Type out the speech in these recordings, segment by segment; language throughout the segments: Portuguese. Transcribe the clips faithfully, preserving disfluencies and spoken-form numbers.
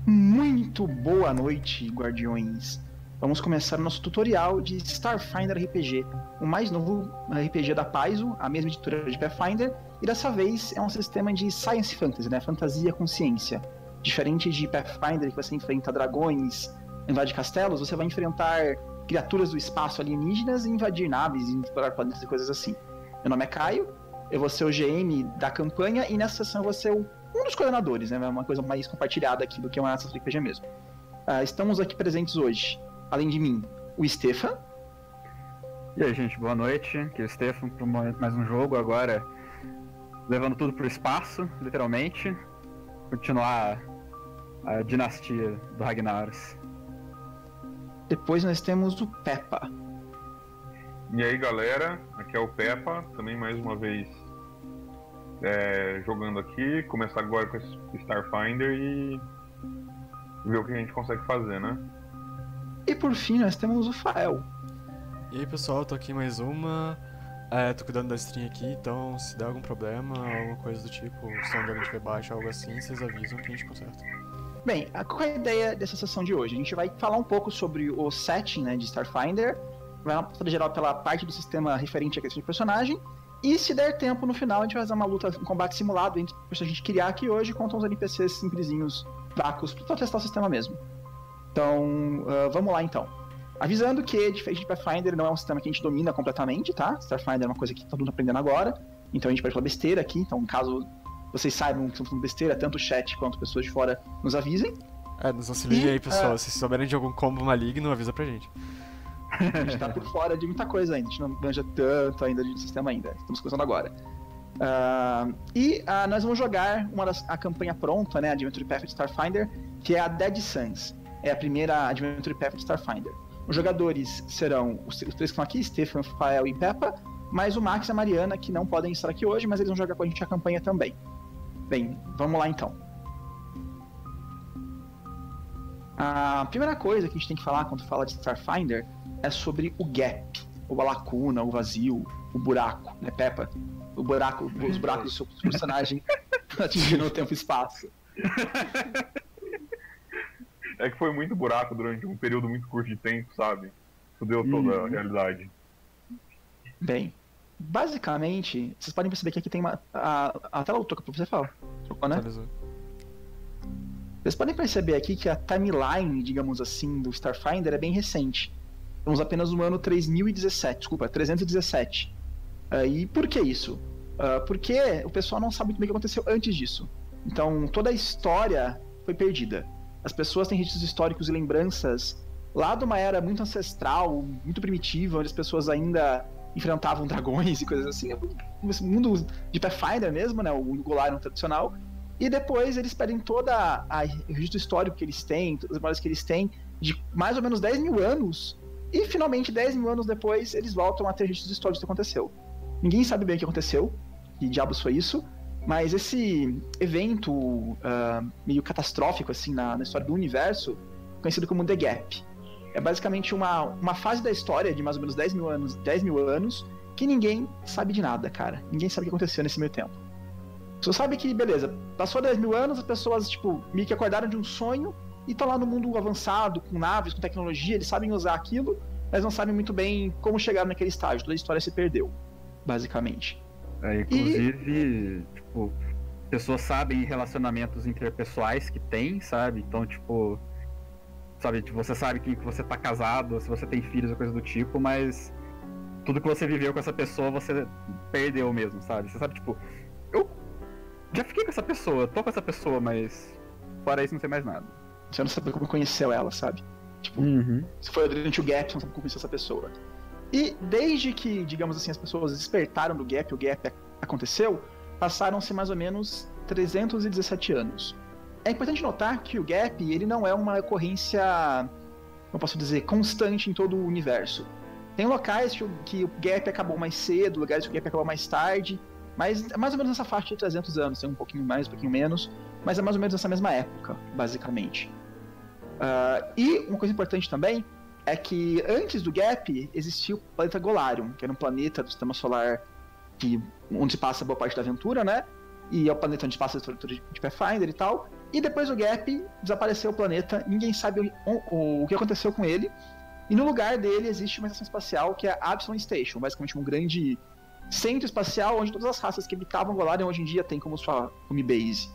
Muito boa noite, guardiões. Vamos começar o nosso tutorial de Starfinder R P G, o mais novo R P G da Paizo, a mesma editora de Pathfinder, e dessa vez é um sistema de Science Fantasy, né? Fantasia com ciência. Diferente de Pathfinder, que você enfrenta dragões, invade castelos, você vai enfrentar criaturas do espaço alienígenas e invadir naves, e explorar planetas e coisas assim. Meu nome é Caio, eu vou ser o G M da campanha, e nessa sessão eu vou ser um dos coordenadores, né? É uma coisa mais compartilhada aqui do que uma R P G mesmo. Uh, estamos aqui presentes hoje, além de mim, o Stefan. E aí, gente, boa noite. Aqui é o Stefan para mais um jogo, agora levando tudo pro espaço, literalmente. Continuar a dinastia do Ragnaros. Depois nós temos o Peppa. E aí, galera, aqui é o Peppa, também mais uma vez é, jogando aqui. Começar agora com esse Starfinder e ver o que a gente consegue fazer, né? E por fim nós temos o Fael. E aí, pessoal, tô aqui mais uma. É, tô cuidando da stream aqui, então se der algum problema, alguma coisa do tipo, se o som estiver baixo, algo assim, vocês avisam que a gente conserta. Bem, qual é a ideia dessa sessão de hoje? A gente vai falar um pouco sobre o setting, né, de Starfinder, vai uma passada geral pela parte do sistema referente à questão de personagem, e se der tempo no final a gente vai fazer uma luta, um combate simulado entre os que a gente criar aqui hoje contra uns N P Cs simplesinhos, fracos, pra testar o sistema mesmo. Então, uh, vamos lá então. Avisando que, diferente de Pathfinder, não é um sistema que a gente domina completamente, tá? Starfinder é uma coisa que tá todo mundo aprendendo agora, então a gente pode falar besteira aqui, então caso vocês saibam que estamos falando besteira, tanto o chat quanto pessoas de fora nos avisem. É, nos auxiliem E, aí, pessoal. uh... Se souberem de algum combo maligno, avisa pra gente. A gente tá por fora de muita coisa ainda, a gente não manja tanto ainda de sistema ainda, estamos começando agora. Uh, e uh, nós vamos jogar uma das, a campanha pronta, né, Adventure Path de Starfinder, que é a Dead Suns. É a primeira Adventure Path de Starfinder. Os jogadores serão os, os três que estão aqui, Stefan, Fael e Peppa, mais o Max e a Mariana, que não podem estar aqui hoje, mas eles vão jogar com a gente a campanha também. Bem, vamos lá então. A primeira coisa que a gente tem que falar quando fala de Starfinder é sobre o gap, ou a lacuna, o vazio, o buraco, né, Peppa? O buraco, os buracos do seu personagem atingindo o tempo e espaço. É que foi muito buraco durante um período muito curto de tempo, sabe? Fudeu toda Uhum. a realidade. Bem, basicamente, vocês podem perceber que aqui tem uma... A, a tela toca pra você falar. Trocou, né? Atualizou. Vocês podem perceber aqui que a timeline, digamos assim, do Starfinder é bem recente. Estamos apenas no ano três mil e dezessete, desculpa, trezentos e dezessete. Uh, e por que isso? Uh, porque o pessoal não sabe muito bem o que aconteceu antes disso. Então, toda a história foi perdida. As pessoas têm registros históricos e lembranças lá de uma era muito ancestral, muito primitiva, onde as pessoas ainda enfrentavam dragões e coisas assim. O mundo de Pathfinder mesmo, né? O mundo Golarion tradicional. E depois eles perdem toda a registro histórico que eles têm, todas as memórias que eles têm, de mais ou menos dez mil anos. E finalmente, dez mil anos depois, eles voltam a ter registros históricos do que aconteceu. Ninguém sabe bem o que aconteceu, que diabos foi isso. Mas esse evento uh, meio catastrófico assim na, na história do universo, conhecido como The Gap, é basicamente uma, uma fase da história de mais ou menos dez mil anos, dez mil anos, que ninguém sabe de nada, cara. Ninguém sabe o que aconteceu nesse meio tempo. Só sabe que, beleza, passou dez mil anos, as pessoas, tipo, meio que acordaram de um sonho e estão lá no mundo avançado, com naves, com tecnologia, eles sabem usar aquilo, mas não sabem muito bem como chegaram naquele estágio. Toda a história se perdeu, basicamente. É, inclusive, e... tipo, pessoas sabem relacionamentos interpessoais que tem, sabe? Então, tipo, sabe, tipo, você sabe que você tá casado, se você tem filhos ou coisa do tipo, mas tudo que você viveu com essa pessoa, você perdeu mesmo, sabe? Você sabe, tipo, eu já fiquei com essa pessoa, tô com essa pessoa, mas fora isso não sei mais nada. Você não sabe como conheceu ela, sabe? Tipo, uhum. Se foi durante o gap, você não sabe como conheceu essa pessoa. E desde que, digamos assim, as pessoas despertaram do gap, o gap aconteceu, passaram-se mais ou menos trezentos e dezessete anos. É importante notar que o gap, ele não é uma ocorrência, como posso dizer, constante em todo o universo. Tem locais que o, que o gap acabou mais cedo, lugares que o gap acabou mais tarde, mas é mais ou menos nessa faixa de trezentos anos, tem um pouquinho mais, um pouquinho menos, mas é mais ou menos nessa mesma época, basicamente. Uh, e uma coisa importante também é que antes do Gap existia o planeta Golarion, que era um planeta do sistema solar que, onde se passa boa parte da aventura, né? E é o planeta onde se passa a estrutura de Pathfinder e tal. E depois do Gap, desapareceu o planeta, ninguém sabe o, o, o que aconteceu com ele. E no lugar dele existe uma estação espacial que é a Absalom Station, basicamente um grande centro espacial onde todas as raças que habitavam Golarion hoje em dia têm como sua home base.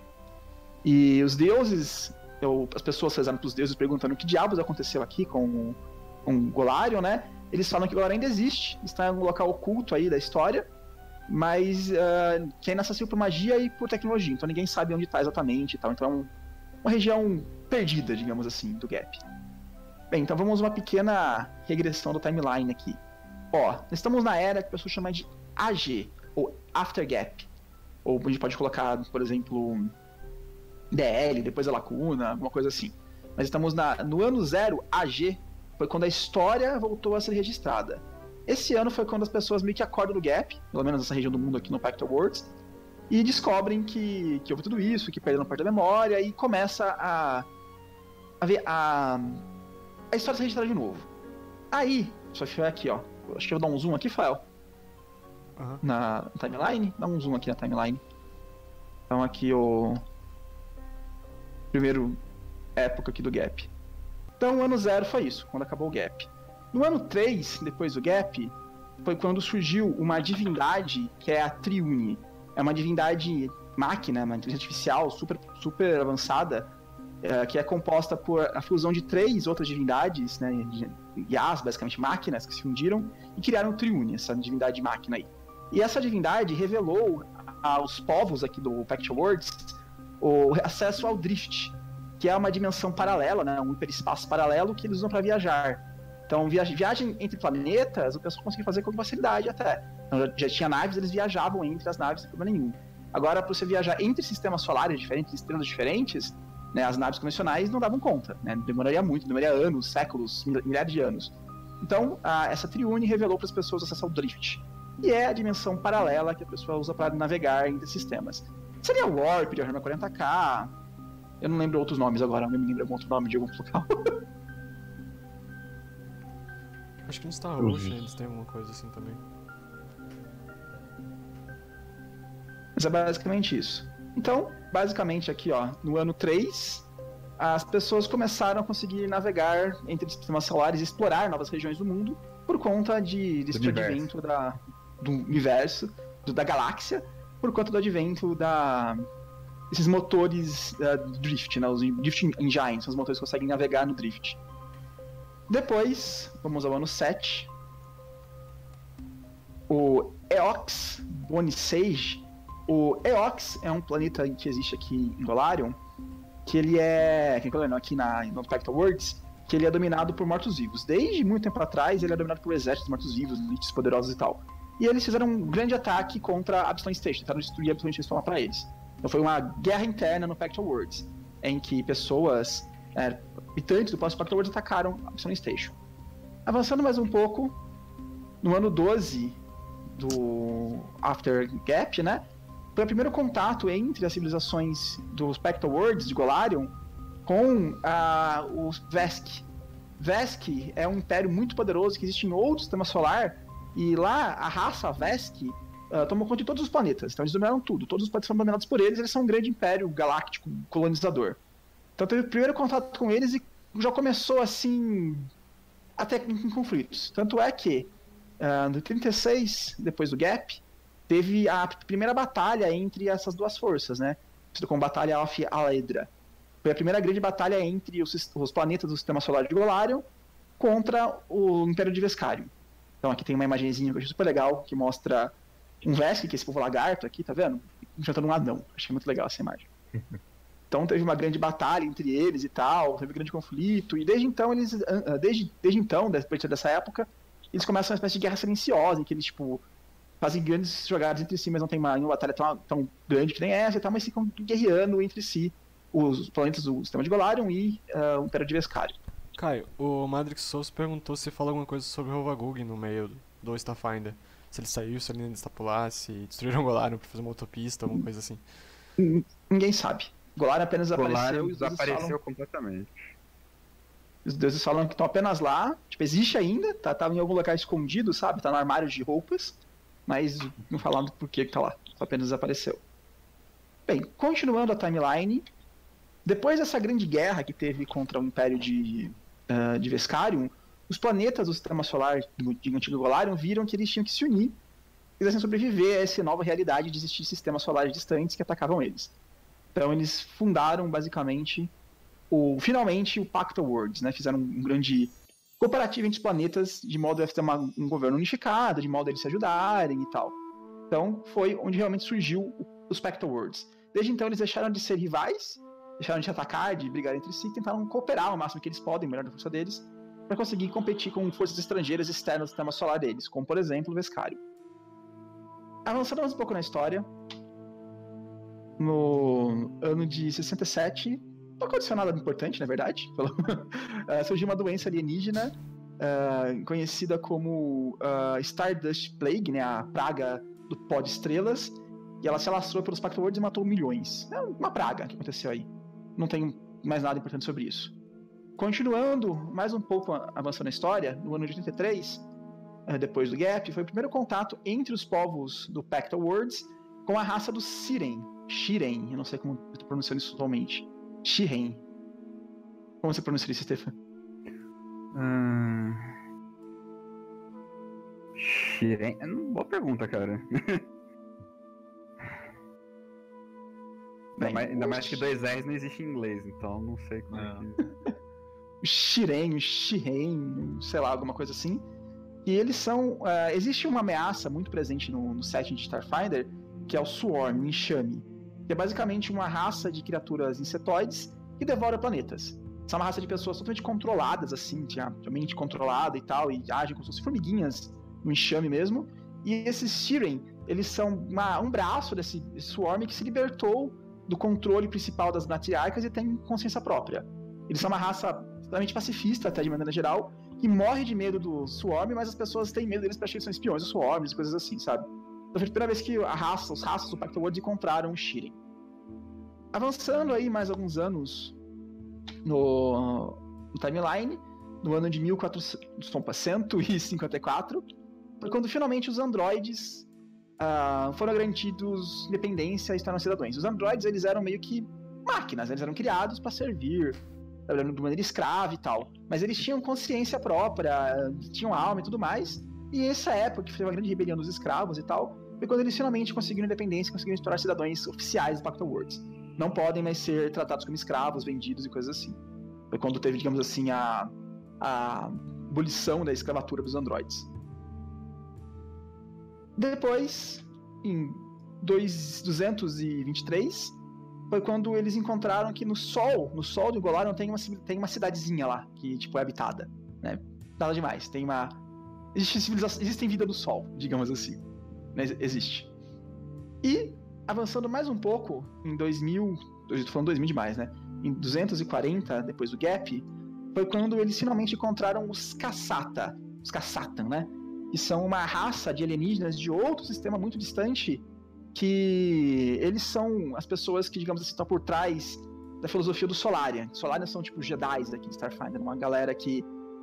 E os deuses, eu, as pessoas rezaram para os deuses perguntando o que diabos aconteceu aqui com, com Golarion, né? Eles falam que Golarion ainda existe, está em um local oculto aí da história, mas uh, que ainda nasceu por magia e por tecnologia, então ninguém sabe onde está exatamente e tal. Então é um, uma região perdida, digamos assim, do Gap. Bem, então vamos uma pequena regressão da timeline aqui. Ó, nós estamos na era que a pessoa chama de A G, ou After Gap. Ou a gente pode colocar, por exemplo, D L, depois a lacuna, alguma coisa assim. Mas estamos na, no ano zero, A G, foi quando a história voltou a ser registrada. Esse ano foi quando as pessoas meio que acordam do Gap, pelo menos nessa região do mundo aqui no Pactal Worlds, e descobrem que, que houve tudo isso, que perderam parte da memória, e começa a, a ver a, a história se registrar de novo. Aí, só que aqui, ó. Acho que eu vou dar um zoom aqui, Fael. Uhum. Na timeline. Dá um zoom aqui na timeline. Então aqui o primeiro época aqui do Gap. Então o ano zero foi isso, quando acabou o Gap. No ano três, depois do Gap, foi quando surgiu uma divindade que é a Triune. É uma divindade máquina, uma inteligência artificial super, super avançada, é, que é composta por a fusão de três outras divindades, né, I As, basicamente máquinas, que se fundiram e criaram o Triune, essa divindade máquina aí. E essa divindade revelou aos povos aqui do Pactal Worlds o acesso ao Drift, que é uma dimensão paralela, né, um hiperespaço paralelo que eles usam para viajar. Então, viagem, viagem entre planetas, o pessoal conseguia fazer com facilidade até. Então, já, já tinha naves, eles viajavam entre as naves sem problema nenhum. Agora, para você viajar entre sistemas solares diferentes, estrelas diferentes, né, as naves convencionais não davam conta, né? Demoraria muito, demoraria anos, séculos, milhares de anos. Então, a, essa Triune revelou para as pessoas o acesso ao Drift, e é a dimensão paralela que a pessoa usa para navegar entre sistemas. Seria o Warp, de Warhammer quarenta K, eu não lembro outros nomes agora, não me lembro algum outro nome de algum local. Acho que no Star Ocean eles têm alguma coisa assim também. Mas é basicamente isso. Então, basicamente aqui, ó, no ano três, as pessoas começaram a conseguir navegar entre sistemas solares e explorar novas regiões do mundo por conta de, desse advento da, do universo, do, da galáxia, por conta do advento da, desses motores uh, Drift, né, os Drift Engines, são os motores que conseguem navegar no Drift. Depois, vamos ao ano sete, o Eox Bonisage. O Eox é um planeta que existe aqui em Golarion, que ele é, aqui na, no Pactal Worlds, que ele é dominado por mortos-vivos. Desde muito tempo atrás, ele é dominado por exércitos de mortos-vivos, elites poderosos e tal. E eles fizeram um grande ataque contra a Absalom Station, tentaram destruir a Absalom Station para eles. Então foi uma guerra interna no Pactal Worlds, em que pessoas, é, habitantes do Pactal Worlds atacaram a Absalom Station. Avançando mais um pouco, no ano doze do After Gap, né? Foi o primeiro contato entre as civilizações dos Pactal Worlds de Golarion com uh, os Vesk. Vesk é um império muito poderoso que existe em outro sistema solar, e lá a raça Vesk uh, tomou conta de todos os planetas. Então eles dominaram tudo, todos os planetas foram dominados por eles, eles são um grande império galáctico colonizador. Então teve o primeiro contato com eles e já começou assim, até em conflitos. Tanto é que uh, no trinta e seis, depois do Gap, teve a primeira batalha entre essas duas forças, né? Como Batalha of Aledra. Foi a primeira grande batalha entre os, os planetas do sistema solar de Golarion contra o Império de Vescarion. Então aqui tem uma imagenzinha que eu achei super legal, que mostra um Vesk, que é esse povo lagarto aqui, tá vendo? Enfrentando um anão. Achei muito legal essa imagem. Então teve uma grande batalha entre eles e tal, teve um grande conflito, e desde então, eles, desde, desde então, depois dessa época, eles começam uma espécie de guerra silenciosa, em que eles, tipo, fazem grandes jogadas entre si, mas não tem uma, uma batalha tão, tão grande que nem essa e tal, mas ficam guerreando entre si os planetas do sistema de Golarion e uh, o Império de Vescarion. Caio, o Madrix Souls perguntou se fala alguma coisa sobre Rovagug no meio do Starfinder. Se ele saiu, se ele ainda está por lá, se destruíram Golarion pra fazer uma autopista, alguma coisa assim. Ninguém sabe. Golarion apenas Golarion apareceu e desapareceu falam... completamente. Os deuses falam que estão apenas lá, tipo, existe ainda, tá, tá em algum lugar escondido, sabe? Tá no armário de roupas, mas não falaram por que que tá lá, só apenas desapareceu. Bem, continuando a timeline, Depois dessa grande guerra que teve contra o Império de, uh, de Vescarium, os planetas do sistema solar do, de Antigo Golarion viram que eles tinham que se unir e quisessem sobreviver a essa nova realidade de existir sistemas solares distantes que atacavam eles. Então eles fundaram, basicamente, o, finalmente, o Pacto Worlds, né? Fizeram um grande cooperativo entre os planetas, de modo a ter uma, um governo unificado, de modo a eles se ajudarem e tal. Então foi onde realmente surgiu os Pacto Worlds. Desde então eles deixaram de ser rivais, deixaram de atacar, de brigar entre si, tentaram cooperar o máximo que eles podem, melhor da força deles, para conseguir competir com forças estrangeiras externas do sistema solar deles, como por exemplo o Vescarium. Avançando mais um pouco na história, no ano de sessenta e sete, não aconteceu nada importante, na verdade, uh, surgiu uma doença alienígena uh, conhecida como uh, Stardust Plague, né, a praga do pó de estrelas, e ela se alastrou pelos Pacto Worlds e matou milhões. É uma praga que aconteceu aí. Não tem mais nada importante sobre isso. Continuando mais um pouco avançando na história, no ano de oitenta e três, depois do Gap, foi o primeiro contato entre os povos do Pacto Worlds com a raça dos Siren. Shiren, eu não sei como eu estou pronunciando isso totalmente. Shiren. Como você pronuncia isso, Stefan? Hum... Shiren? Boa pergunta, cara. Bem, ainda, mais, ainda mais que dois R's não existe em inglês, então não sei como é que... Shiren, Shiren, sei lá, alguma coisa assim. E eles são... Uh, existe uma ameaça muito presente no, no setting de Starfinder, que é o Swarm, o enxame, que é basicamente uma raça de criaturas insetoides que devora planetas. São uma raça de pessoas totalmente controladas, assim, tinha a mente controlada e tal, e agem como se fossem formiguinhas no enxame mesmo. E esses Siren, eles são uma, um braço desse Swarm que se libertou do controle principal das matriarcas e tem consciência própria. Eles são uma raça totalmente pacifista, até de maneira geral, que morre de medo do Swarm, mas as pessoas têm medo deles para achar que são espiões dos Swarms e coisas assim, sabe? Então foi a primeira vez que a raça, os raças do Pacto Worlds encontraram o Shiren. Avançando aí mais alguns anos no, no timeline, no ano de mil cento e cinquenta e quatro, foi quando finalmente os androides uh, foram garantidos independência e se tornaram cidadãos. Os androides, eles eram meio que máquinas, eles eram criados para servir, trabalhando de maneira escrava e tal, mas eles tinham consciência própria, tinham alma e tudo mais, e essa época, que foi uma grande rebelião dos escravos e tal, foi quando eles finalmente conseguiram independência e conseguiram se tornar cidadãos oficiais do Pacto Worlds. Não podem mais ser tratados como escravos, vendidos e coisas assim. Foi quando teve, digamos assim, a, a abolição da escravatura dos androides. Depois, em duzentos e vinte e três, foi quando eles encontraram que no Sol, no Sol do Golarion tem uma, tem uma cidadezinha lá, que tipo é habitada, né? Nada demais, tem uma... Existe civilização, existe vida no Sol, digamos assim. Mas existe. E, avançando mais um pouco, em dois mil, eu estou falando dois mil demais, né? Em duzentos e quarenta, depois do Gap, foi quando eles finalmente encontraram os Kasata, os Kasatan, né? Que são uma raça de alienígenas de outro sistema muito distante, que eles são as pessoas que, digamos assim, estão por trás da filosofia do Solarian. Solarian são tipo Jedi daqui de Starfinder, uma galera que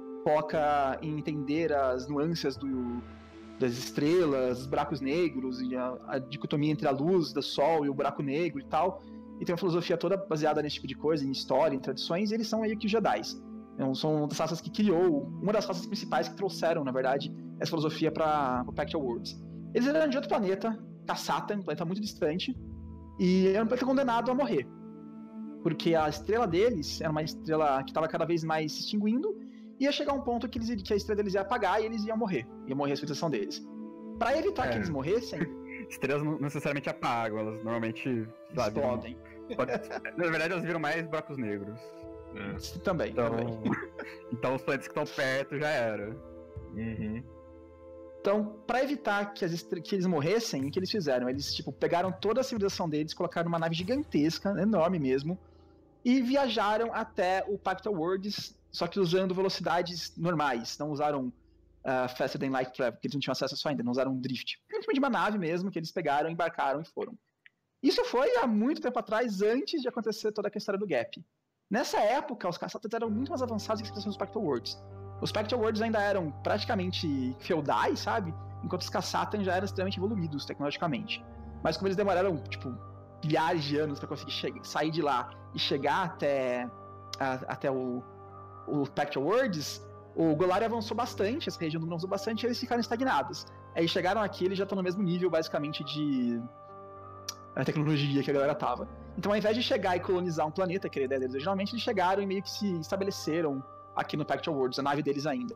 foca em entender as nuances do, das estrelas, os buracos negros, e a, a dicotomia entre a luz do Sol e o buraco negro e tal. E tem uma filosofia toda baseada nesse tipo de coisa, em história, em tradições, e eles são meio que Jedi. Então, são uma das raças que criou, uma das raças principais que trouxeram, na verdade, essa filosofia para o Pacto Worlds. Eles eram de outro planeta, Kasatan, um planeta muito distante, e era um planeta condenado a morrer. Porque a estrela deles era uma estrela que estava cada vez mais se extinguindo, e ia chegar um ponto que, eles, que a estrela deles ia apagar e eles iam morrer. Ia morrer a civilização deles. Para evitar é. que eles morressem... Estrelas não necessariamente apagam, elas normalmente... Explodem. Pode... Na verdade, elas viram mais buracos negros. É. Também, então, também. Então os planetas que estão perto já era. Uhum. Então, para evitar que, as estre... que eles morressem, o que eles fizeram? Eles, tipo, pegaram toda a civilização deles, colocaram numa nave gigantesca, enorme mesmo, e viajaram até o Pacto Worlds, só que usando velocidades normais. Não usaram uh, Faster Than Light Travel, porque eles não tinham acesso a isso ainda, não usaram Drift. Simplesmente uma nave mesmo, que eles pegaram, embarcaram e foram. Isso foi há muito tempo atrás, antes de acontecer toda a história do Gap. Nessa época, os Kassatas eram muito mais avançados que os Pacto Worlds. Os Pacto Worlds ainda eram praticamente feudais, sabe? Enquanto os Kassatas já eram extremamente evoluídos tecnologicamente. Mas como eles demoraram, tipo, milhares de anos pra conseguir che- sair de lá e chegar até, a, até o, o Pactual Worlds, o Golarion avançou bastante, essa região do mundo avançou bastante e eles ficaram estagnados. Aí chegaram aqui, eles já estão no mesmo nível, basicamente, de a tecnologia que a galera tava. Então, ao invés de chegar e colonizar um planeta, que era a ideia deles originalmente, eles chegaram e meio que se estabeleceram aqui no Pactual Worlds, a nave deles ainda.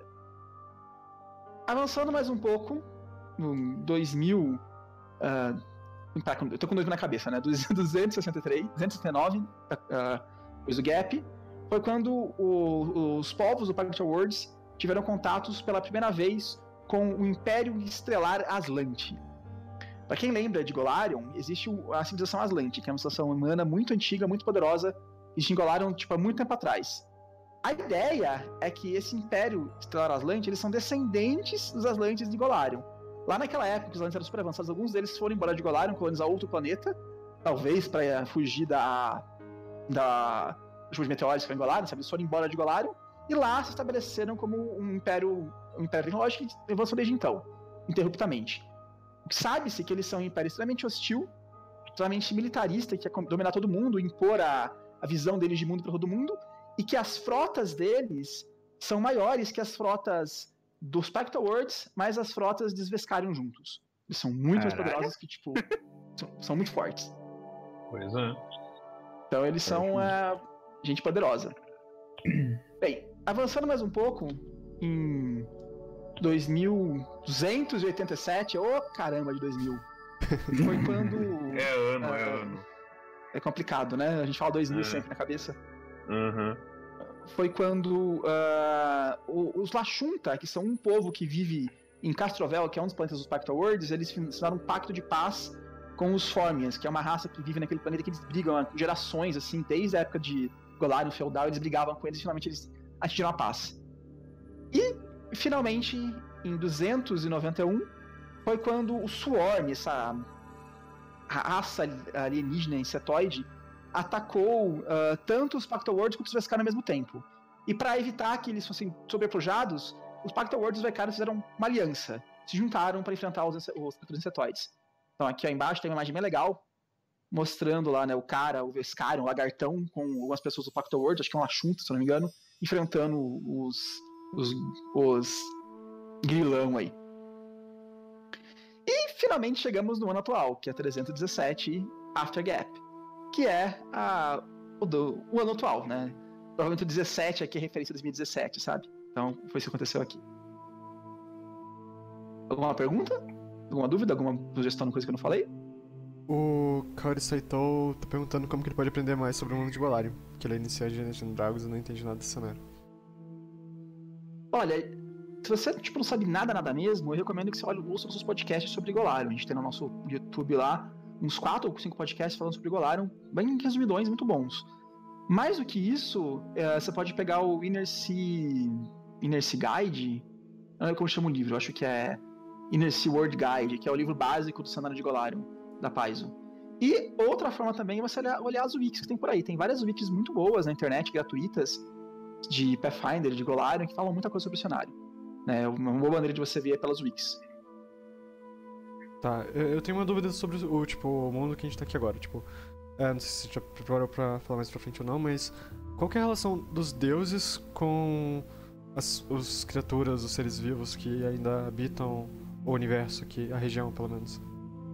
Avançando mais um pouco, no dois mil... Uh, eu tô com dois mil na cabeça, né? duzentos e sessenta e três, duzentos e sessenta e nove, uh, depois do Gap, foi quando o, os povos do Pactual Worlds tiveram contatos pela primeira vez com o Império Estelar Aslante. Pra quem lembra de Golarion, existe a civilização Aslante, que é uma civilização humana muito antiga, muito poderosa, e se Golarion, tipo, há muito tempo atrás. A ideia é que esse Império Estelar Aslante, eles são descendentes dos Aslantes de Golarion. Lá naquela época, os Aslantes eram super avançados, alguns deles foram embora de Golarion, colonizar outro planeta, talvez para fugir da... da chuva de meteoros que foi em Golarion, sabe? Eles foram embora de Golarion, e lá se estabeleceram como um império, um império tecnológico que avançou desde então, interruptamente. Sabe-se que eles são um império extremamente hostil, extremamente militarista, que quer dominar todo mundo, impor a, a visão deles de mundo para todo mundo, e que as frotas deles são maiores que as frotas dos Pactual Worlds, mas as frotas de Vescarion juntos. Eles são muito mais poderosos que, tipo, são, são muito fortes. Pois é. Então eles são uh, gente poderosa. Bem, avançando mais um pouco, em dois mil duzentos e oitenta e sete, ô oh, caramba de dois mil, foi quando... É ano, uh, é ano. É complicado, né? A gente fala dois mil é. sempre na cabeça. Uhum. Foi quando uh, os Lashunta, que são um povo que vive em Castrovel, que é um dos planetas dos Pactual Worlds, eles fizeram um pacto de paz com os Formians, que é uma raça que vive naquele planeta que eles brigam há gerações, assim, desde a época de Golarion feudal, eles brigavam com eles e finalmente eles atingiram a paz. E, finalmente, em duzentos e noventa e um, foi quando o Swarm, essa raça alienígena insetoide, atacou uh, tanto os Pactual Worlds quanto os Vescarion ao mesmo tempo. E para evitar que eles fossem sobrepujados, os Pactual Worlds e os Vescarion fizeram uma aliança, se juntaram para enfrentar os, os, os insetoides. Então aqui ó, embaixo tem uma imagem bem legal, mostrando lá, né, o cara, o Vescarion, o lagartão, com algumas pessoas do Pactual Worlds, acho que é um Lashunta, se não me engano, enfrentando os, os, os grilão aí. E finalmente chegamos no ano atual, que é trezentos e dezessete After Gap, que é a, o, do, o ano atual, né? Provavelmente o dezessete aqui é referência a dois mil e dezessete, sabe? Então foi isso que aconteceu aqui. Alguma pergunta? Alguma dúvida? Alguma sugestão de coisa que eu não falei? O Kaori Saito tá perguntando como que ele pode aprender mais sobre o mundo de Golarion, que ele é iniciado de Dungeons and Dragons e não entende nada desse cenário. Olha, se você tipo, não sabe nada, nada mesmo, eu recomendo que você olhe ouça nossos podcasts sobre Golarion. A gente tem no nosso YouTube lá uns quatro ou cinco podcasts falando sobre Golarion, bem resumidões, muito bons. Mais do que isso, é, você pode pegar o Inner Sea, Inner Sea Guide, não lembro como chama o livro, eu acho que é Inner Sea World Guide, que é o livro básico do cenário de Golarion, da Paizo. E outra forma também é você olhar, olhar as wikis que tem por aí. Tem várias wikis muito boas na internet, gratuitas, de Pathfinder, de Golarion, que falam muita coisa sobre o cenário. É uma boa maneira de você ver pelas wikis. Tá, eu tenho uma dúvida sobre o, tipo, o mundo que a gente tá aqui agora, tipo... É, não sei se você já preparou pra falar mais pra frente ou não, mas... Qual que é a relação dos deuses com as os criaturas, os seres vivos que ainda habitam o universo aqui, a região, pelo menos?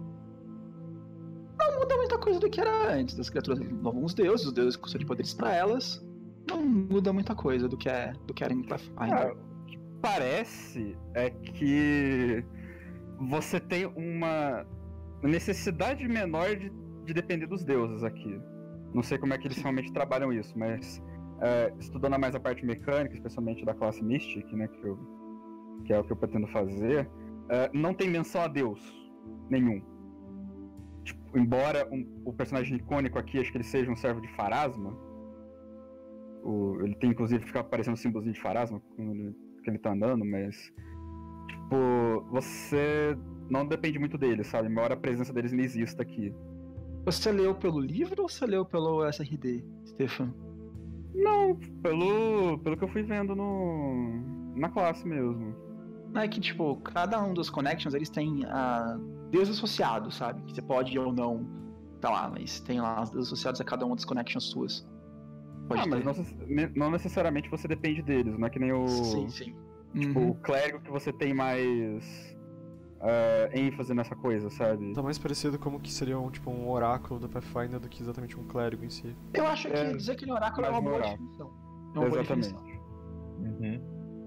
Não muda muita coisa do que era antes. As criaturas louvam os deuses, os deuses concedem poderes pra elas. Não muda muita coisa do que, é, do que era em Pathfinder. Ah, o que parece é que você tem uma necessidade menor de, de depender dos deuses aqui. Não sei como é que eles realmente trabalham isso, mas é, estudando mais a parte mecânica, especialmente da classe Mystic, né, que, eu, que é o que eu pretendo fazer, é, não tem menção a Deus nenhum. Tipo, embora um, o personagem icônico aqui, acho que ele seja um servo de Pharasma, o, ele tem inclusive ficar aparecendo um símbolozinho de Pharasma quando ele, que ele tá andando, mas tipo, você não depende muito deles, sabe? Embora a presença deles não exista aqui. Você leu pelo livro ou você leu pelo S R D, Stefan? Não, pelo, pelo que eu fui vendo no, na classe mesmo. É que, tipo, cada um dos connections, eles têm uh, deuses associados, sabe? Que você pode ou não tá lá, mas tem lá as associadas a cada uma das connections suas. Pode ah, ter. mas não, não necessariamente você depende deles, não é que nem o... Sim, sim. Tipo, Uhum. o clérigo que você tem mais uh, ênfase nessa coisa, sabe? Tá mais parecido como que seria um, tipo, um oráculo do Pathfinder do que exatamente um clérigo em si. Eu acho que É, dizer que ele é oráculo é uma mais um boa oráculo. definição. É uma boa Exatamente. definição. Uhum.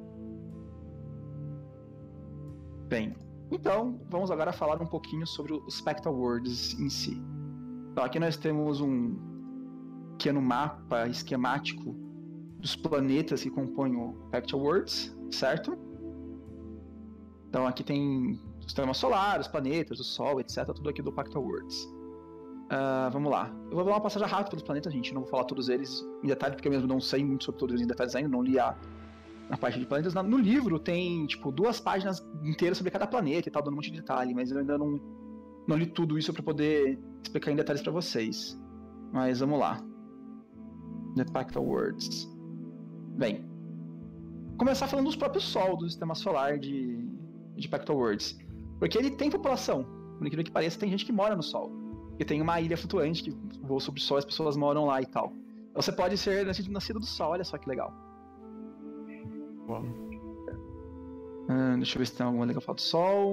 Bem, então vamos agora falar um pouquinho sobre os Spectral Worlds em si. Então aqui nós temos um pequeno mapa esquemático dos planetas que compõem o Spectral Worlds, certo? Então aqui tem o sistema solar, os planetas, o Sol, etcétera. Tudo aqui do Spectral Worlds. Uh, vamos lá. Eu vou dar uma passagem rápida pelos planetas, gente. Eu não vou falar todos eles em detalhe, porque eu mesmo não sei muito sobre todos eles em detalhes ainda. Não li a, a parte de planetas. No livro tem, tipo, duas páginas inteiras sobre cada planeta e tal, dando um monte de detalhe. Mas eu ainda não, não li tudo isso para poder explicar em detalhes para vocês. Mas vamos lá. The Spectral Worlds. Bem, começar falando dos próprios Sol, do sistema solar de, de Spectral Worlds. Porque ele tem população. Por incrível que pareça, tem gente que mora no Sol. Porque tem uma ilha flutuante que voa sobre o Sol e as pessoas moram lá e tal. Então você pode ser nascido, nascido do Sol, olha só que legal. Uau. Hum, deixa eu ver se tem alguma legal pra falar do Sol.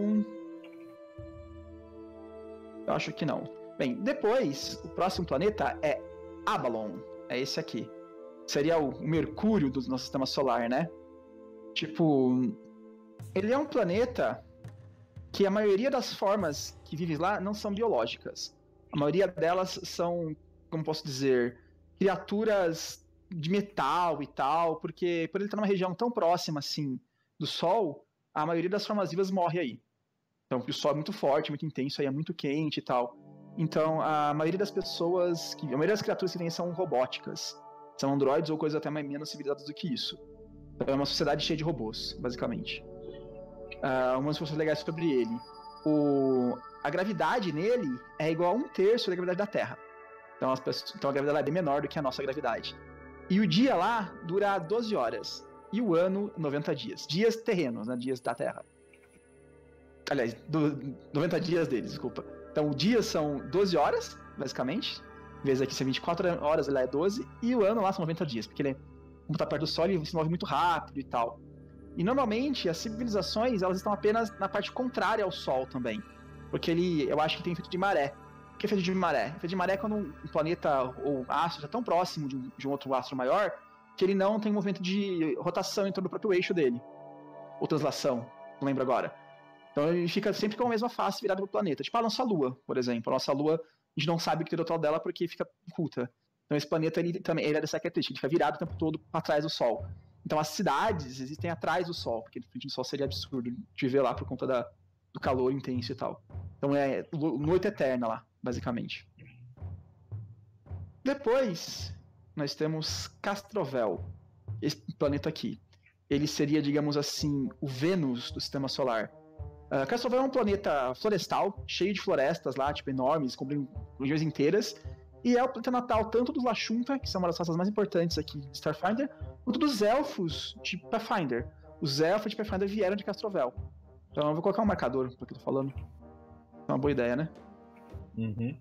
Eu acho que não. Bem, depois, o próximo planeta é Abalon. É esse aqui. Seria o, o Mercúrio do nosso sistema solar, né? Tipo, ele é um planeta que a maioria das formas que vivem lá não são biológicas. A maioria delas são, como posso dizer, criaturas de metal e tal, porque por ele estar numa região tão próxima assim do Sol, a maioria das formas vivas morre aí. Então, o Sol é muito forte, muito intenso, aí é muito quente e tal. Então, a maioria das pessoas, que, a maioria das criaturas que tem são robóticas. São androides ou coisas até mais menos civilizadas do que isso. Então, é uma sociedade cheia de robôs, basicamente. Uh, umas coisas legais sobre ele. O, a gravidade nele é igual a um terço da gravidade da Terra. Então, as pessoas, então a gravidade é bem menor do que a nossa gravidade. E o dia lá dura doze horas. E o ano, noventa dias. Dias terrenos, né? Dias da Terra. Aliás, do, noventa dias deles, desculpa. Então, o dia são doze horas, basicamente. Vezes aqui, se é vinte e quatro horas, ele é doze. E o ano lá são noventa dias. Porque ele, como está perto do Sol, ele se move muito rápido e tal. E normalmente as civilizações elas estão apenas na parte contrária ao Sol também. Porque ele, eu acho que tem efeito de maré. O que é efeito de maré? Efeito de maré é quando um planeta ou astro está tão próximo de um, de um outro astro maior que ele não tem movimento de rotação em torno do próprio eixo dele. Ou translação, não lembro agora. Então ele fica sempre com a mesma face virada para o planeta. Tipo a nossa Lua, por exemplo. A nossa Lua, a gente não sabe o que tem do outro lado dela porque fica oculta. Então esse planeta ele, também ele é dessa característica, ele fica virado o tempo todo para trás do Sol. Então as cidades existem atrás do Sol, porque de frente do Sol seria absurdo de viver lá por conta da, do calor intenso e tal. Então é noite eterna lá, basicamente. Depois, nós temos Castrovel, esse planeta aqui. Ele seria, digamos assim, o Vênus do sistema solar. Uh, Castrovel é um planeta florestal, cheio de florestas lá, tipo, enormes, cobrindo regiões inteiras. E é o planeta natal tanto dos Lashunta, que são uma das raças mais importantes aqui de Starfinder, quanto dos elfos de Pathfinder. Os elfos de Pathfinder vieram de Castrovel. Então eu vou colocar um marcador para o que eu tô falando. É uma boa ideia, né? Uhum.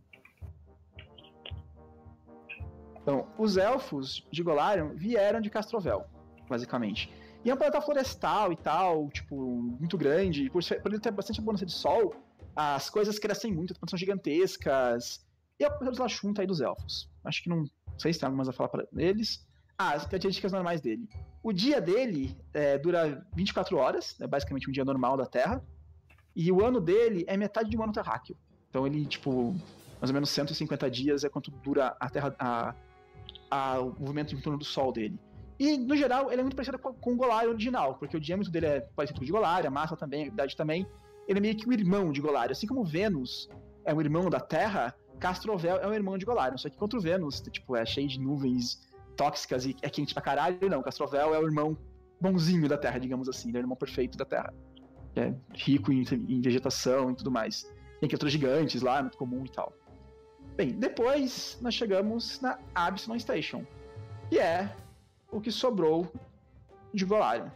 Então, os elfos de Golarion vieram de Castrovel, basicamente. E é um planeta florestal e tal, tipo, muito grande. Por, por ele ter bastante abundância de sol, as coisas crescem muito, as plantas são gigantescas. E é o planeta dos Lashunta aí dos elfos. Acho que não, não sei se tem algo mais a falar para eles. Ah, as características normais dele. O dia dele é, dura vinte e quatro horas, é basicamente um dia normal da Terra. E o ano dele é metade de um ano terráqueo. Então ele, tipo, mais ou menos cento e cinquenta dias é quanto dura a Terra, a, a, o movimento em torno do Sol dele. E, no geral, ele é muito parecido com, com o Golarion original, porque o diâmetro dele é parecido com o de Golarion, a massa também, a gravidade também. Ele é meio que o irmão de Golarion. Assim como Vênus é o irmão da Terra, Castrovel é o irmão de Golarion. Só que contra o Vênus, tipo, é cheio de nuvens tóxicas e é quente pra caralho. Não, Castrovel é o irmão bonzinho da Terra, digamos assim. Ele é o irmão perfeito da Terra. É rico em, em vegetação e tudo mais. Tem criaturas gigantes lá, é muito comum e tal. Bem, depois nós chegamos na Absalom Station, que é o que sobrou de Golarion.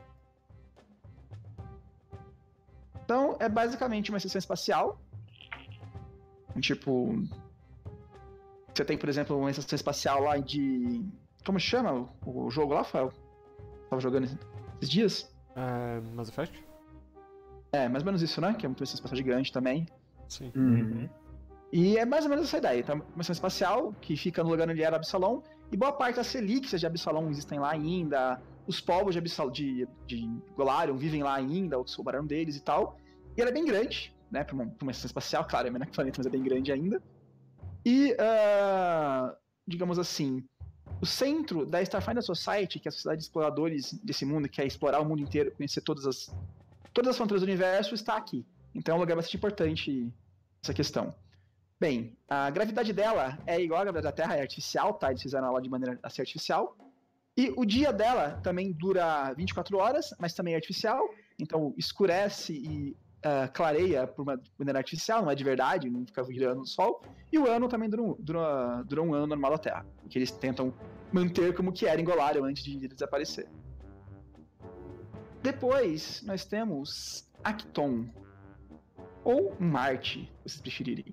Então, é basicamente uma estação espacial. Tipo, Você tem, por exemplo, uma estação espacial lá de... Como chama o, o jogo lá, Rafael? Tava jogando esses dias? É, Mass Effect? É, mais ou menos isso, né? Que é uma estação espacial gigante também. Sim. Uhum. E é mais ou menos essa ideia. Então, uma estação espacial que fica no lugar onde era Absalom, e boa parte das relíquias de Absalom existem lá ainda. Os povos de, Absal de, de Golarion vivem lá ainda, outros roubaram deles e tal. E ela é bem grande, né? Pra uma, pra uma estação espacial, claro, é menor que o planeta, mas é bem grande ainda. E, uh, digamos assim, o centro da Starfinder Society, que é a sociedade de exploradores desse mundo, que é explorar o mundo inteiro, conhecer todas as, todas as fronteiras do universo, está aqui. Então é um lugar bastante importante essa questão. Bem, a gravidade dela é igual à gravidade da Terra, é artificial, tá? Eles fizeram ela de maneira a ser artificial. E o dia dela também dura vinte e quatro horas, mas também é artificial. Então escurece e uh, clareia por uma maneira artificial, não é de verdade, não fica virando no sol. E o ano também dura um, dura, dura um ano normal da Terra, que eles tentam manter como que era em Golarion antes de desaparecer. Depois nós temos Acton, ou Marte, se vocês preferirem.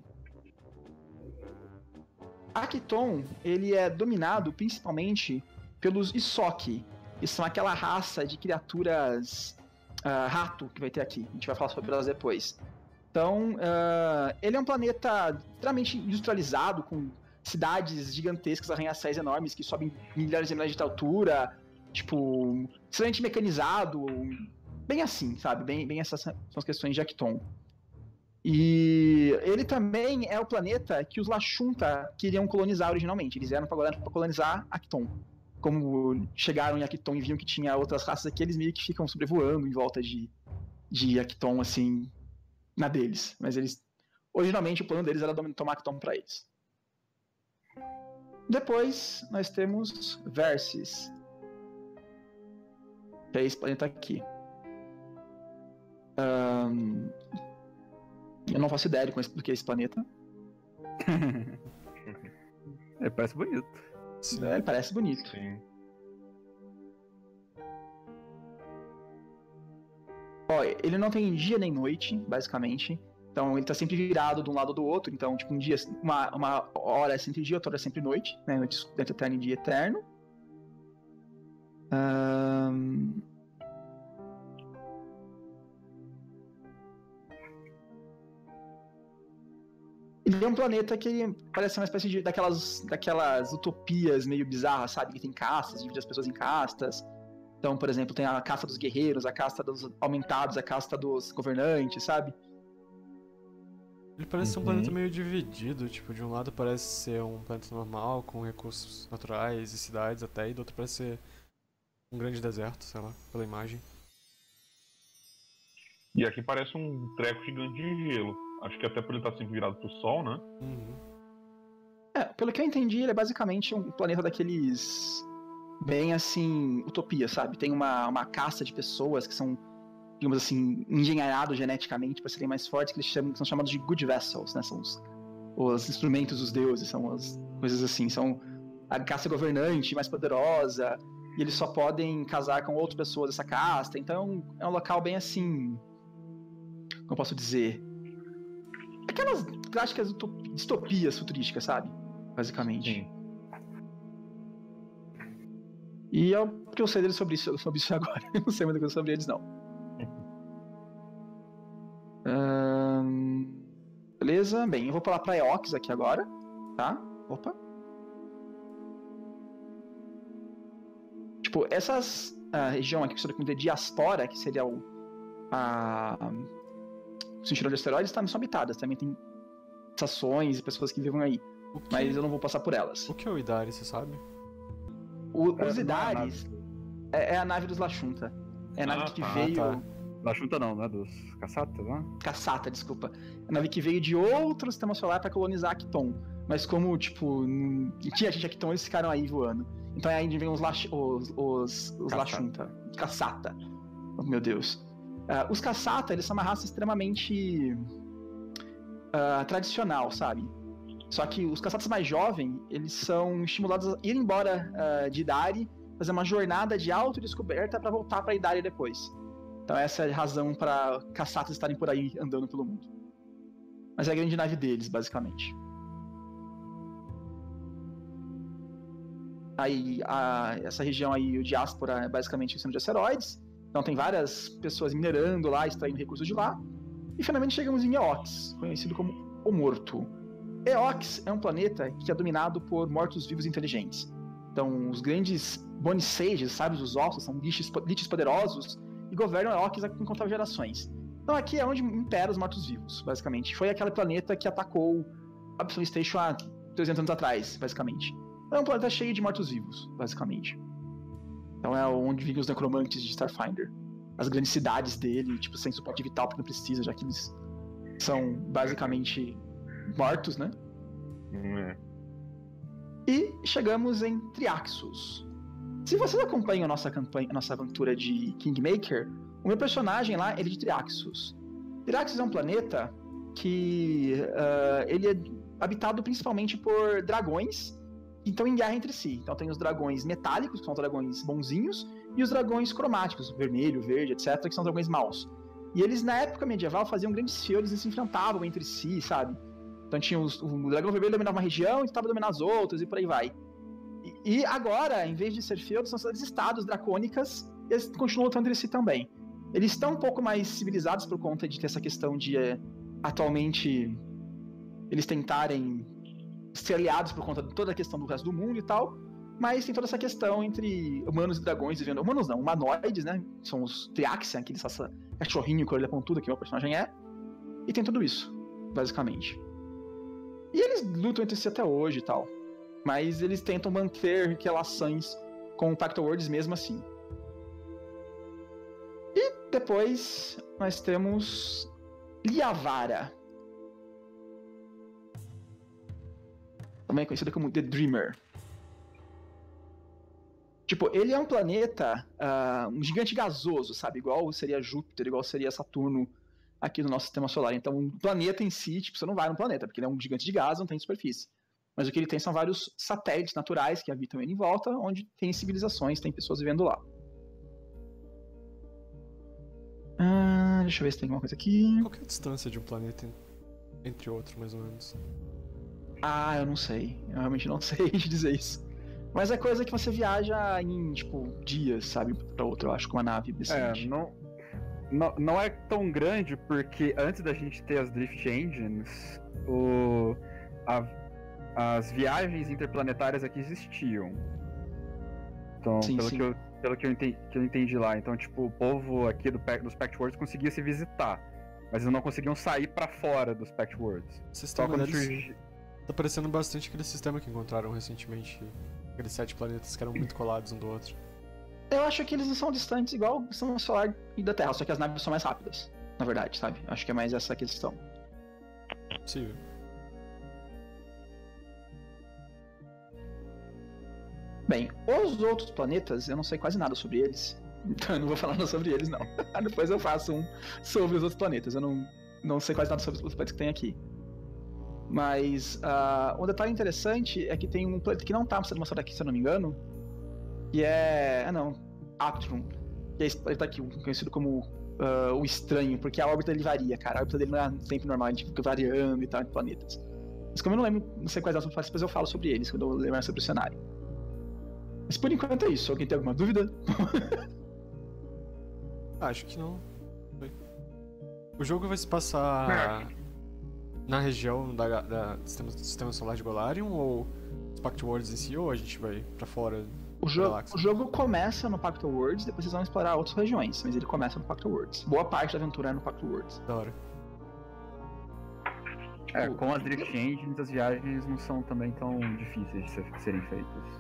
Acton, ele é dominado principalmente pelos Isoki, que são aquela raça de criaturas uh, rato que vai ter aqui. A gente vai falar sobre elas depois. Então, uh, ele é um planeta extremamente industrializado, com cidades gigantescas, arranha-céus enormes que sobem milhares e milhares de altura, tipo, extremamente mecanizado, bem assim, sabe? Bem, bem essas são as questões de Acton. E ele também é o planeta que os Lashunta queriam colonizar originalmente. Eles vieram para colonizar Acton. Como chegaram em Acton e viam que tinha outras raças aqui, eles meio que ficam sobrevoando em volta de, de Acton, assim, na deles. Mas eles... Originalmente o plano deles era tomar Acton para eles. Depois nós temos Versis, que é esse planeta aqui. Um... Eu não faço ideia do que é esse planeta. É, parece bonito. Sim. É, parece bonito. Sim. Ó, ele não tem dia nem noite, basicamente. Então ele tá sempre virado de um lado ou do outro. Então, tipo, um dia, uma, uma hora é sempre dia, outra hora é sempre noite, né? Noite eterna e dia eterno. Um... Ele é um planeta que parece uma espécie de daquelas, daquelas utopias meio bizarras, sabe? Que tem castas, divide as pessoas em castas. Então, por exemplo, tem a casta dos guerreiros, a casta dos aumentados, a casta dos governantes, sabe? Ele parece ser um Uhum. planeta meio dividido, tipo, de um lado parece ser um planeta normal, com recursos naturais e cidades até, e do outro parece ser um grande deserto, sei lá, pela imagem. E aqui parece um treco gigante de gelo. Acho que até por ele estar sempre virado pro sol, né? Uhum. É, pelo que eu entendi, ele é basicamente um planeta daqueles... bem, assim, utopia, sabe? Tem uma, uma casta de pessoas que são, digamos assim, engenheirados geneticamente para serem mais fortes, que eles chamam, que são chamados de good vessels, né? São os, os instrumentos dos deuses, são as coisas assim. São a casta governante mais poderosa, e eles só podem casar com outras pessoas dessa casta. Então é um local bem assim... como eu posso dizer? Aquelas clássicas distopias futurísticas, sabe? Basicamente. Sim. E é o que eu sei deles sobre isso, sobre isso agora. Eu não sei muita coisa sobre eles, não. Hum, beleza? Bem, eu vou pular pra Eox aqui agora. Tá? Opa. Tipo, essas a região aqui que eu estou de diaspora, que seria o a cinturão de asteroides, também são habitadas. Também tem estações e pessoas que vivem aí. O que, Mas eu não vou passar por elas. o que é o Idari, você sabe? O, É, os não é a Idares é, é a nave dos Lashunta. É a nave Ah, que tá, veio... tá. Da Junta não, né? Dos caçatas, né? Caçata, desculpa. É a nave que veio de outro sistema solar pra colonizar Acton. Mas como, tipo, não tinha gente Acton, eles ficaram aí voando. Então aí vem os, Lash, os, os, os Caçata. Lashunta. Caçata. Oh, meu Deus. Uh, os Caçata, eles são uma raça extremamente uh, tradicional, sabe? Só que os Caçatas mais jovens, eles são estimulados a ir embora uh, de Idari, fazer uma jornada de autodescoberta pra voltar pra Idari depois. Então essa é a razão para Caçatas estarem por aí andando pelo mundo. Mas é a grande nave deles, basicamente. aí a, essa região aí, o diáspora, é basicamente o centro de asteroides. Então tem várias pessoas minerando lá, extraindo recursos de lá. E finalmente chegamos em Eox, conhecido como o Morto. Eox é um planeta que é dominado por mortos-vivos inteligentes. Então os grandes Bone Sages, sábios dos ossos, são liches, liches poderosos e governam Eox há incontáveis gerações. Então aqui é onde impera os mortos-vivos, basicamente. Foi aquele planeta que atacou a Absolute Station há trezentos anos atrás, basicamente. É um planeta cheio de mortos-vivos, basicamente. Então é onde vivem os necromantes de Starfinder. As grandes cidades dele, tipo, sem suporte vital porque não precisa, já que eles são basicamente mortos, né? É. E chegamos em Triaxus. Se vocês acompanham a nossa campanha, a nossa aventura de Kingmaker, o meu personagem lá, ele é de Triaxus. Triaxus é um planeta que uh, ele é habitado principalmente por dragões que estão em guerra entre si. Então tem os dragões metálicos, que são dragões bonzinhos, e os dragões cromáticos, vermelho, verde, etcétera, que são dragões maus. E eles, na época medieval, faziam grandes feudos e se enfrentavam entre si, sabe? Então tinha os, o dragão vermelho dominava uma região e tentava dominar as outras, e por aí vai. E, e agora, em vez de ser feudos, são cidades-estados dracônicas, e eles continuam lutando entre si também. Eles estão um pouco mais civilizados por conta de ter essa questão de, é, atualmente, eles tentarem ser aliados por conta de toda a questão do resto do mundo e tal, mas tem toda essa questão entre humanos e dragões vivendo... Humanos não, humanoides, né? São os Triaxian, aqueles essa cachorrinho com orelha pontuda que o meu personagem é. E tem tudo isso, basicamente. E eles lutam entre si até hoje e tal. Mas eles tentam manter relações com o Pacto Worlds mesmo assim. E depois nós temos Liavara. Também conhecido como The Dreamer. Tipo, ele é um planeta, uh, um gigante gasoso, sabe? Igual seria Júpiter, igual seria Saturno aqui no nosso sistema solar. Então, o planeta em si, tipo, você não vai no planeta, porque ele é um gigante de gás, não tem superfície. Mas o que ele tem são vários satélites naturais que habitam ele em volta, onde tem civilizações, tem pessoas vivendo lá. Ah, deixa eu ver se tem alguma coisa aqui. Qual que é a distância de um planeta entre outros, mais ou menos? Ah, eu não sei. Eu realmente não sei te dizer isso. Mas é coisa que você viaja em, tipo, dias, sabe? Pra outro, eu acho, com uma nave decente. É, não, não, não é tão grande, porque antes da gente ter as Drift Engines, o, a, as viagens interplanetárias aqui existiam. Então, Sim, pelo, sim. Que eu, pelo que, eu entendi, que eu entendi lá, então, tipo, o povo aqui do, dos Pact Worlds conseguia se visitar, mas eles não conseguiam sair pra fora dos Pact Worlds. O Só sistema quando deles surgi... tá parecendo bastante aquele sistema que encontraram recentemente. Aqueles sete planetas que eram muito colados um do outro. Eu acho que eles não são distantes igual são o Solar e da Terra, só que as naves são mais rápidas, na verdade, sabe? Acho que é mais essa a questão. Possível. Bem, os outros planetas, eu não sei quase nada sobre eles, então eu não vou falar nada sobre eles, não. Depois eu faço um sobre os outros planetas, eu não, não sei quase nada sobre os planetas que tem aqui. Mas uh, um detalhe interessante é que tem um planeta que não tá sendo mostrado aqui, se eu não me engano, que é... ah não, Actrum, que é esse planeta aqui, conhecido como uh, o Estranho, porque a órbita dele varia, cara, a órbita dele não é sempre normal, a gente fica variando e tal, entre planetas. Mas como eu não lembro, não sei quais são os planetas, depois eu falo sobre eles, quando eu lembrar sobre o cenário. Mas por enquanto é isso, alguém tem alguma dúvida? Acho que não. O jogo vai se passar na região da, da, do, sistema, do sistema solar de Golarion, ou os Pact Worlds em si, ou a gente vai pra fora? O jogo, o jogo começa no Pacto Worlds, depois vocês vão explorar outras regiões, mas ele começa no Pacto Worlds. Boa parte da aventura é no Pacto Worlds. Da hora. É, com as Drift Engines, as viagens não são também tão difíceis de ser, serem feitas.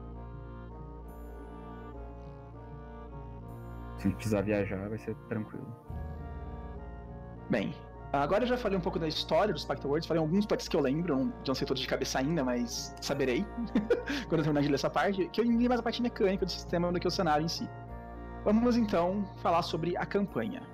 Se precisar viajar, vai ser tranquilo. Bem, agora eu já falei um pouco da história dos Pacto Worlds, falei alguns pactos que eu lembro, não, não sei todos de cabeça ainda, mas saberei quando eu terminar de ler essa parte, que eu li mais a parte mecânica do sistema do que o cenário em si. Vamos então falar sobre a campanha.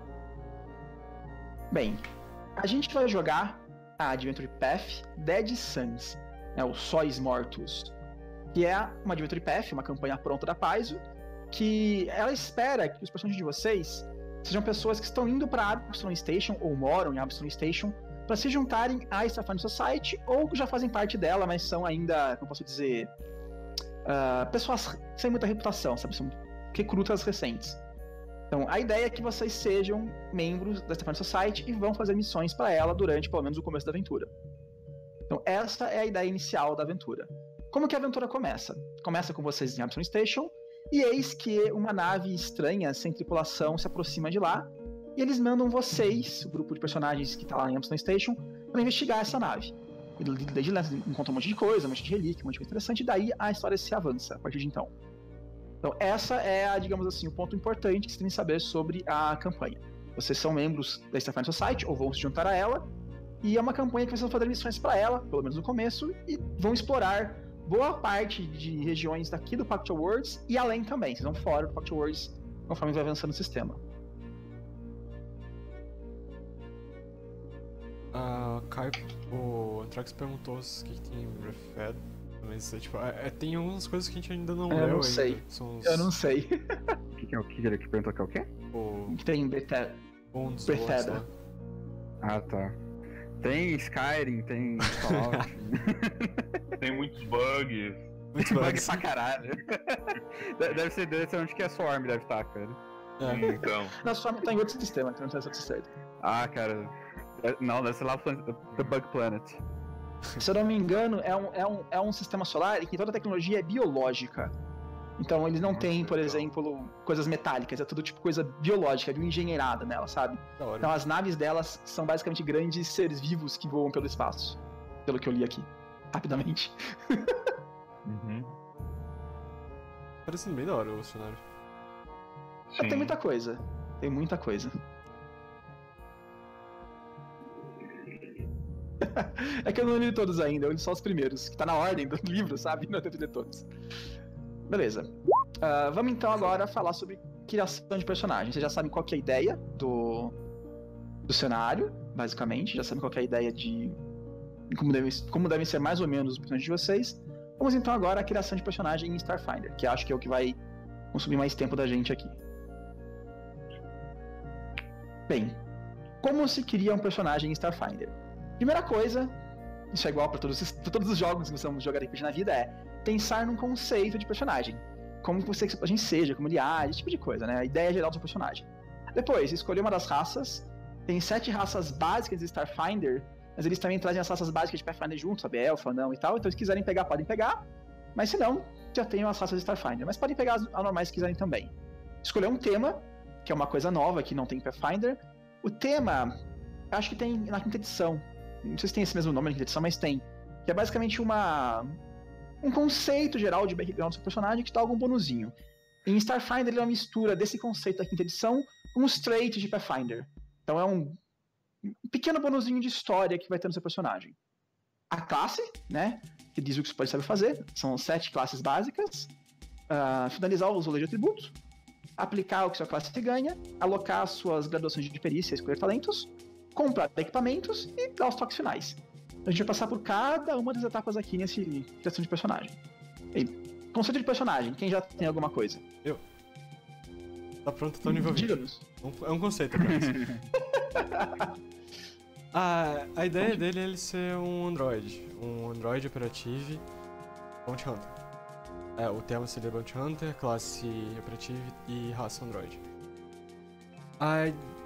Bem, a gente vai jogar a Adventure Path Dead Suns, né, o Sóis Mortos, que é uma Adventure Path, uma campanha pronta da Paizo, que ela espera que os personagens de vocês sejam pessoas que estão indo para a Absalom Station ou moram em Absalom Station para se juntarem à Starfinder Society ou que já fazem parte dela, mas são ainda, como posso dizer, uh, pessoas sem muita reputação, sabe? São recrutas recentes. Então, a ideia é que vocês sejam membros da Starfinder Society e vão fazer missões para ela durante, pelo menos, o começo da aventura. Então, essa é a ideia inicial da aventura. Como que a aventura começa? Começa com vocês em Armstrong Station, e eis que uma nave estranha, sem tripulação, se aproxima de lá, e eles mandam vocês, o grupo de personagens que está lá em Armstrong Station, para investigar essa nave. Desde lá encontra um monte de coisa, um monte de relíquia, um monte de coisa interessante, e daí a história se avança a partir de então. Então, essa é, a, digamos assim, o ponto importante que vocês têm que saber sobre a campanha. Vocês são membros da Starfinder Society, ou vão se juntar a ela, e é uma campanha que vocês vão fazer missões para ela, pelo menos no começo, e vão explorar boa parte de regiões daqui do Pactual Worlds e além também. Vocês vão fora do Pactual Worlds conforme vai avançando no sistema. Uh, Caio, o Antrax perguntou o que tem em Breathfed, mas é, tipo, é, tem algumas coisas que a gente ainda não eu leu. Eu não ainda. sei. São os... Eu não sei. O que, que é o que ele que perguntou que é o quê? O... O que tem em Bethesda? Um dos Bethesda. lá. Ah, tá. Tem Skyrim, tem Fallout. Tem muitos bugs. Muito Bug bugs. pra caralho. Deve ser, deve ser onde que é Swarm, deve estar, cara. É. Então, Na sua tá em outro sistema, que não tem outro sistema. Ah, cara. Não, deve ser lá o The Bug Planet. Se eu não me engano, é um, é, um, é um sistema solar em que toda a tecnologia é biológica. Então eles não Nossa, têm, por legal. exemplo, coisas metálicas, é tudo tipo coisa biológica, bioengenheirada nela, sabe? Da hora. Então as naves delas são basicamente grandes seres vivos que voam pelo espaço. Pelo que eu li aqui, rapidamente. uhum. Parecendo bem da hora o cenário. Sim. Tem muita coisa, tem muita coisa. É que eu não li todos ainda, eu li só os primeiros, que tá na ordem do livro, sabe? Não tento ler todos. Beleza. Uh, vamos então agora falar sobre criação de personagem. Vocês já sabem qual que é a ideia do, do cenário, basicamente. Já sabem qual que é a ideia de como devem, como devem ser mais ou menos os personagens de vocês. Vamos então agora à criação de personagem em Starfinder, que acho que é o que vai consumir mais tempo da gente aqui. Bem, como se cria um personagem em Starfinder? Primeira coisa, isso é igual para todos, todos os jogos que você vamos jogar R P G na vida, é pensar num conceito de personagem. Como que você que a gente seja, como ele age, esse tipo de coisa, né? A ideia geral do seu personagem. Depois, escolher uma das raças. Tem sete raças básicas de Starfinder, mas eles também trazem as raças básicas de Pathfinder junto, sabe? Elfo, anão e tal. Então, se quiserem pegar, podem pegar. Mas se não, já tem as raças de Starfinder. Mas podem pegar as anormais se quiserem também. Escolher um tema, que é uma coisa nova que não tem em Pathfinder. O tema, acho que tem na quinta edição. Não sei se tem esse mesmo nome na quinta edição, mas tem. Que é basicamente uma... um conceito geral de background do seu personagem que te dá algum bonuzinho. Em Starfinder ele é uma mistura desse conceito da quinta edição com os traits de Pathfinder. Então é um pequeno bonuzinho de história que vai ter no seu personagem. A classe, né, que diz o que você pode saber fazer, são sete classes básicas. Uh, finalizar os rolês de atributos, aplicar o que sua classe ganha, alocar suas graduações de perícia, escolher talentos, comprar equipamentos e dar os toques finais. A gente vai passar por cada uma das etapas aqui nesse criação de personagem. E, conceito de personagem, quem já tem alguma coisa? Eu. Tá pronto, tô nível vinte. Diga-nos. É um conceito apenas. a, a ideia dele é ele ser um Android. Um Android Operative Bounty Hunter. É, o tema seria Bounty Hunter, classe Operative e raça Android. A,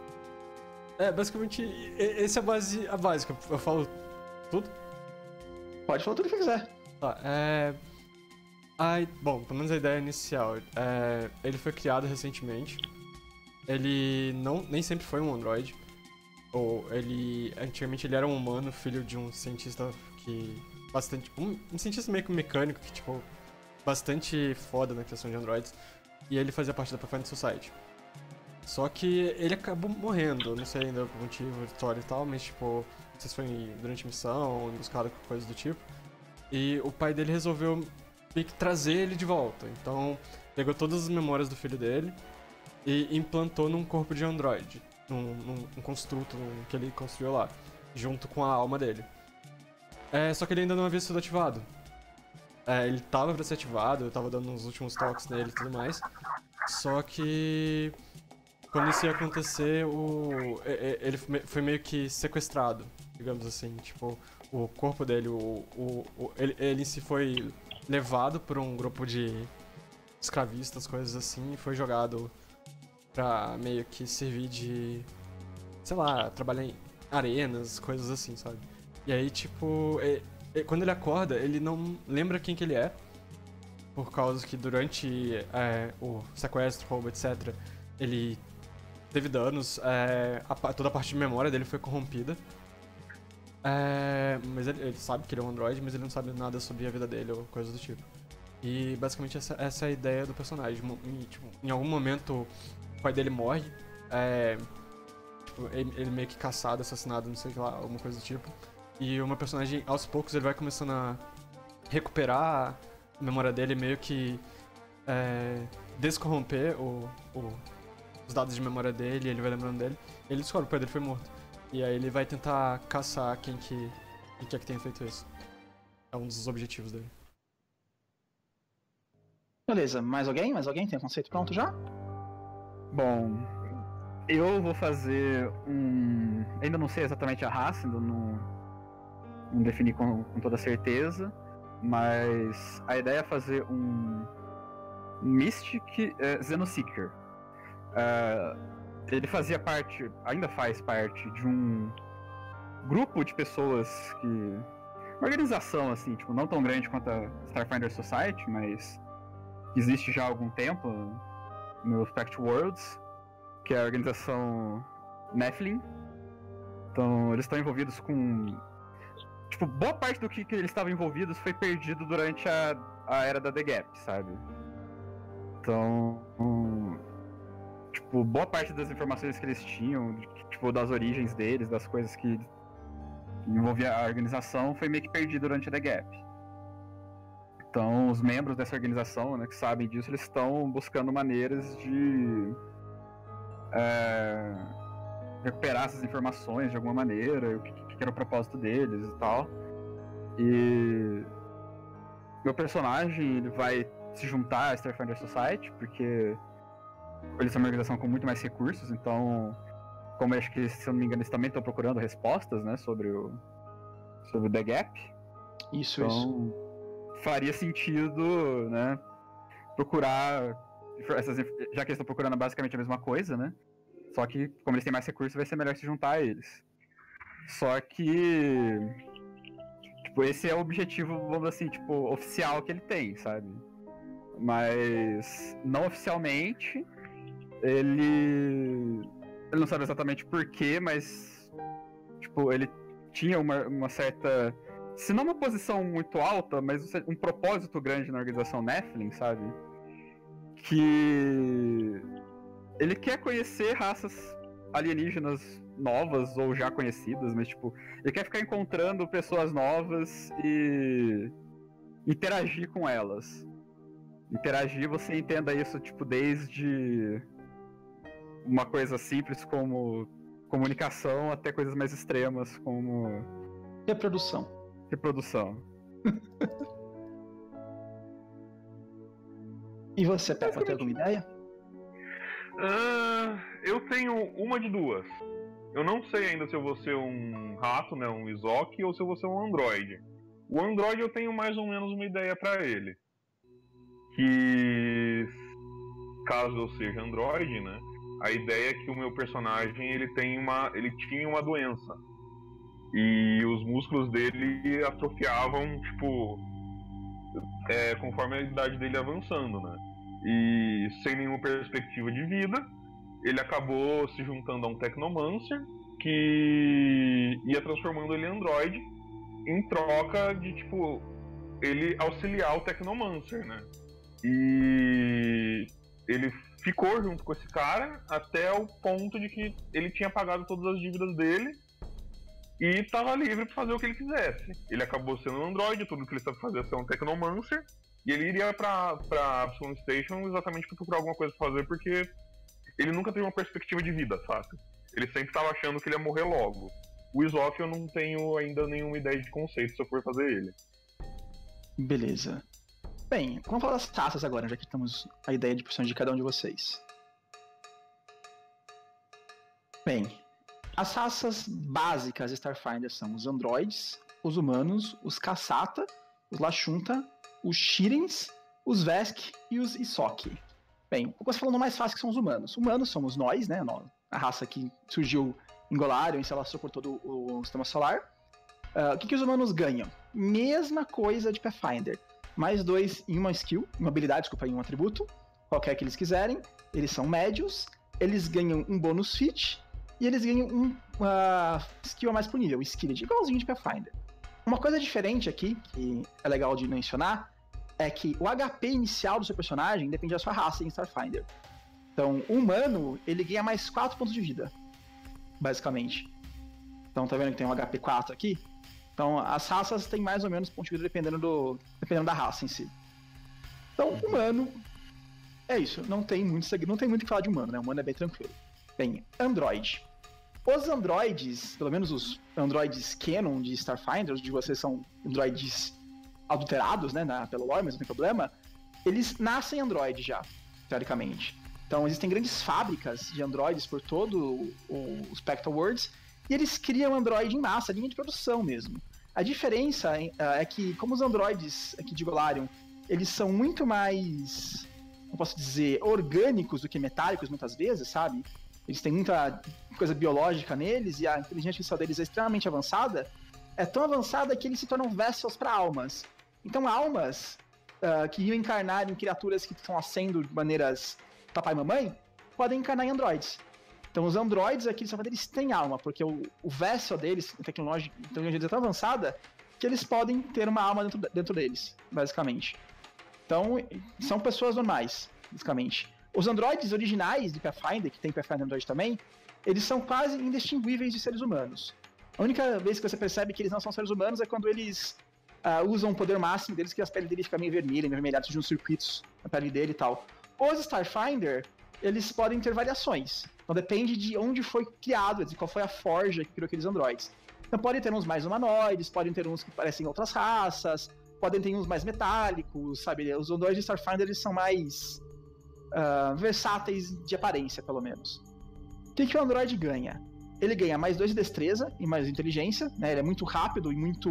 é, basicamente, essa é a base a básica. Eu falo tudo? Pode falar tudo que quiser. Tá, é... Ai, bom, pelo menos a ideia inicial. É, ele foi criado recentemente. Ele não, nem sempre foi um androide. Ou ele... Antigamente ele era um humano, filho de um cientista que... Bastante... Um, um cientista meio que mecânico, que tipo... Bastante foda na criação de androids. E ele fazia parte da Pathfinder Society. Só que ele acabou morrendo. Eu não sei ainda o motivo, história e tal, mas tipo... Não sei se foi durante a missão, ou emboscada, coisa do tipo. E o pai dele resolveu meio que trazer ele de volta. Então, pegou todas as memórias do filho dele e implantou num corpo de androide. Num, num, num construto num, que ele construiu lá, junto com a alma dele. É, só que ele ainda não havia sido ativado. É, ele tava pra ser ativado, eu tava dando uns últimos toques nele e tudo mais. Só que... Quando isso ia acontecer, o... ele foi meio que sequestrado, digamos assim. Tipo, o corpo dele, o... o... ele, ele em si foi levado por um grupo de escravistas, coisas assim, e foi jogado pra meio que servir de, sei lá, trabalhar em arenas, coisas assim, sabe? E aí, tipo, é, é, quando ele acorda, ele não lembra quem que ele é, por causa que durante é, o sequestro, roubo, etcétera, ele teve danos, é, a, toda a parte de memória dele foi corrompida. É, mas ele, ele sabe que ele é um androide, mas ele não sabe nada sobre a vida dele ou coisas do tipo. E basicamente essa, essa é a ideia do personagem. E, tipo, em algum momento o pai dele morre, é, tipo, ele, ele meio que caçado, assassinado, não sei o que lá, alguma coisa do tipo. E o meu personagem, aos poucos, ele vai começando a recuperar a memória dele, meio que é, descorromper o, o, os dados de memória dele, ele vai lembrando dele. Ele descobre que o pai dele foi morto. E aí ele vai tentar caçar quem que, quem que é que tenha feito isso. É um dos objetivos dele. Beleza, mais alguém? Mais alguém? Tem o conceito pronto já? Bom, eu vou fazer um... Ainda não sei exatamente a raça, ainda não, não defini com, com toda certeza, mas a ideia é fazer um Mystic uh, Xenoseeker. Uh, ele fazia parte, ainda faz parte de um grupo de pessoas que... Uma organização, assim, tipo, não tão grande quanto a Starfinder Society, mas existe já há algum tempo no Pact Worlds, que é a organização Nephilim. Então, eles estão envolvidos com... Tipo, boa parte do que, que eles estavam envolvidos foi perdido durante a, a era da The Gap, sabe? Então... Um, tipo, boa parte das informações que eles tinham, tipo, das origens deles, das coisas que envolviam a organização, foi meio que perdido durante a The Gap. Então, os membros dessa organização, né, que sabem disso, eles estão buscando maneiras de é, recuperar essas informações de alguma maneira, o que, que era o propósito deles e tal. E meu personagem, ele vai se juntar à Starfinder Society, porque eles são uma organização com muito mais recursos, então, como eu acho que, se eu não me engano, eles também estão procurando respostas, né, sobre o, sobre o The Gap. Isso, então, isso. Faria sentido, né, procurar, essas, já que eles estão procurando basicamente a mesma coisa, né, só que, como eles têm mais recursos, vai ser melhor se juntar a eles. Só que, tipo, esse é o objetivo, vamos dizer assim, tipo, oficial que ele tem, sabe? Mas, não oficialmente... Ele... Ele não sabe exatamente porquê, mas... Tipo, ele tinha uma, uma certa... Se não uma posição muito alta, mas um propósito grande na organização Nephilim, sabe? Que... Ele quer conhecer raças alienígenas novas ou já conhecidas, mas, tipo... Ele quer ficar encontrando pessoas novas e... interagir com elas. Interagir, você entenda isso, tipo, desde... uma coisa simples como comunicação até coisas mais extremas como... Reprodução. Reprodução. E você, Peppa, tem alguma ideia? Uh, eu tenho uma de duas. Eu não sei ainda se eu vou ser um rato, né, um Izok, ou se eu vou ser um androide. O androide eu tenho mais ou menos uma ideia pra ele. Que... caso eu seja androide, né, a ideia é que o meu personagem ele tem uma, ele tinha uma doença e os músculos dele atrofiavam, tipo, é, conforme a idade dele avançando, né? E sem nenhuma perspectiva de vida, ele acabou se juntando a um Technomancer que ia transformando ele em androide em troca de, tipo, ele auxiliar o Technomancer, né? E ele ficou junto com esse cara até o ponto de que ele tinha pagado todas as dívidas dele e estava livre para fazer o que ele quisesse. Ele acabou sendo um androide, tudo que ele sabe fazer é ser um Technomancer, e ele iria pra, pra Absolute Station exatamente para procurar alguma coisa pra fazer, porque ele nunca teve uma perspectiva de vida, sabe? Ele sempre estava achando que ele ia morrer logo. O Izok eu não tenho ainda nenhuma ideia de conceito se eu for fazer ele. Beleza. Bem, vamos falar das raças agora, já que temos a ideia de personagem de cada um de vocês. Bem, as raças básicas de Starfinder são os androides, os humanos, os Kasata, os Lashunta, os Shirens, os Vesk e os Isoki. Bem, vou começar falando mais fácil, que são os humanos. Humanos somos nós, né? A raça que surgiu em Golarion e se alastrou por todo o sistema solar. Uh, o que, que os humanos ganham? Mesma coisa de Pathfinder. Mais dois em uma skill, uma habilidade, desculpa, em um atributo, qualquer que eles quiserem. Eles são médios, eles ganham um bônus feat e eles ganham um uh, skill a mais por nível, skilled, igualzinho de Pathfinder. Uma coisa diferente aqui, que é legal de mencionar, é que o H P inicial do seu personagem depende da sua raça em Starfinder. Então, o humano, ele ganha mais quatro pontos de vida, basicamente. Então, tá vendo que tem um H P quatro aqui? Então, as raças têm mais ou menos pontos de vida dependendo, do, dependendo da raça em si. Então, humano, é isso. Não tem muito não tem muito o que falar de humano, né? O humano é bem tranquilo. Bem, Android. Os androides, pelo menos os androides canon de Starfinder, de vocês são androides adulterados, né, na, pelo lore, mas não tem problema, eles nascem android já, teoricamente. Então existem grandes fábricas de androides por todo o, o Spectral Worlds, e eles criam android em massa, linha de produção mesmo. A diferença é, é que, como os androides aqui de Golarion, eles são muito mais, como posso dizer, orgânicos do que metálicos muitas vezes, sabe? Eles têm muita coisa biológica neles, e a inteligência artificial deles é extremamente avançada. É tão avançada que eles se tornam vessels para almas. Então, almas uh, que iam encarnar em criaturas que estão nascendo de maneiras papai e mamãe, podem encarnar em androides. Então, os androides aqui, eles têm alma, porque o, o vessel deles, a tecnologia, a tecnologia deles é tão avançada, que eles podem ter uma alma dentro, dentro deles, basicamente. Então, são pessoas normais, basicamente. Os androides originais de Pathfinder, que tem Pathfinder Android também, eles são quase indistinguíveis de seres humanos. A única vez que você percebe que eles não são seres humanos é quando eles uh, usam o poder máximo deles, que a pele deles fica meio vermelha, meio avermelhada, surgem uns circuitos na pele dele e tal. Os Starfinder, eles podem ter variações. Então depende de onde foi criado, de qual foi a forja que criou aqueles androides. Então podem ter uns mais humanoides, podem ter uns que parecem outras raças, podem ter uns mais metálicos, sabe? Os androides de Starfinder, eles são mais uh, versáteis de aparência, pelo menos. O que, que o android ganha? Ele ganha mais dois de destreza e mais inteligência, né? Ele é muito rápido e muito...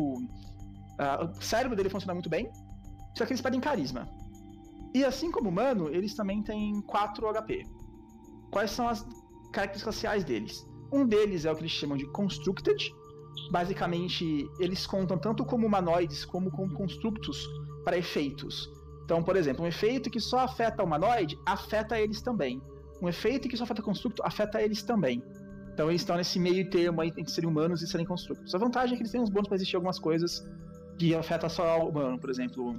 Uh, o cérebro dele funciona muito bem, só que eles pedem carisma. E assim como o humano, eles também têm quatro H P. Quais são as características raciais deles? Um deles é o que eles chamam de Constructed. Basicamente, eles contam tanto como humanoides como como constructos para efeitos. Então, por exemplo, um efeito que só afeta o humanoide, afeta eles também. Um efeito que só afeta o constructo, afeta eles também. Então eles estão nesse meio termo aí entre serem humanos e serem constructos. A vantagem é que eles têm uns bônus para existir algumas coisas que afetam só o humano, por exemplo.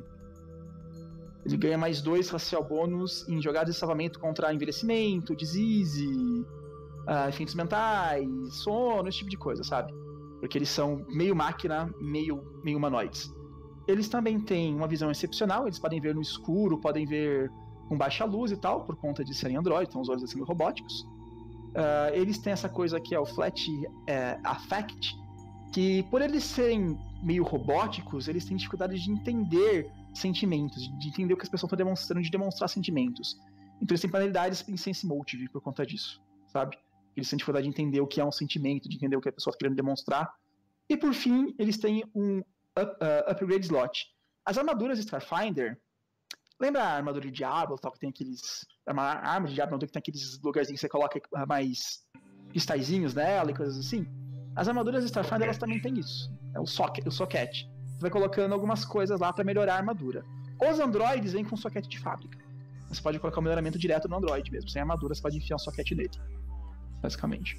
Ele ganha mais dois racial bônus em jogadas de salvamento contra envelhecimento, disease, uh, efeitos mentais, sono, esse tipo de coisa, sabe? Porque eles são meio máquina, meio, meio humanoides. Eles também têm uma visão excepcional, eles podem ver no escuro, podem ver com baixa luz e tal, por conta de serem androides, então os olhos são meio robóticos. Uh, eles têm essa coisa que é o Flat é, Affect, que por eles serem meio robóticos, eles têm dificuldade de entender sentimentos, de entender o que as pessoas estão demonstrando, de demonstrar sentimentos. Então eles têm penalidades em Sense Motive por conta disso, sabe? Eles têm dificuldade de entender o que é um sentimento, de entender o que a pessoa está querendo demonstrar. E por fim, eles têm um up, uh, Upgrade Slot. As armaduras de Starfinder... Lembra a armadura de Diablo, tal, que tem aqueles... Uma arma de Diablo que tem aqueles lugarzinhos que você coloca mais cristalzinhos nela e coisas assim? As armaduras de Starfinder, elas também têm isso. É o socket. O socket. Você vai colocando algumas coisas lá para melhorar a armadura. Os androides vêm com socket de fábrica. Você pode colocar o melhoramento direto no android mesmo. Sem armadura, você pode enfiar um socket nele. Basicamente.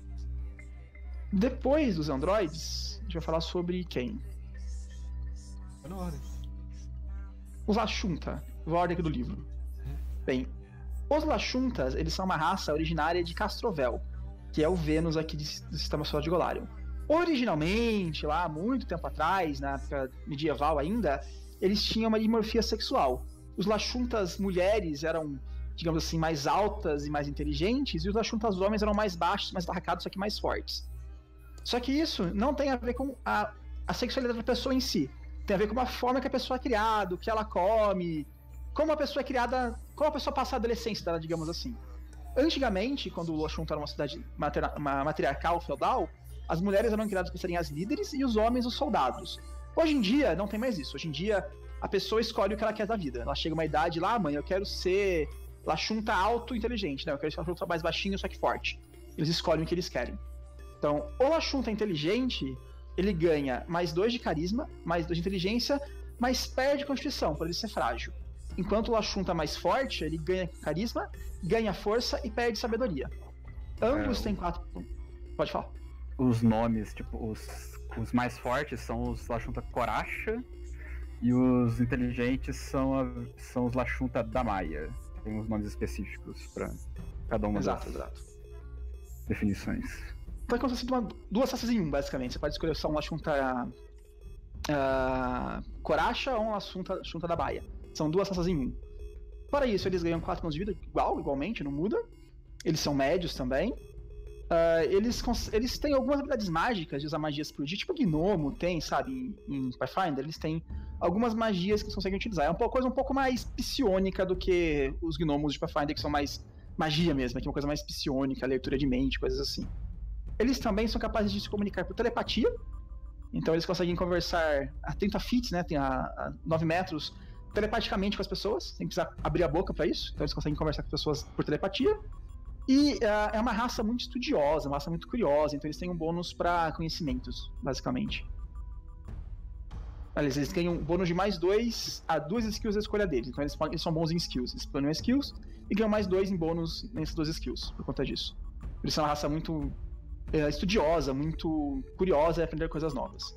Depois dos androides, a gente vai falar sobre quem? Tá na ordem. Os Lashunta. Vou a ordem aqui do livro. Bem, os Lashuntas, eles são uma raça originária de Castrovel, que é o Vênus aqui do sistema solar de Golarion. Originalmente, lá muito tempo atrás, na época medieval ainda, eles tinham uma dimorfia sexual. Os Lashuntas mulheres eram, digamos assim, mais altas e mais inteligentes, e os Lashuntas homens eram mais baixos, mais arracados, só que mais fortes. Só que isso não tem a ver com a, a sexualidade da pessoa em si. Tem a ver com a forma que a pessoa é criada, o que ela come, como a pessoa é criada, como a pessoa passa a adolescência dela, digamos assim. Antigamente, quando o Lashunta era uma cidade mater- uma matriarcal, feudal, as mulheres eram criadas para serem as líderes e os homens os soldados. Hoje em dia, não tem mais isso. Hoje em dia, a pessoa escolhe o que ela quer da vida. Ela chega a uma idade lá, mãe, eu quero ser Lashunta alto inteligente, né? Eu quero ser Lashunta mais baixinho, só que forte. Eles escolhem o que eles querem. Então, o Lashunta inteligente, ele ganha mais dois de carisma, mais dois de inteligência, mas perde constituição, por ele ser frágil. Enquanto o Lashunta mais forte, ele ganha carisma, ganha força e perde sabedoria. Ambos é, têm quatro... Pode falar. Os nomes, tipo, os, os mais fortes são os Lashunta Korasha e os inteligentes são, a, são os Lashunta Damaya. Tem uns nomes específicos para cada uma exato, das exato. definições. Então é como se fosse duas raças em um, basicamente. Você pode escolher só um Lashunta uh, Korasha ou um Lashunta, Lashunta Damaya. São duas raças em um. Para isso, eles ganham quatro pontos de vida, igual, igualmente, não muda. Eles são médios também. Uh, eles, eles têm algumas habilidades mágicas de usar magias por dia, tipo Gnomo tem, sabe, em, em Pathfinder. Eles têm algumas magias que eles conseguem utilizar. É uma coisa um pouco mais psionica do que os gnomos de Pathfinder, que são mais magia mesmo, que é uma coisa mais psionica, leitura de mente, coisas assim. Eles também são capazes de se comunicar por telepatia, então eles conseguem conversar a trinta feet, né, tem a, a nove metros, telepaticamente com as pessoas, sem precisar abrir a boca para isso, então eles conseguem conversar com as pessoas por telepatia. E uh, é uma raça muito estudiosa, uma raça muito curiosa, então eles têm um bônus para conhecimentos, basicamente. Aliás, eles ganham um bônus de mais dois a duas skills da escolha deles, então eles, eles são bons em skills, eles planejam skills e ganham mais dois em bônus nessas duas skills, por conta disso. Eles são uma raça muito uh, estudiosa, muito curiosa e aprender coisas novas.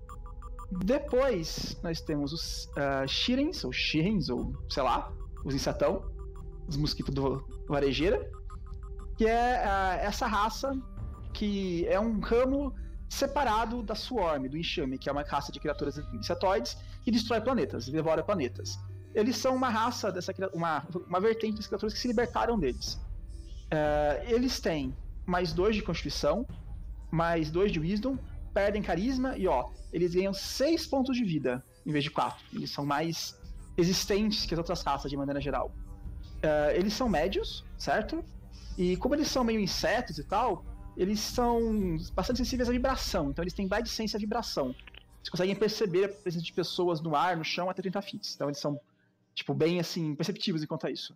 Depois, nós temos os uh, Shirens, ou Shirens, ou sei lá, os insetão, os mosquitos do varejeira, que é uh, essa raça que é um ramo separado da Swarm, do Enxame, que é uma raça de criaturas insetoides que destrói planetas, devora planetas. Eles são uma raça, dessa uma, uma vertente das criaturas que se libertaram deles. Uh, eles têm mais dois de Constituição, mais dois de Wisdom, perdem carisma e ó, eles ganham seis pontos de vida em vez de quatro. Eles são mais resistentes que as outras raças de maneira geral. Uh, eles são médios, certo? E como eles são meio insetos e tal, eles são bastante sensíveis à vibração, então eles têm bad sense à vibração. Eles conseguem perceber a presença de pessoas no ar, no chão, até trinta feet. Então eles são, tipo, bem, assim, perceptivos enquanto a isso.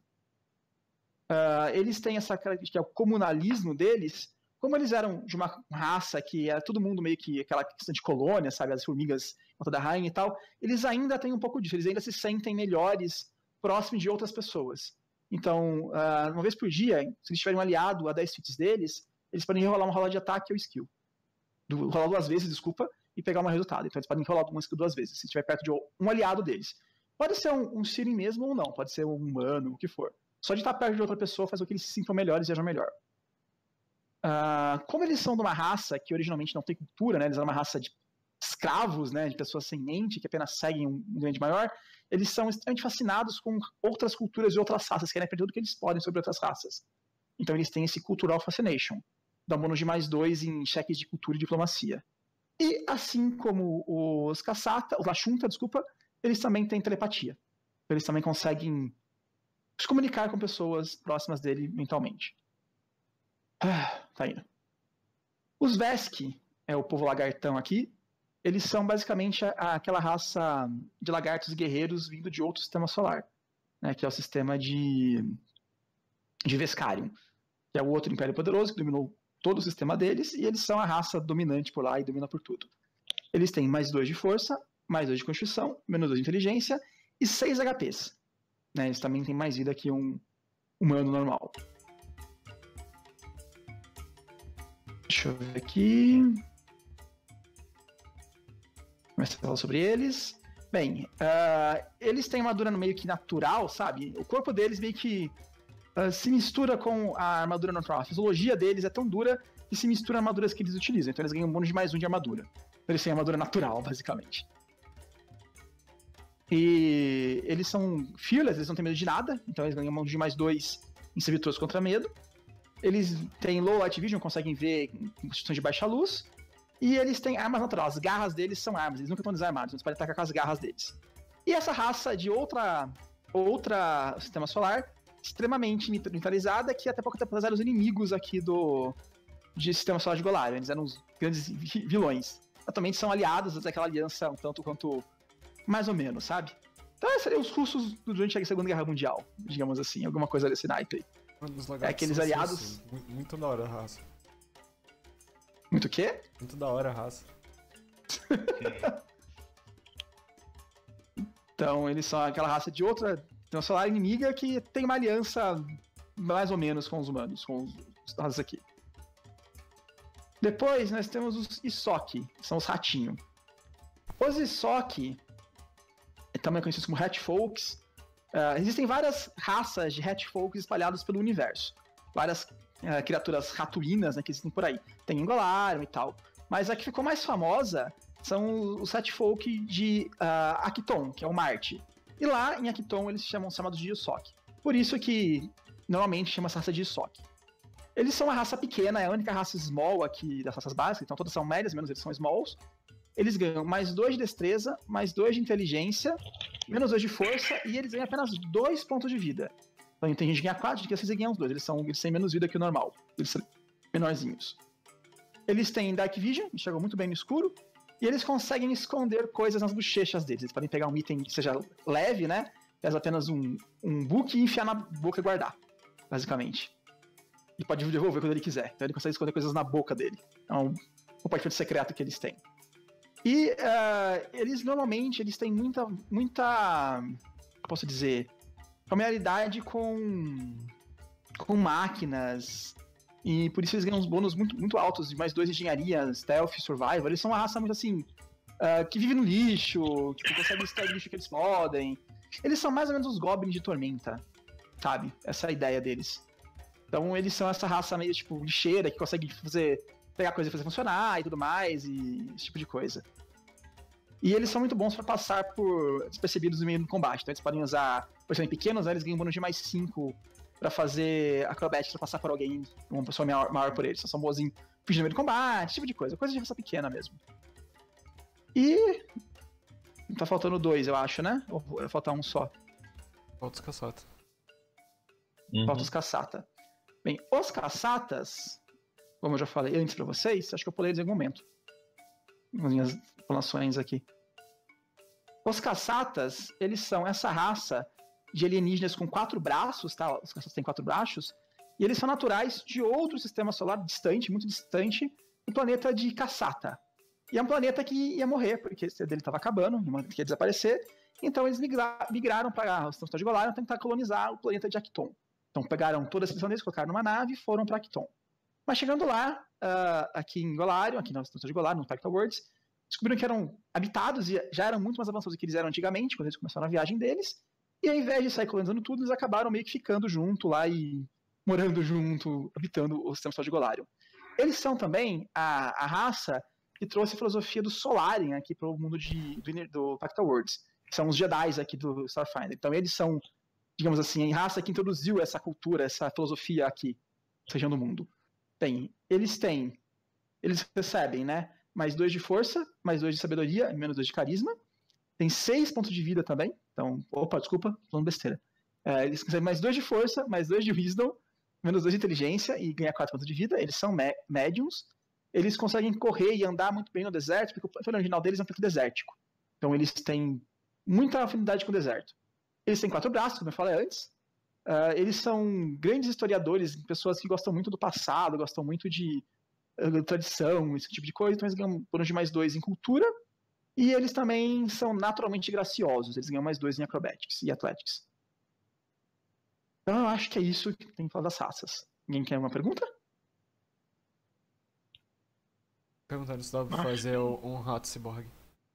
Uh, eles têm essa característica, que é o comunalismo deles. Como eles eram de uma raça que era todo mundo meio que aquela questão de colônia, sabe, as formigas em volta da rainha e tal, eles ainda têm um pouco disso, eles ainda se sentem melhores próximos de outras pessoas. Então, uh, uma vez por dia, se eles tiverem um aliado a dez feet deles, eles podem rolar uma rola de ataque ou skill. Do, rolar duas vezes, desculpa, e pegar um resultado. Então eles podem rolar uma skill duas vezes, se estiver perto de um aliado deles. Pode ser um, um Siren mesmo ou não, pode ser um humano, o que for. Só de estar perto de outra pessoa faz com que eles se sintam melhores e sejam melhor. Uh, como eles são de uma raça que originalmente não tem cultura, né, eles eram uma raça de escravos, né, de pessoas sem mente, que apenas seguem um grande maior, eles são extremamente fascinados com outras culturas e outras raças, querem aprender tudo que eles podem sobre outras raças. Então eles têm esse cultural fascination, dá um bônus de mais dois em cheques de cultura e diplomacia. E assim como os Cassata, os Lashunta, desculpa, eles também têm telepatia. Eles também conseguem se comunicar com pessoas próximas dele mentalmente. Ah, tá indo. Os Vesk, é o povo lagartão aqui, eles são basicamente a, a, aquela raça de lagartos guerreiros vindo de outro sistema solar, né, que é o sistema de, de Vescarium, que é o outro império poderoso que dominou todo o sistema deles, e eles são a raça dominante por lá e domina por tudo. Eles têm mais dois de força, mais dois de constituição, menos dois de inteligência e seis H Ps. Né, eles também têm mais vida que um humano normal. Deixa eu ver aqui. Começa a falar sobre eles. Bem, uh, eles têm uma armadura meio que natural, sabe? O corpo deles meio que uh, se mistura com a armadura natural. A fisiologia deles é tão dura que se mistura armaduras que eles utilizam. Então eles ganham um bônus de mais um de armadura. Então eles têm armadura natural, basicamente. E eles são fearless, eles não têm medo de nada. Então eles ganham um bônus de mais dois em servitores contra medo. Eles têm low light vision, conseguem ver em condições de baixa luz. E eles têm armas naturais. As garras deles são armas. Eles nunca estão desarmados. Eles podem atacar com as garras deles. E essa raça de outra, outra sistema solar, extremamente militarizada, que até pouco tempo atrás eram os inimigos aqui do de sistema solar de Golarion. Eles eram os grandes vilões. Atualmente são aliados daquela aliança um tanto quanto mais ou menos, sabe? Então, esses seriam os russos durante a Segunda Guerra Mundial, digamos assim, alguma coisa desse naipe aí. Mano, os É lagartos aqueles são aliados. assim, muito, muito da hora a raça. Muito o quê? Muito da hora a raça. Então, eles são aquela raça de outra transsolar inimiga que tem uma aliança mais ou menos com os humanos, com os, os raças aqui. Depois, nós temos os Isoki, que são os ratinhos. Os Isoki, também conhecidos como Hatfolks, uh, existem várias raças de Hatfolks espalhadas pelo universo. Várias uh, criaturas ratuínas, né, que existem por aí. Tem Engolarium e tal. Mas a que ficou mais famosa são os Hatfolk de uh, Akiton, que é o Marte. E lá em Akiton eles chamam chamados de Isoki. Por isso que normalmente chama essa raça de Isoki. Eles são uma raça pequena, é a única raça small aqui das raças básicas, então todas são médias, menos eles são smalls. Eles ganham mais dois de destreza, mais dois de inteligência, menos dois de força, e eles ganham apenas dois pontos de vida. Então tem gente que ganha quatro, gente que vocês ganham os dois. Eles, são, eles têm menos vida que o normal. Eles são menorzinhos. Eles têm Dark Vision, enxergam muito bem no escuro, e eles conseguem esconder coisas nas bochechas deles. Eles podem pegar um item que seja leve, né? Pesa apenas um, um book e enfiar na boca e guardar, basicamente. E pode devolver quando ele quiser. Então ele consegue esconder coisas na boca dele. É um compartimento secreto que eles têm. E uh, eles normalmente eles têm muita, muita, posso dizer, familiaridade com, com máquinas, e por isso eles ganham uns bônus muito, muito altos, de mais dois de engenharia, stealth, survival. Eles são uma raça muito assim, uh, que vive no lixo, que consegue extrair lixo que eles podem. Eles são mais ou menos os goblins de Tormenta, sabe? Essa é a ideia deles. Então eles são essa raça meio tipo lixeira, que consegue fazer... pegar coisa e fazer funcionar e tudo mais, e esse tipo de coisa. E eles são muito bons para passar por despercebidos no meio do combate. Então eles podem usar, por serem pequenos, né, eles ganham um bônus de mais cinco para fazer acrobatics, pra passar por alguém, uma pessoa maior, maior por eles. Então são boas em fugir no meio do combate, esse tipo de coisa. Coisa de raça pequena mesmo. E... tá faltando dois, eu acho, né? Ou vai faltar um só? Falta os caçata. Uhum. Falta os caçata. Bem, os caçatas... como eu já falei antes pra vocês, acho que eu pulei eles em algum momento. Nas minhas explanações aqui. Os caçatas, eles são essa raça de alienígenas com quatro braços, tá? Os caçatas têm quatro braços. E eles são naturais de outro sistema solar distante, muito distante, do planeta de Cassata. E é um planeta que ia morrer, porque o dele estava acabando, que ia desaparecer. Então eles migra- migraram para o sistema de Golarion tentar colonizar o planeta de Akiton. Então pegaram toda a seleção deles, colocaram numa nave e foram para Akiton. Mas chegando lá, uh, aqui em Golarion, aqui na estação de Golarion, no Pactal Worlds, descobriram que eram habitados e já eram muito mais avançados do que eles eram antigamente, quando eles começaram a viagem deles. E ao invés de sair colonizando tudo, eles acabaram meio que ficando junto lá e morando junto, habitando o sistema de Golarion. Eles são também a, a raça que trouxe a filosofia do Solarian aqui para o mundo de, do, do Pactal Worlds. São os Jedi aqui do Starfinder. Então eles são, digamos assim, a raça que introduziu essa cultura, essa filosofia aqui, na região do mundo. Bem, eles têm, eles recebem, né, mais dois de força, mais dois de sabedoria, menos dois de carisma. Tem seis pontos de vida também. Então, opa, desculpa, falando besteira. É, eles recebem mais dois de força, mais dois de wisdom, menos dois de inteligência e ganhar quatro pontos de vida. Eles são médiums. Eles conseguem correr e andar muito bem no deserto, porque o plano original deles é um plano desértico. Então eles têm muita afinidade com o deserto. Eles têm quatro braços, como eu falei antes. Uh, eles são grandes historiadores, pessoas que gostam muito do passado, gostam muito de uh, tradição, esse tipo de coisa. Então eles ganham bônus de mais dois em cultura. E eles também são naturalmente graciosos. Eles ganham mais dois em acrobatics e athletics. Então eu acho que é isso que tem que falar das raças. Ninguém quer uma pergunta? Perguntando se dá pra fazer um rato ciborgue.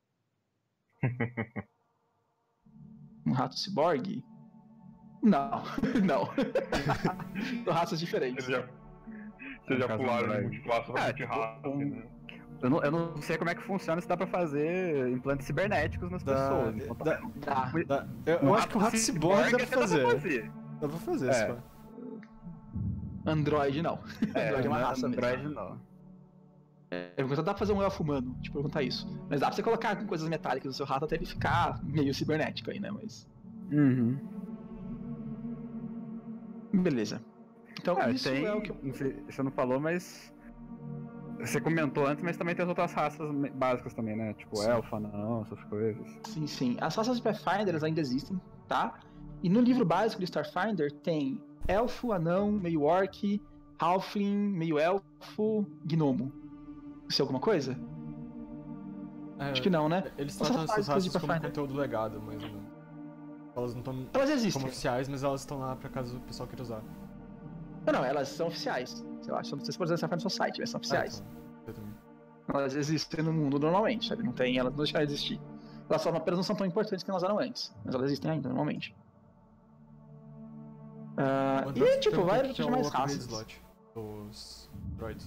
Um rato ciborgue? Não, não. São raças diferentes. Vocês já, vocês já pularam de multiclasse pra Ah, multi-raça, um- né? Eu não, eu não sei como é que funciona, se dá pra fazer implantes cibernéticos nas Dá, pessoas. Então, dá, Tá. dá. Eu, eu acho que o rato ciborgue dá pra até fazer. Dá pra fazer, É. se pá. Android não. É, Android é uma não, raça Android mesmo. não. Eu vou tentar fazer um elfo humano, te perguntar isso. Mas dá pra você colocar com coisas metálicas no seu rato até ele ficar meio cibernético aí, né? Mas. Uhum. Beleza. Então Ah, isso tem, é o que eu. não sei, você não falou, mas Você comentou antes, mas também tem as outras raças básicas também, né? Tipo, sim. Elfa, não, essas coisas. Sim, sim. As raças de Pathfinder ainda existem, tá? E no livro básico de Starfinder tem elfo, anão, meio orc, halfling, meio elfo, gnomo. Isso é alguma coisa? É, Acho que não, né? Eles tratam essas raças como conteúdo legado, mais ou menos. Elas não estão elas existem como oficiais, mas elas estão lá pra caso o pessoal queira usar. Não, não, elas são oficiais. Sei lá, vocês podem usar no seu site, elas são oficiais. Ah, então, elas existem no mundo normalmente, sabe? Não tem, elas não deixaram de existir. Elas só apenas não são tão importantes que elas eram antes, mas elas existem ainda, normalmente. Uh, e, tipo, vai ter mais raças. Slot, os droids.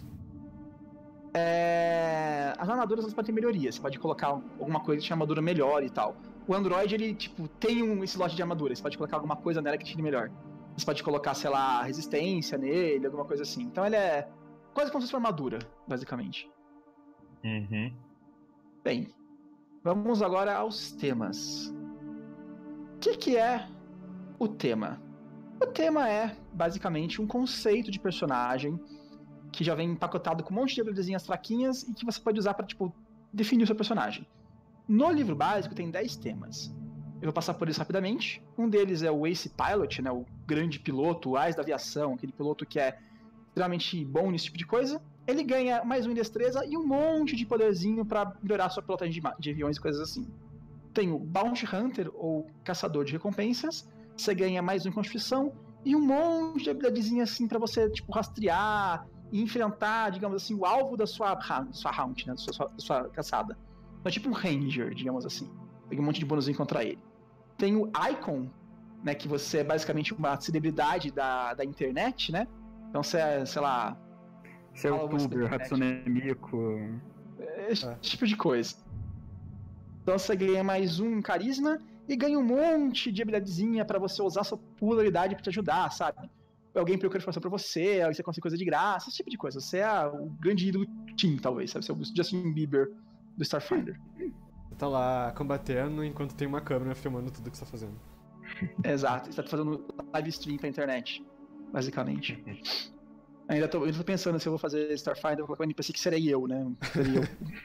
É... As armaduras elas podem ter melhorias. Você pode colocar alguma coisa que tinha armadura melhor e tal. O Android, ele, tipo, tem um, esse slot de armadura. Você pode colocar alguma coisa nela que tire melhor. Você pode colocar, sei lá, resistência nele, alguma coisa assim. Então ele é quase como se fosse uma armadura, basicamente. Uhum. Bem, vamos agora aos temas. O que, que é o tema? O tema é, basicamente, um conceito de personagem que já vem empacotado com um monte de habilidadezinhas fraquinhas e que você pode usar para, tipo, definir o seu personagem. No livro básico tem dez temas. Eu vou passar por isso rapidamente. Um deles é o Ace Pilot, né, o grande piloto, o Ás da aviação, aquele piloto que é extremamente bom nesse tipo de coisa. Ele ganha mais um em destreza e um monte de poderzinho para melhorar a sua pilotagem de, de aviões e coisas assim. Tem o Bounty Hunter, ou Caçador de Recompensas. Você ganha mais um em Constituição e um monte de habilidadezinha assim para você, tipo, rastrear e enfrentar, digamos assim, o alvo da sua, sua hunt, né, da sua, da sua caçada. Então é tipo um Ranger, digamos assim. Tem um monte de bônusinho contra ele. Tem o Icon, né, que você é basicamente uma celebridade da, da internet, né? Então você é, sei lá... Você é youtuber, Hatsune Miku... Esse é. tipo de coisa. Então você ganha mais um em carisma e ganha um monte de habilidadezinha pra você usar sua popularidade pra te ajudar, sabe? Alguém procura informação pra você, aí você consegue coisa de graça, esse tipo de coisa. Você é o grande ídolo do time, talvez, sabe? Você é o Justin Bieber do Starfinder. Você tá lá combatendo enquanto tem uma câmera filmando tudo que você tá fazendo. Exato, você tá fazendo live stream pra internet, basicamente. Ainda tô, eu tô pensando se eu vou fazer Starfinder, eu vou colocar um N P C que serei eu, né? Seria eu,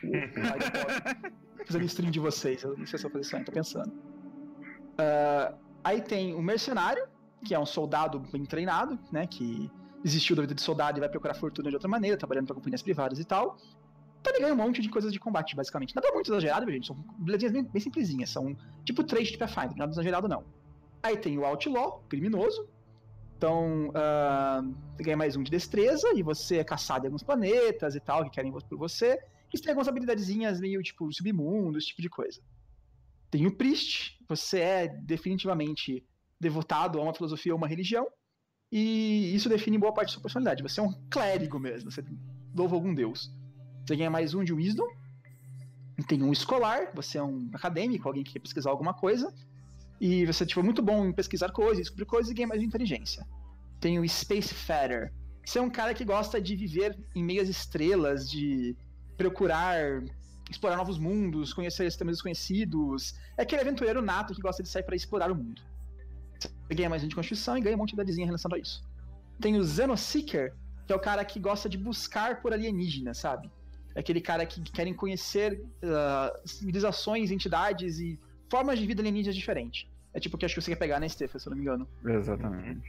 o, o fazendo stream de vocês, eu não sei se eu vou fazer isso ainda, tô pensando. Uh, aí tem o Mercenário, que é um soldado bem treinado, né? Que desistiu da vida de soldado e vai procurar fortuna de outra maneira, trabalhando pra companhias privadas e tal. Então ele ganha um monte de coisas de combate, basicamente. Nada muito exagerado, gente. São biladinhas bem, bem simplesinhas. São tipo três de Pathfinder, nada exagerado não. Aí tem o Outlaw, criminoso. Então, uh, você ganha mais um de destreza e você é caçado em alguns planetas e tal, que querem por você. E você tem algumas habilidadezinhas meio tipo submundo, esse tipo de coisa. Tem o Priest, você é definitivamente devotado a uma filosofia ou uma religião. E isso define boa parte da sua personalidade. Você é um clérigo mesmo, você louva algum deus. Você ganha mais um de Wisdom. Tem um escolar, você é um acadêmico, alguém que quer pesquisar alguma coisa. E você tipo, é muito bom em pesquisar coisas, descobrir coisas e ganha mais inteligência. Tem o Spacefarer. Você é um cara que gosta de viver em meio às estrelas, de procurar explorar novos mundos, conhecer sistemas desconhecidos. É aquele aventureiro nato que gosta de sair para explorar o mundo. Você ganha mais um de Constituição e ganha um monte de dadezinha relacionado a isso. Tem o Xenoseeker, que é o cara que gosta de buscar por alienígenas, sabe? É aquele cara que querem conhecer uh, civilizações, entidades e formas de vida alienígenas diferentes. É tipo o que acho que você quer pegar na Estefa, se eu não me engano. Exatamente.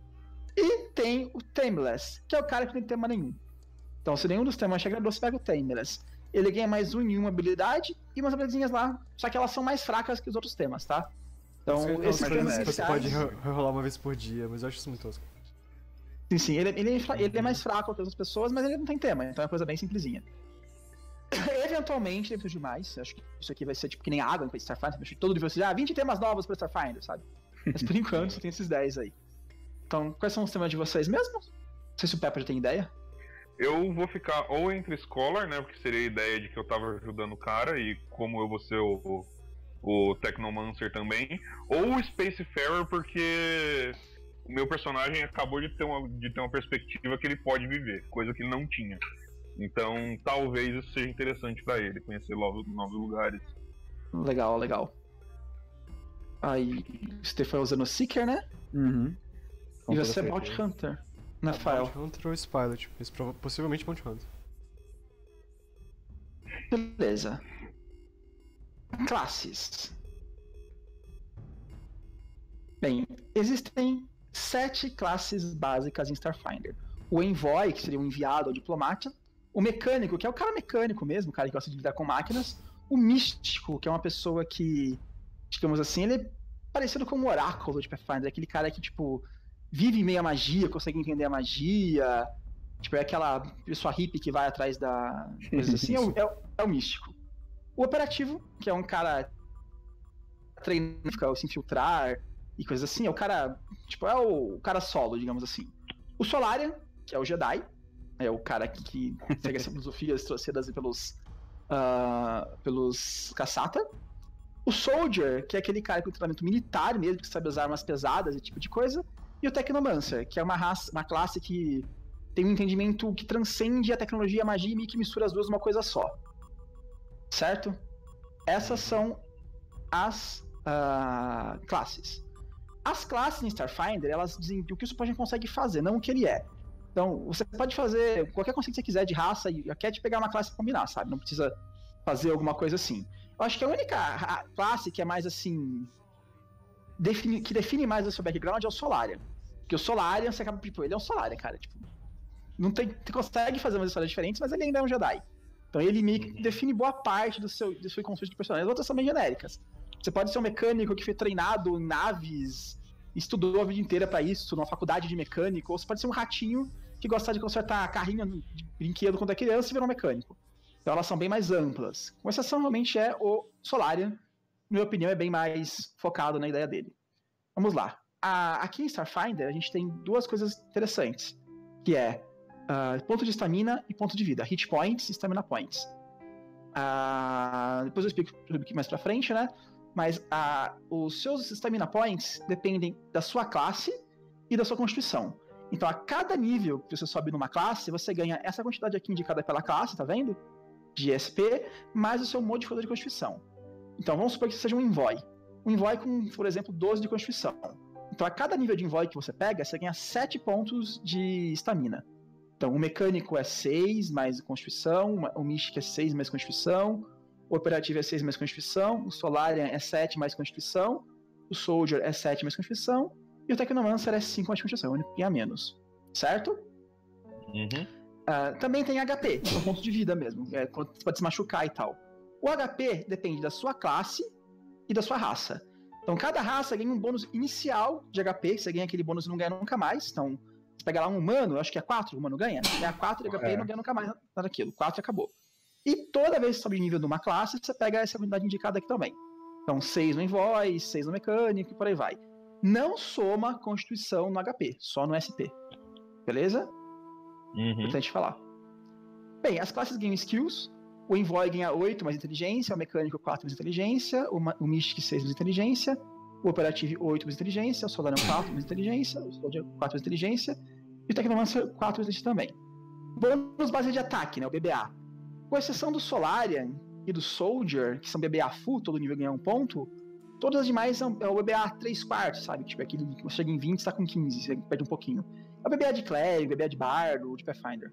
E tem o Tameless, que é o cara que não tem tema nenhum. Então, se nenhum dos temas chegar, você pega o Tameless. Ele ganha mais um em uma habilidade e umas habilidadezinhas lá, só que elas são mais fracas que os outros temas, tá? Então, você, esses temas você iniciais... pode rerolar uma vez por dia, mas eu acho isso muito tosco. Sim, sim, ele, ele, é, ele é mais fraco que as outras pessoas, mas ele não tem tema, então é uma coisa bem simplesinha. Eventualmente, depois demais, acho que isso aqui vai ser tipo que nem água em Starfinder, acho que todo dia você ah, vinte temas novos pra Starfinder, sabe? Mas por enquanto você tem esses dez aí. Então, quais são os temas de vocês mesmo? Não sei se o Peppa já tem ideia. Eu vou ficar ou entre Scholar, né, porque seria a ideia de que eu tava ajudando o cara, e como eu vou ser o, o Technomancer também, ou o Spacefarer, porque o meu personagem acabou de ter, uma, de ter uma perspectiva que ele pode viver, coisa que ele não tinha. Então, talvez isso seja interessante pra ele, conhecer novos, novos lugares. Legal, legal. Aí, você foi usando o Seeker, né? Uhum. E você é Bounty Hunter, né, File? Bounty Hunter ou Spilot, mas possivelmente Bounty Hunter. Beleza. Classes. Bem, existem sete classes básicas em Starfinder. O Envoy, que seria o enviado ou diplomata. O Mecânico, que é o cara mecânico mesmo, o cara que gosta de lidar com máquinas. O Místico, que é uma pessoa que, digamos assim, ele é parecido com um oráculo de Pathfinder. Aquele cara que, tipo, vive meio a magia, consegue entender a magia. Tipo, é aquela pessoa hippie que vai atrás da coisas assim. é, o, é, o, é o Místico. O Operativo, que é um cara treinado, se infiltrar e coisas assim, é o cara, tipo, é o, o cara solo, digamos assim. O Solarian, que é o Jedi, é o cara que, que segue as filosofias trouxedas pelos uh, pelos Cassata. O Soldier, que é aquele cara com treinamento militar mesmo, que sabe usar armas pesadas e tipo de coisa. E o Technomancer, que é uma raça, uma classe que tem um entendimento que transcende a tecnologia, a magia e que mistura as duas numa coisa só. Certo? Essas são as uh, classes. As classes em Starfinder, elas dizem o que o personagem consegue fazer, não o que ele é. Então, você pode fazer qualquer coisa que você quiser de raça e quer te pegar uma classe e combinar, sabe? Não precisa fazer alguma coisa assim. Eu acho que a única classe que é mais assim... Define, que define mais o seu background é o Solarian. Porque o Solarian, você acaba... Tipo, ele é um Solarian, cara. Tipo, não tem, você consegue fazer umas histórias diferentes, mas ele ainda é um Jedi. Então ele meio que define boa parte do seu, do seu conceito de personagem. As outras são bem genéricas. Você pode ser um mecânico que foi treinado em naves, estudou a vida inteira pra isso, numa faculdade de mecânico, ou você pode ser um ratinho que gosta de consertar carrinho de brinquedo quando é criança e virar um mecânico. Então elas são bem mais amplas. Com exceção, realmente, é o Solarian. Na minha opinião, é bem mais focado na ideia dele. Vamos lá. A, aqui em Starfinder, a gente tem duas coisas interessantes, que é uh, ponto de estamina e ponto de vida. Hit points e stamina points. Uh, depois eu explico tudo aqui mais pra frente, né? Mas uh, os seus stamina points dependem da sua classe e da sua constituição. Então, a cada nível que você sobe numa classe, você ganha essa quantidade aqui indicada pela classe, tá vendo? De S P, mais o seu modificador de constituição. Então, vamos supor que você seja um Envoy. Um Envoy com, por exemplo, doze de constituição. Então, a cada nível de Envoy que você pega, você ganha sete pontos de estamina. Então, o Mecânico é seis mais constituição, o Mystic é seis mais constituição, o Operativo é seis mais constituição, o Solarian é sete mais constituição, o Soldier é sete mais constituição, e o Technomancer é cinco mais constituição, o único que ganha menos. Certo? Uhum. Uh, também tem H P, que é um ponto de vida mesmo, é, você pode se machucar e tal. O H P depende da sua classe e da sua raça. Então, cada raça ganha um bônus inicial de H P, você ganha aquele bônus e não ganha nunca mais. Então, você pega lá um humano, eu acho que é quatro, o humano ganha, ganha quatro de H P é. E não ganha nunca mais nada daquilo. quatro e acabou. E toda vez que você sobe de nível de uma classe, você pega essa quantidade indicada aqui também. Então, seis no Envoy, seis no Mecânico e por aí vai. Não soma Constituição no H P, só no S P. Beleza? Uhum. Importante falar. Bem, as classes ganham skills. O Envoy ganha oito mais inteligência, o Mecânico quatro mais inteligência, o, o Mystic seis mais inteligência, o Operativo oito mais inteligência, o Solarian quatro mais inteligência, o Soldier quatro mais inteligência e o Technomancer quatro mais inteligência também. Bônus base de ataque, né, o B B A. Com exceção do Solarian e do Soldier, que são B B A full, todo nível ganha um ponto, todas as demais são é o B B A três quartos, sabe? Tipo, aquele que você chega em vinte e está com quinze, você perde um pouquinho. É o B B A de Clérigo, B B A de Bardo, de Pathfinder.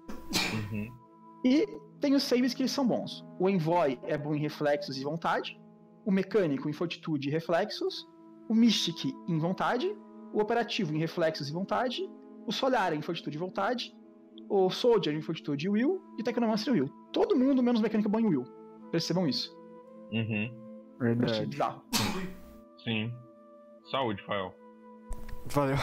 Uhum. E tem os saves que eles são bons. O Envoy é bom em reflexos e vontade, o Mecânico em fortitude e reflexos, o Mystic em vontade, o Operativo em reflexos e vontade, o Solarian em fortitude e vontade, o Soldier em fortitude e will, e o Technomancer em will. Todo mundo menos Mecânico é bom em will. Percebam isso. Uhum. Verdade. Bizarro. Sim. Saúde, Fael. Valeu.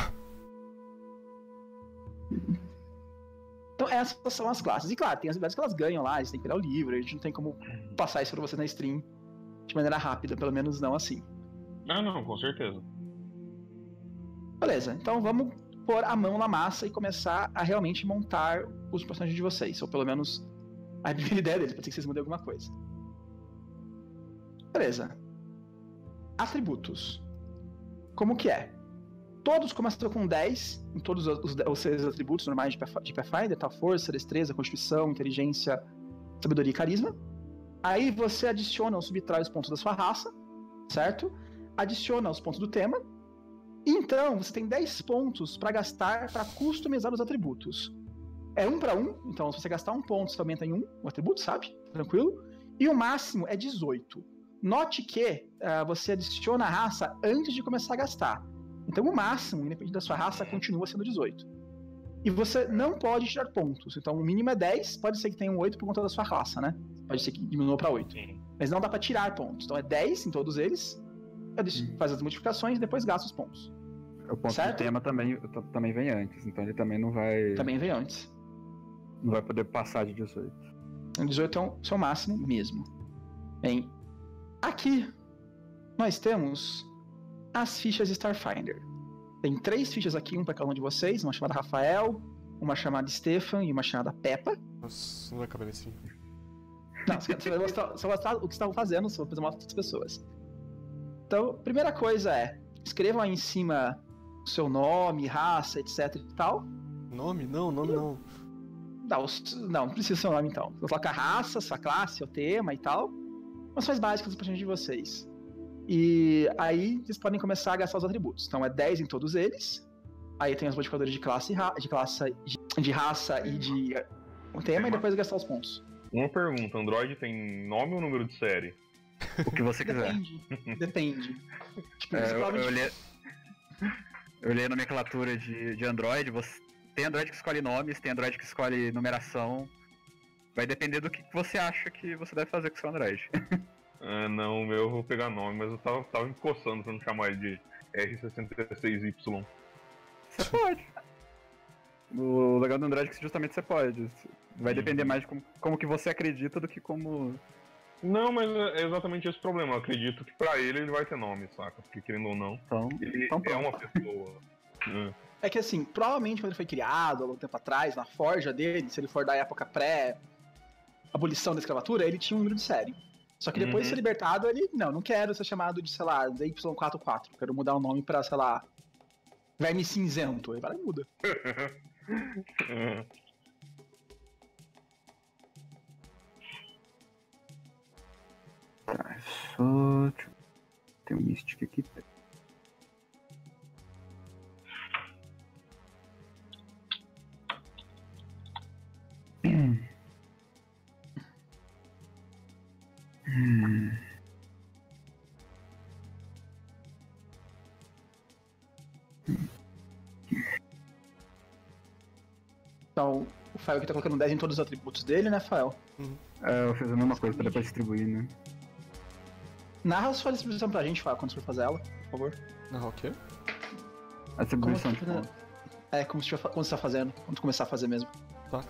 Então essas são as classes. E claro, tem as habilidades que elas ganham lá, eles têm que pegar o livro, a gente não tem como passar isso pra você na stream de maneira rápida, pelo menos não assim. Ah, não, com certeza. Beleza, então vamos pôr a mão na massa e começar a realmente montar os personagens de vocês, ou pelo menos a primeira ideia deles, pode ser que vocês mudem alguma coisa. Beleza. Atributos. Como que é? Todos começam com dez, em todos os, os seis atributos normais de Pathfinder, tá? Força, destreza, constituição, inteligência, sabedoria e carisma. Aí você adiciona ou subtrai os pontos da sua raça, certo? Adiciona os pontos do tema. E então você tem dez pontos para gastar para customizar os atributos. é um pra um, então se você gastar um ponto, você aumenta em um o atributo, sabe? Tranquilo. E o máximo é dezoito. Note que uh, você adiciona a raça antes de começar a gastar. Então o máximo, independente da sua raça, continua sendo dezoito. E você não pode tirar pontos. Então o mínimo é dez, pode ser que tenha um oito por conta da sua raça, né? Pode ser que diminua pra oito. Mas não dá pra tirar pontos. Então é dez em todos eles, faz as modificações e depois gasta os pontos. O ponto certo? de tema também, também vem antes, então ele também não vai... Também vem antes. Não vai poder passar de dezoito. dezoito é o seu máximo mesmo. Bem, aqui nós temos as fichas Starfinder. Tem três fichas aqui, um para cada um de vocês, uma chamada Rafael, uma chamada Stefan e uma chamada Peppa. Nossa, não vai caber nesse fim. Não, você vai mostrar, você vai mostrar o que estavam fazendo, só para mostrar para outras pessoas. Então, primeira coisa é, escrevam aí em cima o seu nome, raça, etc e tal. Nome? Não, nome não. Não, não, não precisa ser o nome então. Você coloca a raça, sua classe, o tema e tal. Informações básicas para de vocês. E aí vocês podem começar a gastar os atributos. Então é dez em todos eles. Aí tem os modificadores de classe, de classe, de, de raça e de um tema, e depois gastar os pontos. Uma pergunta, Android tem nome ou número de série? O que você quiser. Depende. Depende. Tipo, É, eu, eu, de... olhei, eu olhei a nomenclatura de, de Android. Você, tem Android que escolhe nomes, tem Android que escolhe numeração. Vai depender do que você acha que você deve fazer com o seu Android. Ah, não, o meu eu vou pegar nome, mas eu tava, tava me coçando pra não chamar ele de R sessenta e seis Y. Você pode. O legal do Android é que justamente você pode. Vai depender mais de como, como que você acredita do que como... Não, mas é exatamente esse o problema. Eu acredito que pra ele ele vai ter nome, saca? Porque querendo ou não, Então, ele então é uma pessoa. Hum. É que assim, provavelmente quando ele foi criado, há algum tempo atrás, na forja dele, se ele for da época pré-abolição da escravatura, ele tinha um número de série. Só que depois Uhum. de ser libertado, ele, não, não quero ser chamado de, sei lá, Y quarenta e quatro. Quero mudar o nome pra, sei lá, Verme Cinzento. Aí vai e muda. Tá, só... Tem um Mystic aqui. Hum. Hum. Então, o Fael aqui tá colocando dez em todos os atributos dele, né, Fael? É, eu fiz a mesma coisa pra depois distribuir, né? Narra a sua distribuição pra gente, Fael, quando você for fazer ela, por favor. Narrar o quê? A distribuição Como de é que- pontos. É, como se, quando você tá fazendo, quando tu começar a fazer mesmo. Tá.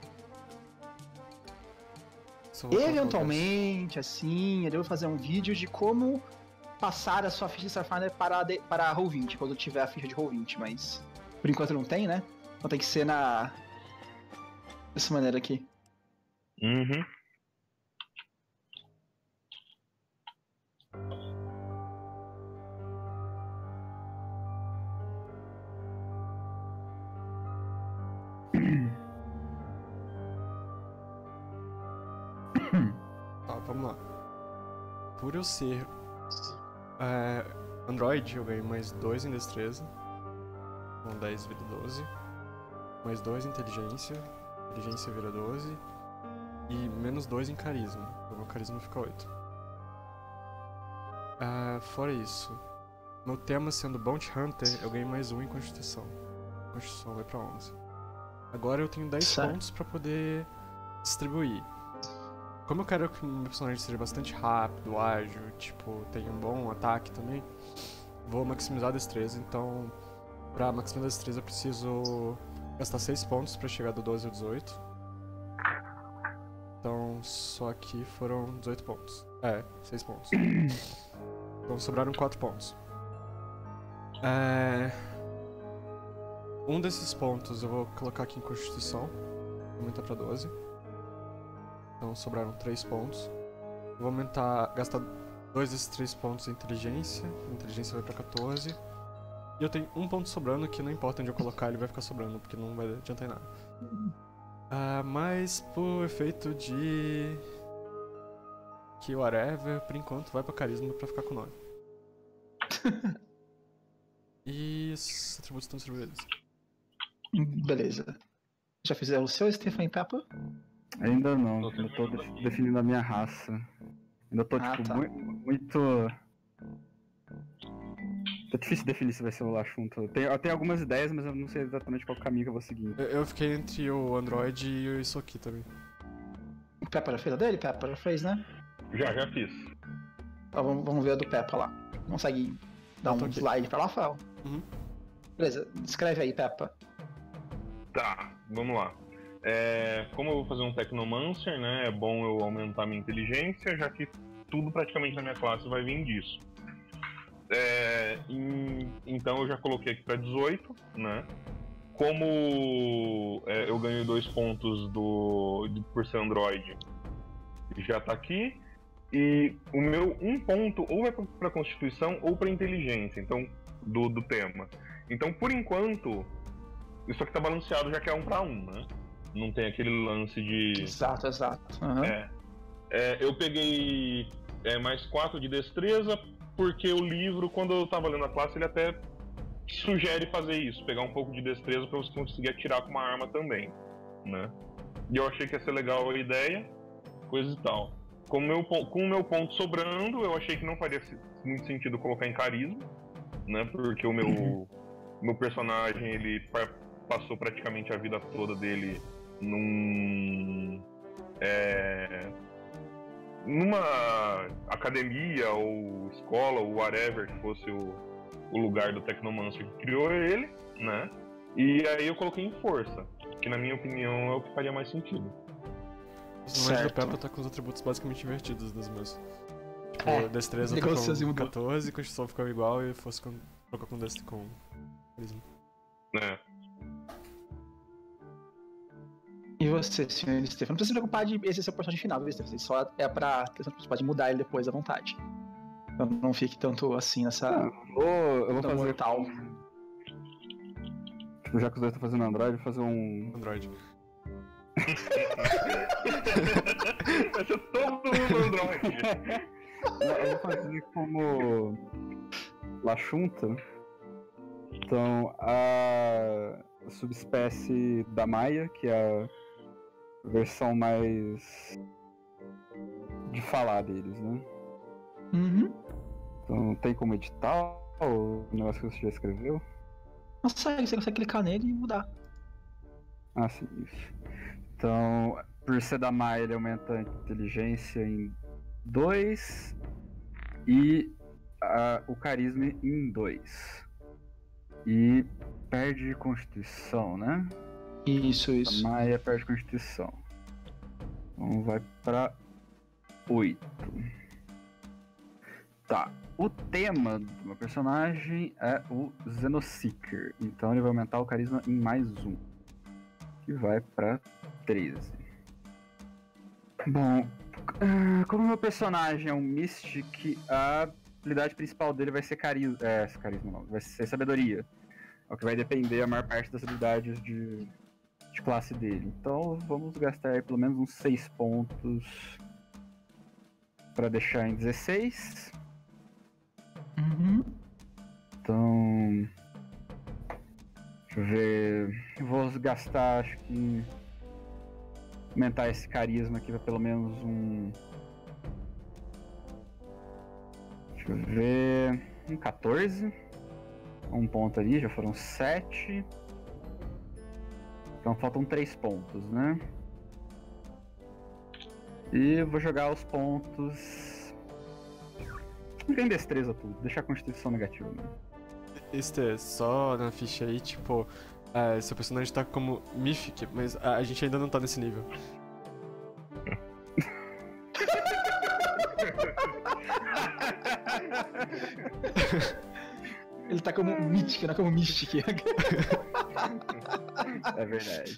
Só vou colocar o Eventualmente, assim, eu devo fazer um vídeo de como passar a sua ficha de Starfinder para, de, para a Roll vinte, quando tiver a ficha de Roll vinte, mas por enquanto não tem, né? Então tem que ser na... dessa maneira aqui. Uhum. Tá, vamos lá. Por eu ser é, Android, eu ganho mais dois em destreza. Com dez vira doze. Mais dois em inteligência. Inteligência vira doze. E menos dois em carisma. O meu carisma fica oito. É, fora isso, meu tema sendo Bounty Hunter, eu ganho mais um em Constituição. Constituição vai pra onze. Agora eu tenho dez Certo. pontos pra poder distribuir. Como eu quero que o meu personagem seja bastante rápido, ágil, tipo, tenha um bom ataque também, vou maximizar a destreza, então pra maximizar a destreza eu preciso gastar seis pontos pra chegar do doze ao dezoito. Então só aqui foram dezoito pontos. É, seis pontos. Então sobraram quatro pontos. É... Um desses pontos eu vou colocar aqui em Constituição, vou aumentar pra doze. Então sobraram três pontos. Vou aumentar, gastar dois desses três pontos em inteligência. A inteligência vai pra quatorze. E eu tenho um ponto sobrando que não importa onde eu colocar, ele vai ficar sobrando, porque não vai adiantar em nada. Ah, mas por efeito de... que whatever, por enquanto vai pra carisma pra ficar com nove. E esses atributos estão distribuídos. Beleza. Já fizeram o seu, Stefan e Peppa? Ainda não, Tô ainda tô terminando de- aqui. definindo a minha raça. Ainda tô, Ah, tipo, tá. mui- muito. Tá difícil definir se vai ser o Lashunta. Eu tenho, eu tenho algumas ideias, mas eu não sei exatamente qual caminho que eu vou seguir. Eu, eu fiquei entre o Android e isso aqui também. O Peppa já fez a dele? Peppa já fez, né? Já, já fiz. Então, vamos, vamos ver a do Peppa lá. Consegue dar Eu um tô aqui. slide pra lá, Rafael? Uhum. Beleza, descreve aí, Peppa. Tá, vamos lá. É, como eu vou fazer um Technomancer, né? É bom eu aumentar minha inteligência, já que tudo praticamente na minha classe vai vir disso. É, em- então eu já coloquei aqui para dezoito, né? Como é, eu ganho dois pontos do, de- por ser Android, já tá aqui. E o meu um ponto ou é para Constituição ou para Inteligência, então do, do tema. Então, por enquanto, isso aqui tá balanceado já que é um para um, né? Não tem aquele lance de. Exato, exato. Aham. É, é, eu peguei é, mais quatro de destreza, porque o livro, quando eu tava lendo a classe, ele até sugere fazer isso, pegar um pouco de destreza para você conseguir atirar com uma arma também, né? E eu achei que ia ser legal a ideia, coisa e tal. Com o meu, pon- com o meu ponto sobrando, eu achei que não faria se- muito sentido colocar em carisma, né? Porque o meu, meu personagem, ele pa- passou praticamente a vida toda dele num... é, numa academia ou escola ou whatever que fosse o, o lugar do Technomancer que criou ele, né? E aí eu coloquei em força, que na minha opinião é o que faria mais sentido. Os números do Certo. Peppa tá com os atributos basicamente invertidos dos meus. Tipo, É, destreza ligou tá os seus e com mudou. quatorze, Constituição ficou igual e fosse com. Trocou com deste com. carisma. Né? E você, senhor Stefan? Não precisa se preocupar de esse ser o personagem final, viu, Stefan? Só é pra. Você pode mudar ele depois à vontade. Então não fique tanto assim nessa. Vou, eu vou da fazer. mortal. Tipo, já que os dois estão fazendo Android, vou fazer um. Android. Vai ser todo mundo Android. Eu vou fazer como. Lashunta. Então, a subespécie da Maia, que é a versão mais. de falar deles, né? Uhum. Então, tem como editar o negócio que você já escreveu? Consegue, você consegue clicar nele e mudar. Ah, sim, isso. Então, por ser da Maia, ele aumenta a inteligência em dois e a- o carisma em dois. E perde Constituição, né? Isso, A isso. Maia perde Constituição. Então vai pra oito. Tá. O tema do meu personagem é o Xenoseeker. Então ele vai aumentar o carisma em mais um. Que vai pra treze. Bom, ah, como meu personagem é um Mystic, a habilidade principal dele vai ser carisma. É, carisma não, vai ser sabedoria. É o que vai depender a maior parte das habilidades de, de classe dele. Então vamos gastar aí pelo menos uns seis pontos pra deixar em dezesseis. Uhum. Então. Deixa eu ver. Eu vou gastar, acho que. Aumentar esse carisma aqui pra pelo menos um. Deixa eu ver. Um quatorze. Um ponto ali, já foram sete. Então faltam três pontos, né? E eu vou jogar os pontos. Não tem destreza tudo, deixar a constituição negativa, né? Este, só na ficha aí, tipo, é, seu personagem tá como Mythic, mas a, a gente ainda não tá nesse nível. Ele tá como Mythic, não como Mystic. É verdade.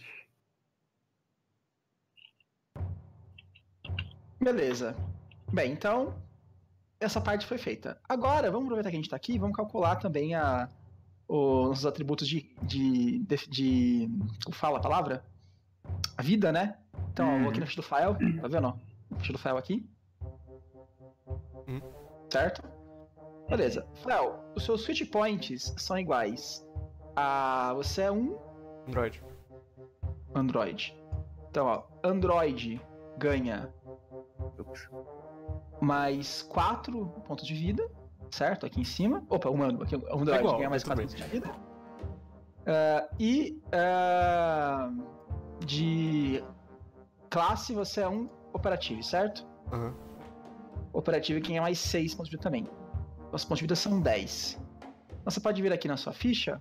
Beleza. Bem, então, essa parte foi feita. Agora, vamos aproveitar que a gente tá aqui e vamos calcular também a, os atributos de, de, de, de. Como fala a palavra? A vida, né? Então, ó, eu vou aqui na ficha do file, tá vendo? Ó? Na ficha do file aqui. Hum. Certo? Beleza. Fel, os seus switch points são iguais a. Você é um. Android. Android. Então, ó, Android ganha mais quatro pontos de vida, certo? Aqui em cima. Opa, humano, aqui o Android é igual, ganha mais quatro pontos de vida. Uh, e uh, de classe você é um operativo, certo? Uhum. Operativo ganha mais seis pontos de vida também. Os pontos de vida são dez. Então você pode vir aqui na sua ficha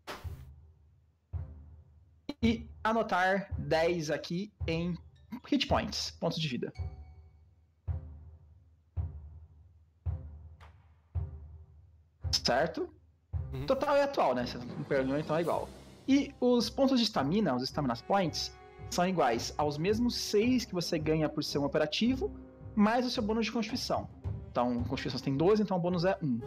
e anotar dez aqui em hit points, pontos de vida. Certo? Uhum. Total é atual, né? Você não perdeu, então é igual. E os pontos de estamina, os stamina points, são iguais aos mesmos seis que você ganha por ser um operativo, mais o seu bônus de constituição. Então, constituição você tem doze, então o bônus é um.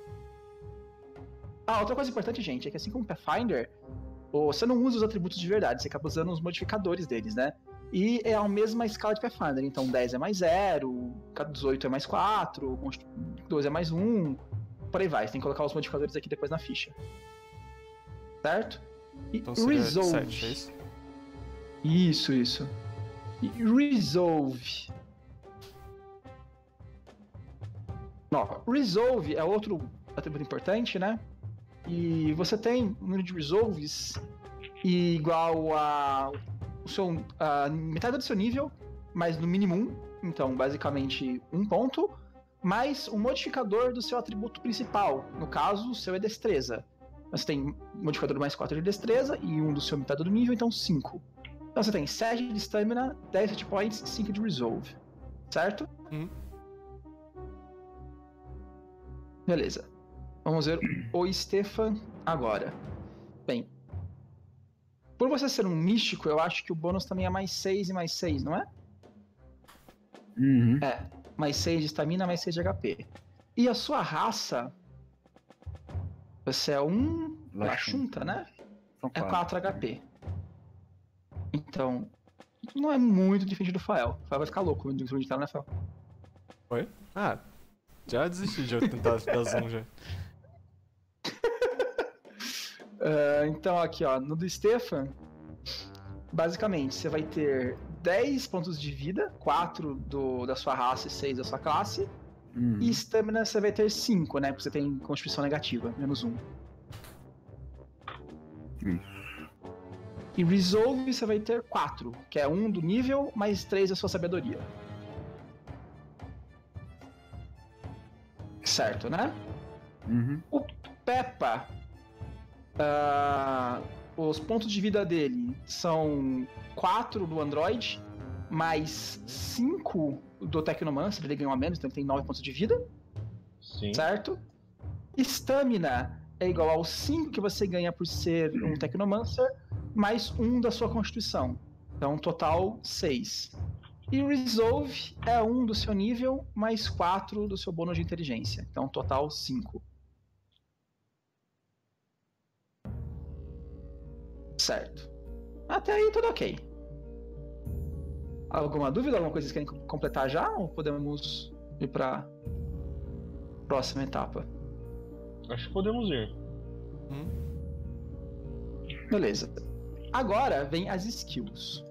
Ah, outra coisa importante, gente, é que assim como o Pathfinder, você não usa os atributos de verdade, você acaba usando os modificadores deles, né? E é a mesma escala de Pathfinder, então dez é mais zero, dezoito é mais quatro, doze é mais um, por aí vai. Você tem que colocar os modificadores aqui depois na ficha. Certo? E então seria Resolve. sete, é isso? Isso, isso. E Resolve. Não, Resolve é outro atributo importante, né? E você tem um número de Resolves igual a, o seu, a metade do seu nível, mas no mínimo um. Então, basicamente, um ponto. Mais um modificador do seu atributo principal. No caso, o seu é destreza. Você tem modificador mais quatro de destreza e um do seu metade do nível, então cinco. Então você tem sete de stamina, dez hit points e cinco de resolve. Certo? Hum. Beleza. Vamos ver o Stefan agora. Bem, por você ser um místico, eu acho que o bônus também é mais seis e mais seis, não é? Uhum. É. Mais seis de estamina, mais seis de H P. E a sua raça... Você é um... Lashunta, né? São É quatro. quatro H P. Então... Não é muito diferente do Fael. O Fael vai ficar louco quando entrar, né, Fael? Oi? Ah, já desisti de eu tentar dar zoom já. Uh, então aqui, ó, no do Stefan, basicamente, você vai ter dez pontos de vida, quatro do, da sua raça e seis da sua classe. Uhum. E stamina você vai ter cinco, né? Porque você tem constituição negativa, menos um. Isso. E Resolve você vai ter quatro, que é um do nível, mais três da sua sabedoria. Certo, né? Uhum. O Peppa, uh, os pontos de vida dele são quatro do Android, mais cinco do Tecnomancer, ele ganhou a menos, então ele tem nove pontos de vida. Sim. Certo? Stamina é igual aos cinco que você ganha por ser um Tecnomancer, mais um da sua Constituição. Então, total seis. E Resolve é um do seu nível, mais quatro do seu bônus de inteligência. Então, total cinco. Certo. Até aí tudo ok. Alguma dúvida? Alguma coisa que vocês querem completar já? Ou podemos ir para próxima etapa? Acho que podemos ir. Hum? Beleza. Agora vem as skills.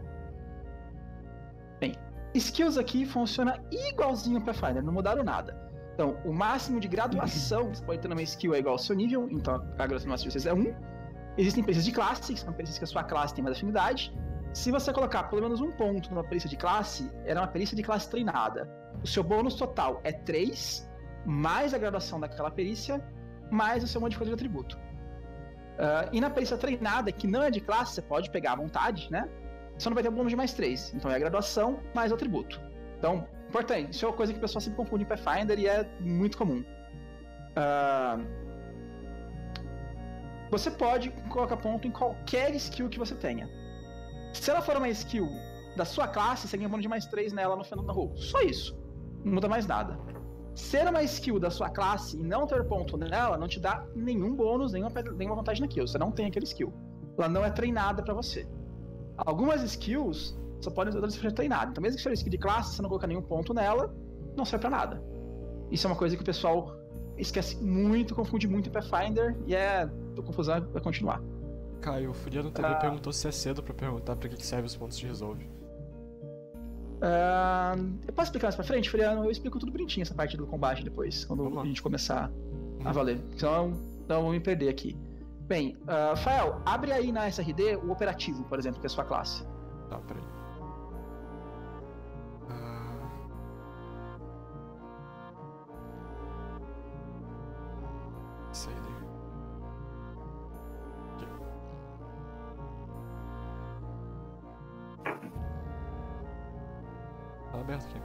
Bem, skills aqui funciona igualzinho para Pathfinder, não mudaram nada. Então, o máximo de graduação que você pode ter numa skill é igual ao seu nível, então a graduação máxima de vocês é um. Existem perícias de classe, que são perícias que a sua classe tem mais afinidade. Se você colocar pelo menos um ponto numa perícia de classe, era uma perícia de classe treinada. O seu bônus total é três, mais a graduação daquela perícia, mais o seu modificador de atributo. Uh, e na perícia treinada, que não é de classe, você pode pegar à vontade, né? Só não vai ter o bônus de mais três. Então é a graduação mais o atributo. Então, importante, isso é uma coisa que o pessoal sempre confunde em Pathfinder e é muito comum. Uh, você pode colocar ponto em qualquer skill que você tenha. Se ela for uma skill da sua classe, você ganha bônus de mais três nela no final da roll. Só isso. Não muda mais nada. Ser uma skill da sua classe e não ter ponto nela não te dá nenhum bônus, nenhuma, nenhuma vantagem naquilo. Você não tem aquele skill. Ela não é treinada pra você. Algumas skills só podem ser treinadas. Então, mesmo que seja skill de classe, você não colocar nenhum ponto nela, não serve pra nada. Isso é uma coisa que o pessoal esquece muito, confunde muito em Pathfinder, e é... a confusão vai continuar. Caio, o Furiano também Ah. perguntou se é cedo pra perguntar pra que que serve os pontos de resolve. Uh, eu posso explicar mais pra frente, Furiano? Eu explico tudo bonitinho essa parte do combate depois, quando Vamos lá. a gente começar a Uhum. valer. Então, não vou me perder aqui. Bem, uh, Fael, abre aí na S R D o operativo, por exemplo, que é a sua classe. Tá, peraí. Ah. Isso aí, né? Aqui. Tá aberto aqui.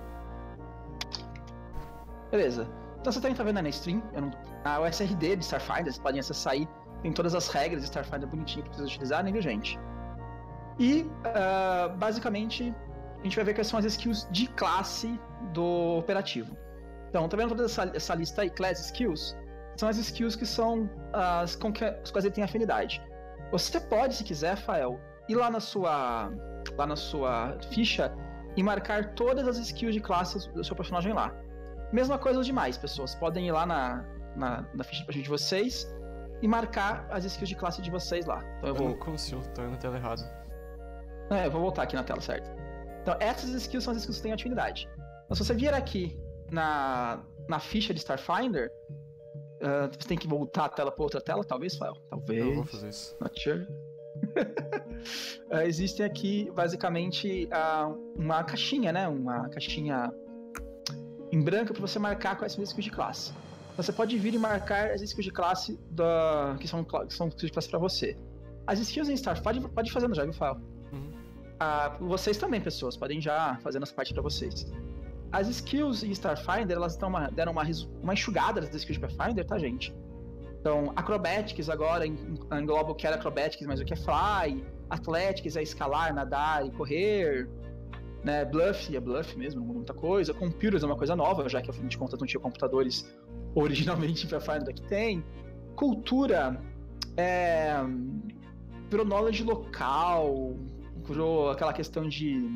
Beleza. Então você também tá vendo aí na stream, eu não... a o S R D de Starfinder, vocês podem acessar aí, tem todas as regras de Starfinder bonitinho pra vocês utilizarem, viu, gente? E, uh, basicamente, a gente vai ver quais são as skills de classe do operativo. Então, tá vendo toda essa, essa lista aí, Class Skills? São as skills que são as com que as quais ele tem afinidade. Você pode, se quiser, Fael, ir lá na sua, lá na sua ficha e marcar todas as skills de classe do seu personagem lá. Mesma coisa os demais, pessoas. Podem ir lá na, na, na ficha de vocês e marcar as skills de classe de vocês lá. Então eu Eu vou... não consigo, tô na tela errada. É, eu vou voltar aqui na tela, certo? Então, essas skills são as skills que têm afinidade. Então, se você vier aqui na, na ficha de Starfinder, uh, você tem que voltar a tela para outra tela, talvez, Fael? Talvez. Eu vou fazer isso. Not sure. uh, existem aqui, basicamente, uh, uma caixinha, né? Uma caixinha em branco para você marcar quais são as skills de classe. Então, você pode vir e marcar as skills de classe da, que, são, que são skills de classe para você. As skills em Starfinder, pode, pode ir fazendo já, viu, Fael? Uh, vocês também, pessoas, podem já fazendo essa parte pra vocês. As skills em Starfinder, elas dão uma, deram uma, uma enxugada das skills de Pathfinder, tá, gente? Então, Acrobatics agora engloba o que era Acrobatics, mas o que é Fly, Athletics é escalar, nadar e correr, né? Bluff é Bluff mesmo, não muda muita coisa. Computers é uma coisa nova, já que ao fim de contas não tinha computadores originalmente em Pathfinder que tem. Cultura é... virou knowledge local, virou aquela questão de.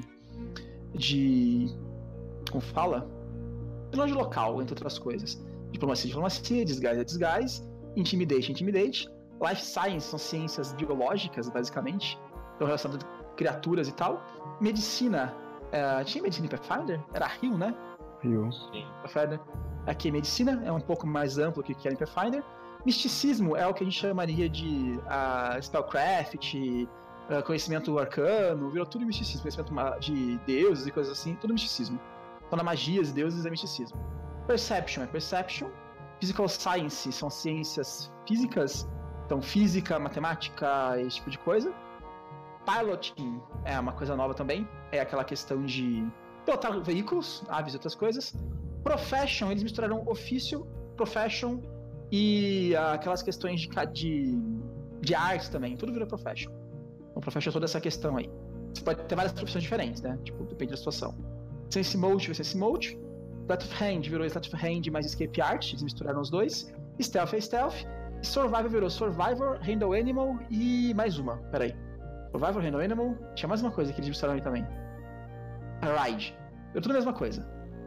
de. como fala? Knowledge local, entre outras coisas. Diplomacia, diplomacia, disguise é disguise, intimidate, intimidate. Life science são ciências biológicas, basicamente. Então, relacionadas a criaturas e tal. Medicina. É, tinha medicina em Pathfinder? Era Rio, né? Rio. Pathfinder. Aqui, medicina é um pouco mais amplo que o que era em Pathfinder. Misticismo é o que a gente chamaria de uh, spellcraft, uh, conhecimento arcano, virou tudo misticismo, conhecimento de deuses e coisas assim, tudo misticismo. Então, na magias, deuses é misticismo. Perception é perception. Physical science são ciências físicas, então física, matemática, esse tipo de coisa. Piloting é uma coisa nova também, é aquela questão de pilotar veículos, aves e outras coisas. Profession, eles misturaram ofício, profession e uh, aquelas questões de, de, de arte também, tudo virou profession. Então, profession é toda essa questão aí. Você pode ter várias profissões diferentes, né? Tipo, depende da situação. Sense Motive, Sense Motive. Sleight of Hand virou Sleight of Hand mais Escape Art, eles misturaram os dois. Stealth é Stealth. E Survivor virou Survivor, Handle Animal e mais uma, peraí. Survivor, Handle Animal, tinha mais uma coisa que eles misturaram aí também. Ride. Virou tudo a mesma coisa.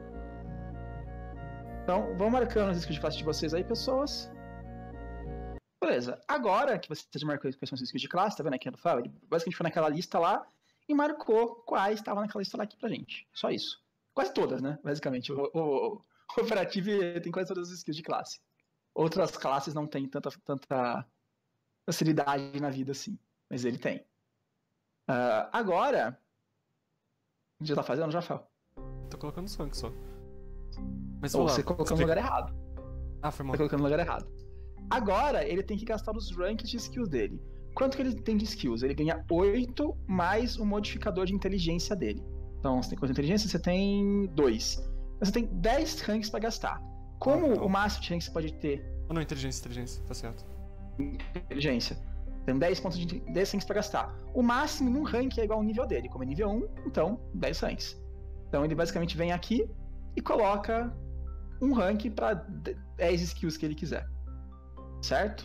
Então, vão marcando as skills de classe de vocês aí, pessoas. Beleza. Agora que você já marcou quais são as skills de classe, tá vendo aqui no file? Ele basicamente foi naquela lista lá e marcou quais estavam naquela lista lá aqui pra gente. Só isso. Quase todas, né? Basicamente. O, o, o operativo tem quase todas as skills de classe. Outras classes não tem tanta, tanta facilidade na vida assim. Mas ele tem. Uh, agora... Já tá fazendo, já, Fel? Tô colocando sangue só. Mas Ou vamos você lá, colocou no explica. lugar errado. Ah, foi mal. Tá colocando no lugar errado. Agora, ele tem que gastar os ranks de skills dele. Quanto que ele tem de skills? Ele ganha oito mais o modificador de inteligência dele. Então, você tem coisa de inteligência, você tem dois. Você tem dez ranks pra gastar. Como Ah, não. o máximo de ranks que você pode ter Ah, não, inteligência, inteligência, tá certo. inteligência? Tem dez pontos de dez ranks pra gastar. O máximo num rank é igual ao nível dele. Como é nível um, então dez ranks. Então ele basicamente vem aqui e coloca um rank pra dez skills que ele quiser. Certo?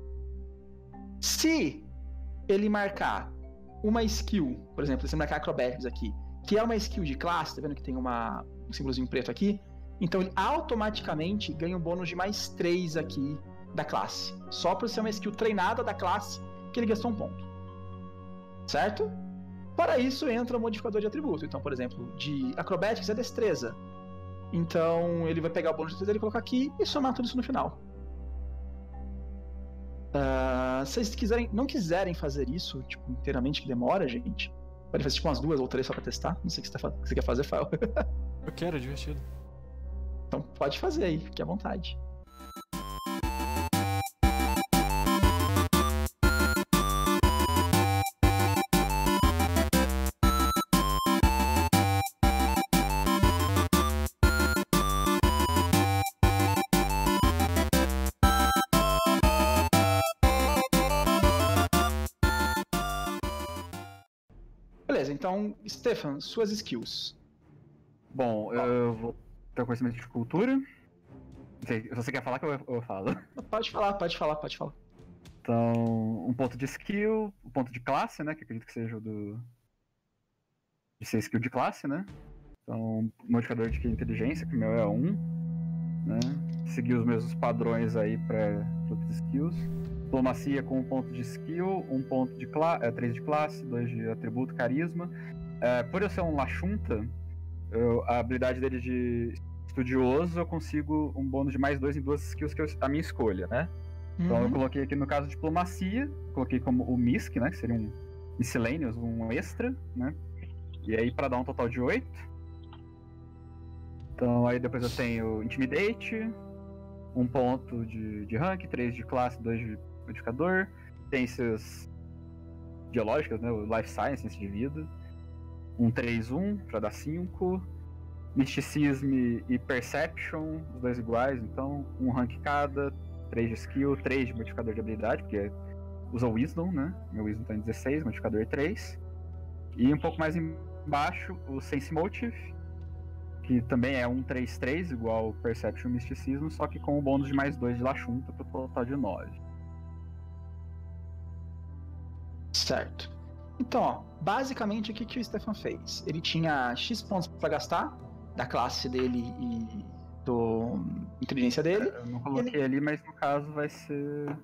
Se ele marcar uma skill, por exemplo, se ele marcar Acrobatics aqui, que é uma skill de classe, tá vendo que tem uma, um símbolozinho preto aqui? Então ele automaticamente ganha um bônus de mais três aqui da classe. Só por ser uma skill treinada da classe porque ele gastou um ponto. Certo? Para isso entra o modificador de atributo. Então, por exemplo, de Acrobatics é destreza. Então ele vai pegar o bônus de destreza dele, colocar aqui e somar tudo isso no final. Uh, se vocês quiserem, não quiserem fazer isso, tipo, inteiramente, que demora, gente, pode fazer tipo umas duas ou três só pra testar. Não sei o que você, tá, que você quer fazer, Fael. Eu quero, é divertido. Então pode fazer aí, fique à vontade. Beleza, então, Stefan, suas skills. Bom, eu vou ter conhecimento de cultura. Se você quer falar, que eu, eu falo. Pode falar, pode falar, pode falar. Então, um ponto de skill, um ponto de classe, né? Que acredito que seja o do. De ser skill de classe, né? Então, modificador de inteligência, que o meu é um. Né? Seguir os mesmos padrões aí para outras skills. Diplomacia com um ponto de skill, um ponto de classe, é, três de classe, dois de atributo, carisma. É, por eu ser um Lashunta, eu, a habilidade dele de estudioso, eu consigo um bônus de mais dois em duas skills que eu, a minha escolha, né? Uhum. Então eu coloquei aqui no caso diplomacia, coloquei como o M I S C, né? Que seria um miscellaneous, um extra, né? E aí para dar um total de oito. Então aí depois eu tenho intimidate, um ponto de, de rank, três de classe, dois de modificador, ciências biológicas, né, o Life Science, ciência de vida, um três um, para dar cinco, Mysticism e Perception, os dois iguais, então um rank cada, três de skill, três de modificador de habilidade, porque usa o Wisdom, né, meu Wisdom tá em dezesseis, modificador é três, e um pouco mais embaixo o Sense Motive, que também é um três três, igual Perception e Mysticism, só que com o bônus de mais dois de Lashunta, para o total de nove. Certo. Então, ó, basicamente o que, que o Stefan fez? Ele tinha X pontos para gastar, da classe dele e do inteligência dele. Eu não coloquei ele... ali, mas no caso vai ser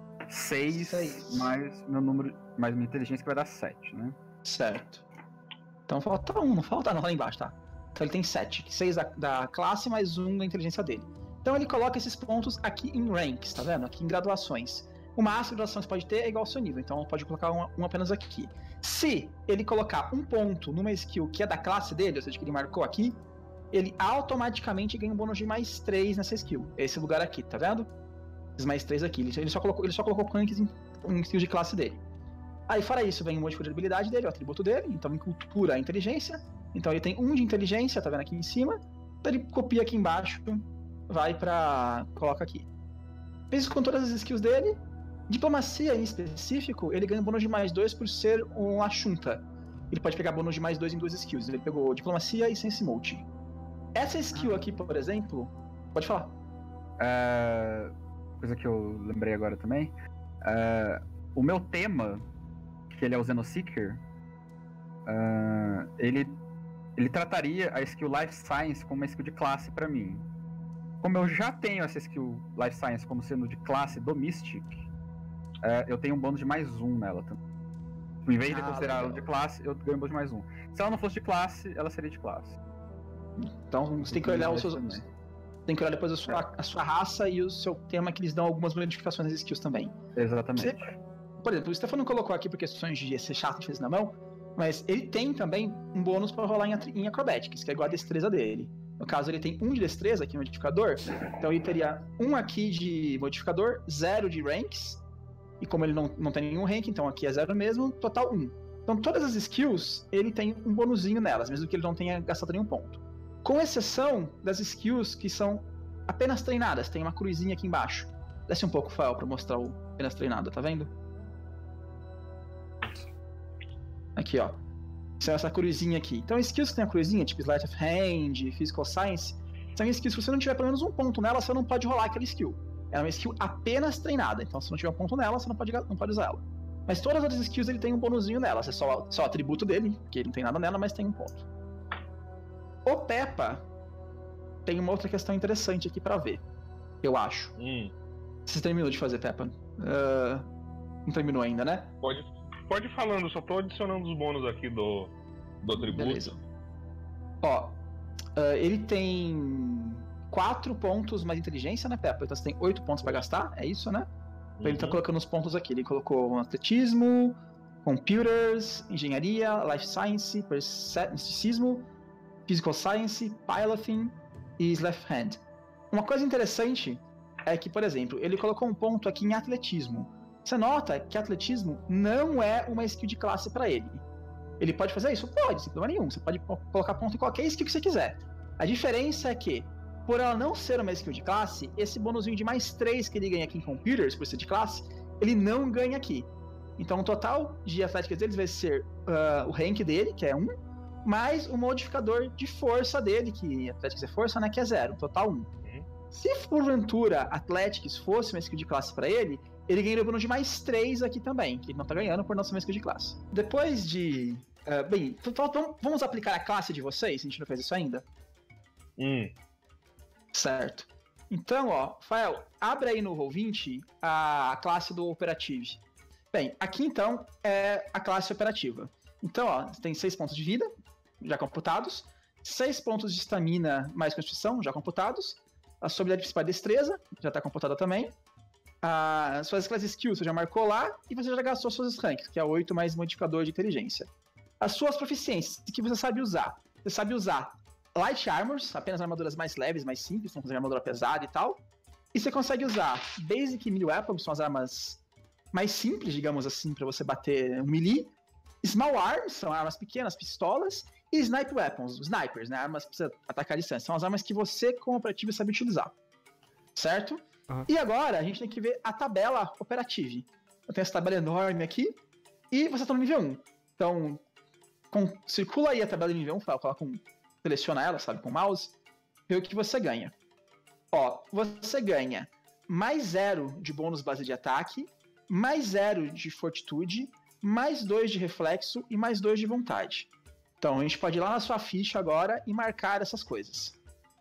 seis mais meu número, mais minha inteligência, que vai dar sete, né? Certo. Então falta um, não falta não, tá lá embaixo, tá? Então ele tem sete, seis da, da classe mais um da inteligência dele. Então ele coloca esses pontos aqui em ranks, tá vendo? Aqui em graduações. O máximo de graduação que você pode ter é igual ao seu nível, então pode colocar um, um apenas aqui. Se ele colocar um ponto numa skill que é da classe dele, ou seja, que ele marcou aqui, ele automaticamente ganha um bônus de mais três nessa skill. Esse lugar aqui, tá vendo? Esses mais três aqui. Ele só colocou, ele só colocou ranks em, em skills de classe dele. Aí, fora isso, vem o modificador de habilidade dele, o atributo dele, então em cultura, a inteligência. Então ele tem um de inteligência, tá vendo aqui em cima. Então ele copia aqui embaixo, vai pra... coloca aqui. Fez com todas as skills dele. Diplomacia em específico, ele ganha um bônus de mais dois por ser um Lashunta. Ele pode pegar bônus de mais dois em duas skills. Ele pegou diplomacia e sense motive. Essa skill aqui, por exemplo... Pode falar. É... Coisa que eu lembrei agora também. É... O meu tema, que ele é o Xenoseeker, é... ele... ele trataria a skill Life Science como uma skill de classe pra mim. Como eu já tenho essa skill Life Science como sendo de classe do Mystic, é, eu tenho um bônus de mais um nela também. Em vez de ah, considerar legal. ela de classe, eu ganho um bônus de mais um. Se ela não fosse de classe, ela seria de classe. Então você tem que olhar os seus... Tem que olhar depois a sua, a sua raça e o seu tema, que eles dão algumas modificações nas skills também. Exatamente. Você, por exemplo, o Stefan não colocou aqui por questões de ser chato de fazer na mão, mas ele tem também um bônus para rolar em, em Acrobatics, que é igual a destreza dele. No caso, ele tem um de destreza aqui, modificador, então ele teria um aqui de modificador, zero de ranks, e como ele não, não tem nenhum rank, então aqui é zero mesmo, total um. Então todas as skills, ele tem um bonuzinho nelas, mesmo que ele não tenha gastado nenhum ponto. Com exceção das skills que são apenas treinadas, tem uma cruzinha aqui embaixo. Desce um pouco, Fael, pra mostrar o apenas treinado, tá vendo? Aqui, ó. São essa cruzinha aqui. Então, skills que tem a cruzinha, tipo Sleight of Hand, Physical Science, são skills que se você não tiver pelo menos um ponto nela, você não pode rolar aquela skill. É uma skill apenas treinada, então se não tiver um ponto nela, você não pode, não pode usar ela. Mas todas as outras skills ele tem um bonuzinho nela, é só, só o atributo dele, porque ele não tem nada nela, mas tem um ponto. O Peppa tem uma outra questão interessante aqui pra ver, eu acho. Hum. Vocês terminou de fazer, Peppa? Uh... Não terminou ainda, né? Pode, pode ir falando, só tô adicionando os bônus aqui do, do atributo. Beleza. Ó, uh, ele tem quatro pontos mais inteligência, né, Peppa? Então você tem oito pontos pra gastar, é isso, né? Uhum. Ele tá colocando os pontos aqui. Ele colocou atletismo, computers, engenharia, life science, mysticismo, physical science, piloting e left hand. Uma coisa interessante é que, por exemplo, ele colocou um ponto aqui em atletismo. Você nota que atletismo não é uma skill de classe para ele. Ele pode fazer isso? Pode, sem problema nenhum. Você pode colocar ponto em qualquer skill que você quiser. A diferença é que, por ela não ser uma skill de classe, esse bônusinho de mais três que ele ganha aqui em computers, por ser de classe, ele não ganha aqui. Então o total de atléticas deles vai ser uh, o rank dele, que é um, mais o modificador de força dele, que atléticas é força, né, que é zero, total um. Uhum. Se porventura Athletics fosse uma skill de classe para ele, ele ganharia o bônus de mais três aqui também, que ele não tá ganhando por não ser uma skill de classe. Depois de... Uh, bem, vamos aplicar a classe de vocês, a gente não fez isso ainda? Hum. Certo. Então, ó, Fael, abre aí no Roll vinte a classe do Operative. Bem, aqui então é a classe operativa. Então, ó, você tem seis pontos de vida, já computados, seis pontos de estamina mais constituição, já computados, a sua habilidade principal é destreza, já está computada também, as suas classes skills você já marcou lá, e você já gastou suas ranks, que é oito mais modificador de inteligência. As suas proficiências, que você sabe usar. Você sabe usar light armors, apenas armaduras mais leves, mais simples, não fazer armadura pesada e tal. E você consegue usar basic e melee weapons, que são as armas mais simples, digamos assim, para você bater um melee. Small arms, são armas pequenas, pistolas. E sniper weapons, snipers, né? Armas para você atacar a distância. São as armas que você, como operativo, sabe utilizar. Certo? Uhum. E agora, a gente tem que ver a tabela operativa. Eu tenho essa tabela enorme aqui. E você está no nível um. Então, com, circula aí a tabela de nível um, coloca um, seleciona ela, sabe, com o mouse. Vê o que você ganha. Ó, você ganha mais zero de bônus base de ataque, mais zero de fortitude, mais dois de reflexo e mais dois de vontade. Então, a gente pode ir lá na sua ficha agora e marcar essas coisas.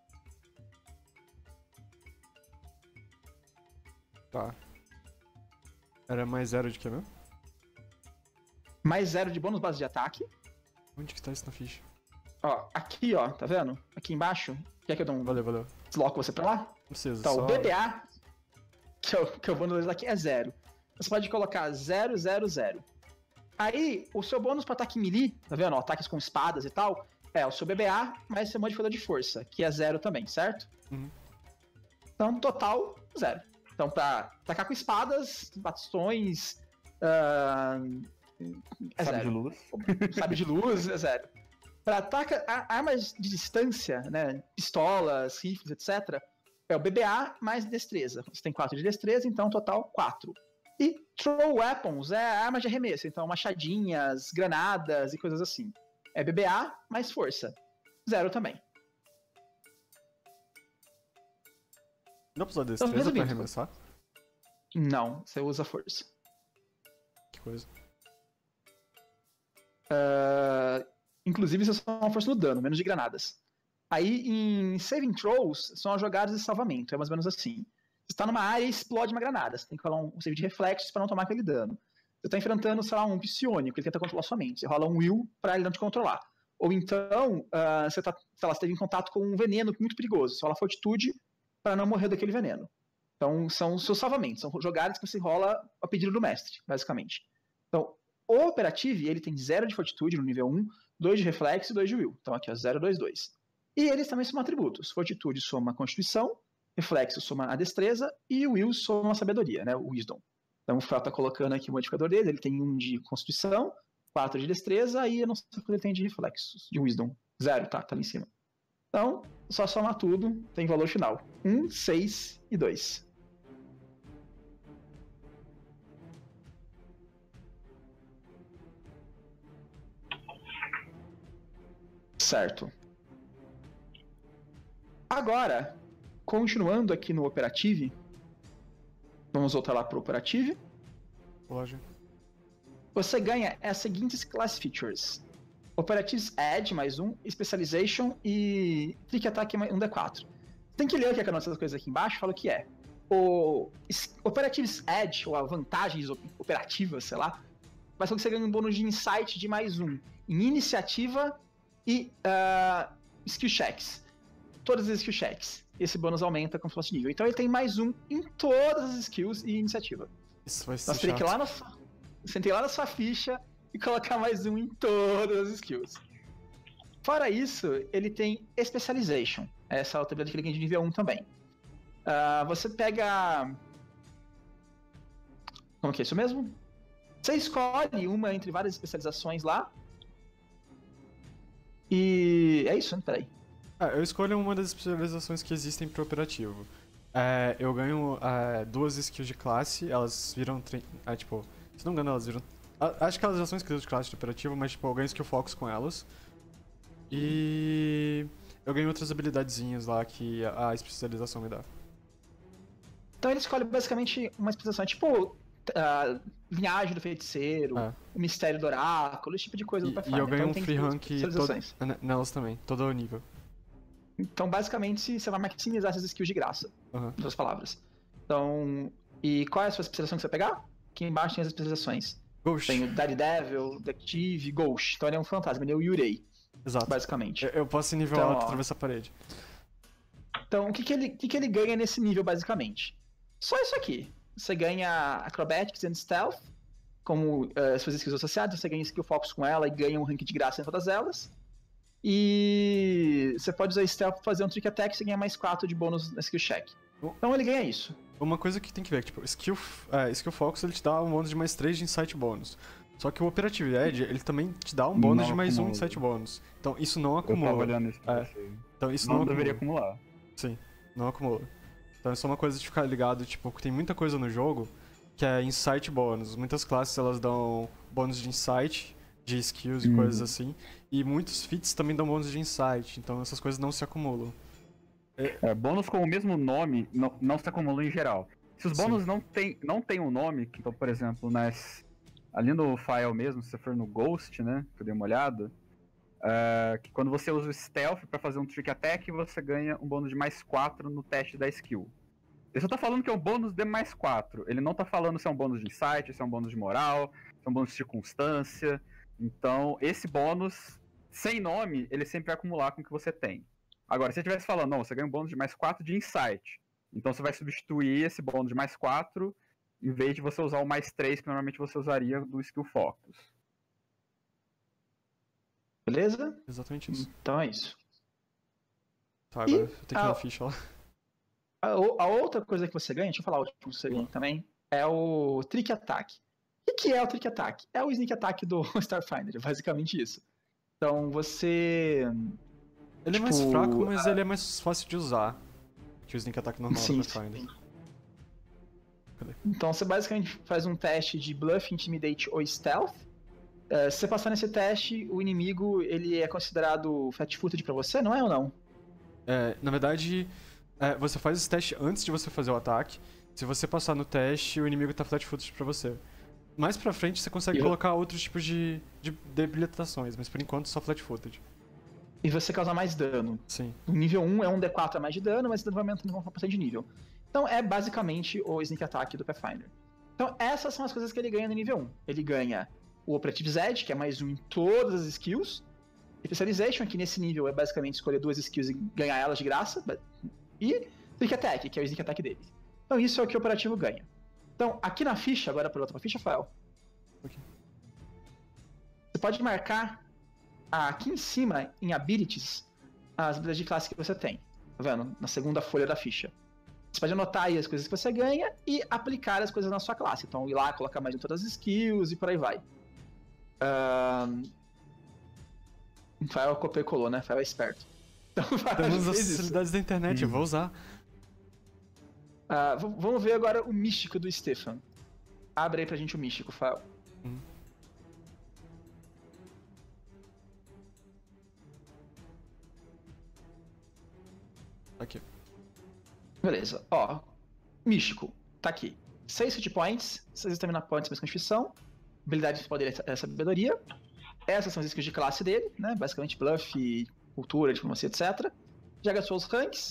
Tá. Era mais zero de quê mesmo? Mais zero de bônus base de ataque. Onde que tá isso na ficha? Ó, aqui, ó, tá vendo? Aqui embaixo. Quer que eu dou um... Valeu, valeu. Desloco você pra lá? Não precisa, então, só... o B B A, que é o, que é o bônus daqui, é zero. Você pode colocar zero, zero, zero. Aí, o seu bônus para ataque melee, tá vendo? Ó, ataques com espadas e tal, é o seu B B A mais seu modificador de força, que é zero também, certo? Uhum. Então, total, zero. Então, pra atacar com espadas, bastões, uh, é Sabe zero. de luz. Sabe de luz, é zero. Pra atacar armas de distância, né, pistolas, rifles, etcétera, é o B B A mais destreza. Você tem quatro de destreza, então, total, quatro. E throw weapons é armas de arremesso, então machadinhas, granadas e coisas assim. É B B A mais força. Zero também. Não precisa de destreza então, pra arremessar? Não, você usa força. Que coisa. Uh, inclusive, você só uma força no dano, menos de granadas. Aí, em saving throws, são as jogadas de salvamento, é mais ou menos assim. Você tá numa área e explode uma granada. Você tem que rolar um save de reflexos para não tomar aquele dano. Você tá enfrentando, sei lá, um psionico, ele tenta controlar sua mente. Você rola um will pra ele não te controlar. Ou então, uh, você tá, sei lá, você teve em contato com um veneno muito perigoso. Você rola fortitude para não morrer daquele veneno. Então, são os seus salvamentos. São jogadas que você rola a pedido do mestre, basicamente. Então, o Operative, ele tem zero de fortitude no nível um, dois de reflexo e dois de will. Então, aqui, ó, zero, dois, dois. E eles também somam atributos. Fortitude soma a constituição, reflexo soma a destreza e o will soma a sabedoria, né, o wisdom. Então o Fel tá colocando aqui o modificador dele, ele tem um de constituição, quatro de destreza e eu não sei quanto ele tem de reflexos, de wisdom. Zero, tá, tá ali em cima. Então, só somar tudo, tem valor final. um, seis e dois. Certo. Agora, continuando aqui no Operative, vamos voltar lá para o Operative. Lógico. Você ganha as seguintes class features: Operatives Edge mais um, Specialization e Trick Attack um D quatro. Tem que ler o que é que é essas coisas aqui embaixo, fala o que é. o Operatives Edge, ou a vantagens operativas, sei lá, vai ser que você ganha um bônus de insight de mais um em iniciativa e uh, skill checks. Todas as skill checks. Esse bônus aumenta com o fosse nível. Então ele tem mais um em todas as skills e iniciativa. Isso vai ser Então você tem que ir lá na sua, você tem que ir lá na sua ficha e colocar mais um em todas as skills. Fora isso, ele tem Specialization. Essa outra habilidade que ele ganha de nível um também. Uh, você pega... Como que é isso mesmo? Você escolhe uma entre várias especializações lá. E... É isso, né? Peraí. Ah, eu escolho uma das especializações que existem pro operativo. É, eu ganho é, duas skills de classe, elas viram... Tre... É, tipo, se não me engano, elas viram... Acho que elas já são skills de classe do operativo, mas tipo, eu ganho skill focus com elas. E... eu ganho outras habilidadezinhas lá que a, a especialização me dá. Então ele escolhe basicamente uma especialização, tipo... Uh, Linhagem do Feiticeiro, é. O Mistério do Oráculo, esse tipo de coisa e, do Pathfinder. E eu ganho então, um free rank todo, nelas também, todo o nível. Então, basicamente, você vai maximizar essas skills de graça. Uhum. Em outras palavras. Então, e qual é a sua especialização que você vai pegar? Aqui embaixo tem as especializações. Ghost. Tem o Daredevil, Detective, Ghost. Então ele é um fantasma, ele é o Yurei. Exato. Basicamente. Eu, eu posso ir nível então, alto atravessar a parede. Então, o que, que, ele, o que, que ele ganha nesse nível, basicamente? Só isso aqui. Você ganha Acrobatics and Stealth, como uh, suas skills associadas, você ganha skill focus com ela e ganha um rank de graça em todas elas. E você pode usar Stealth pra fazer um Trick Attack e você ganha mais quatro de bônus na skill check. Então ele ganha isso. Uma coisa que tem que ver é que, tipo, skill, uh, skill focus ele te dá um bônus de mais três de insight bônus. Só que o Operative Edge, ele também te dá um bônus não de mais acumula. um insight bônus. Então isso não acumula. Eu tava olhando isso é. Então isso não, não deveria acumular. Sim, não acumula. Então é só uma coisa de ficar ligado, tipo, tem muita coisa no jogo que é insight bônus. Muitas classes elas dão bônus de insight, de skills e hum. coisas assim. E muitos feats também dão bônus de insight, então essas coisas não se acumulam. É, é, bônus com o mesmo nome não, não se acumulam em geral. Se os bônus não tem, não tem um nome, então, por exemplo, nas, ali no file mesmo, se você for no Ghost, né, que eu dei uma olhada, uh, que quando você usa o Stealth para fazer um Trick Attack, você ganha um bônus de mais quatro no teste da skill. Ele só tá falando que é um bônus de mais quatro. Ele não tá falando se é um bônus de insight, se é um bônus de moral, se é um bônus de circunstância. Então, esse bônus, sem nome, ele sempre vai acumular com o que você tem. Agora, se você estivesse falando, não, você ganha um bônus de mais quatro de insight. Então você vai substituir esse bônus de mais quatro, em vez de você usar o mais três, que normalmente você usaria do Skill Focus. Beleza? Exatamente isso. Então é isso. Tá, agora e eu tenho que ir na ficha lá. A, a outra coisa que você ganha, deixa eu falar o último que você ganha também, é o Trick Attack. O que é o Trick Attack? É o Sneak Attack do Starfinder, basicamente isso. Então você... Ele tipo, é mais fraco, mas a... ele é mais fácil de usar que o Sneak Attack normal do Starfinder. Então você basicamente faz um teste de Bluff, Intimidate ou Stealth. Uh, se você passar nesse teste, o inimigo ele é considerado flat-footed pra você, não é ou não? É, na verdade... É, você faz esse teste antes de você fazer o ataque. Se você passar no teste, o inimigo tá flat-footed pra você. Mais pra frente você consegue Eu... colocar outros tipos de, de debilitações, mas por enquanto só flat-footed. E você causa mais dano. Sim. O nível um é um D quatro a mais de dano, mas o dano vai aumentando com de nível. Então é basicamente o Sneak Attack do Pathfinder. Então essas são as coisas que ele ganha no nível um. Ele ganha o Operatives Edge, que é mais um em todas as skills. Specialization, que nesse nível é basicamente escolher duas skills e ganhar elas de graça. E Trick Attack, que é o Sneak Attack dele. Então isso é o que o operativo ganha. Então, aqui na ficha, agora por outra ficha, Fael. Okay. Você pode marcar aqui em cima, em Abilities, as habilidades de classe que você tem. Tá vendo? Na segunda folha da ficha. Você pode anotar aí as coisas que você ganha e aplicar as coisas na sua classe. Então, ir lá, colocar mais em todas as skills e por aí vai. Um... Fael copiou e colou, né? Fael é esperto. Então, temos as facilidades da internet, hum. eu vou usar. Uh, v- vamos ver agora o místico do Stefan. Abre aí pra gente o místico, Fael. Hum. Aqui. Beleza, ó. Místico, tá aqui. seis hit points, seis stamina points mais constituição, habilidade de poder e sabedoria. Essas são as skills de classe dele, né? Basicamente bluff, cultura, diplomacia, etcétera. Já gastou os ranks.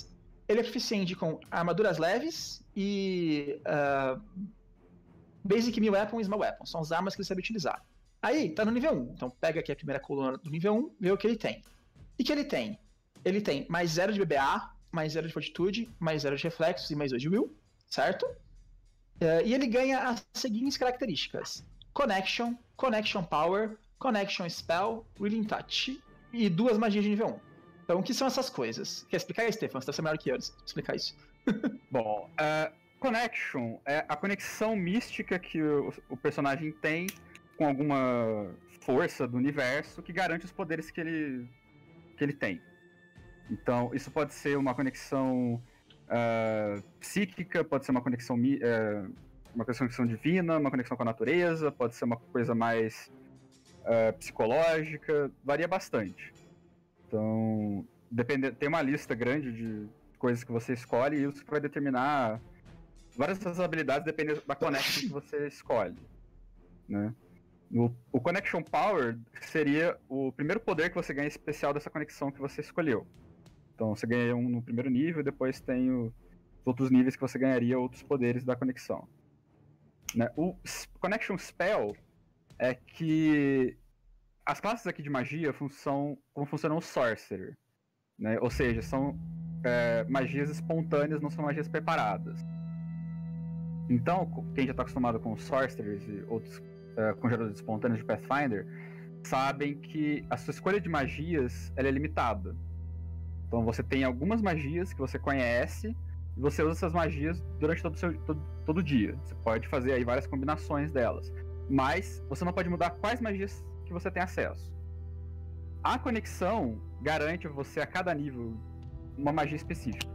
ele é proficiente com armaduras leves e uh, Basic Melee Weapon e Small Weapon. São as armas que ele sabe utilizar. Aí, tá no nível um. Então pega aqui a primeira coluna do nível um, vê o que ele tem. E que ele tem? Ele tem mais zero de B B A, mais zero de fortitude, mais zero de reflexos e mais dois de will, certo? Uh, e ele ganha as seguintes características. Connection, Connection Power, Connection Spell, Healing Touch e duas magias de nível um. Então, o que são essas coisas? Quer explicar aí, Stefan? Você deve ser melhor que eu explicar isso. Bom, uh, Connection é a conexão mística que o, o personagem tem com alguma força do universo que garante os poderes que ele, que ele tem. Então, isso pode ser uma conexão uh, psíquica, pode ser uma conexão, uh, uma conexão divina, uma conexão com a natureza, pode ser uma coisa mais uh, psicológica, varia bastante. Então, depende, tem uma lista grande de coisas que você escolhe e isso que vai determinar várias dessas habilidades dependendo da connection que você escolhe, né? O, o Connection Power seria o primeiro poder que você ganha especial dessa conexão que você escolheu. Então você ganha um no primeiro nível e depois tem o, os outros níveis que você ganharia outros poderes da conexão. Né? O Connection Spell é que as classes aqui de magia são como funcionam o Sorcerer. Né? Ou seja, são é, magias espontâneas, não são magias preparadas. Então, quem já está acostumado com os Sorcerers e outros Uh, conjuradores espontâneos de Pathfinder, sabem que a sua escolha de magias ela é limitada. Então você tem algumas magias que você conhece e você usa essas magias durante todo o seu, todo, todo o dia. Você pode fazer aí várias combinações delas. Mas você não pode mudar quais magias que você tem acesso. A conexão garante você a cada nível uma magia específica.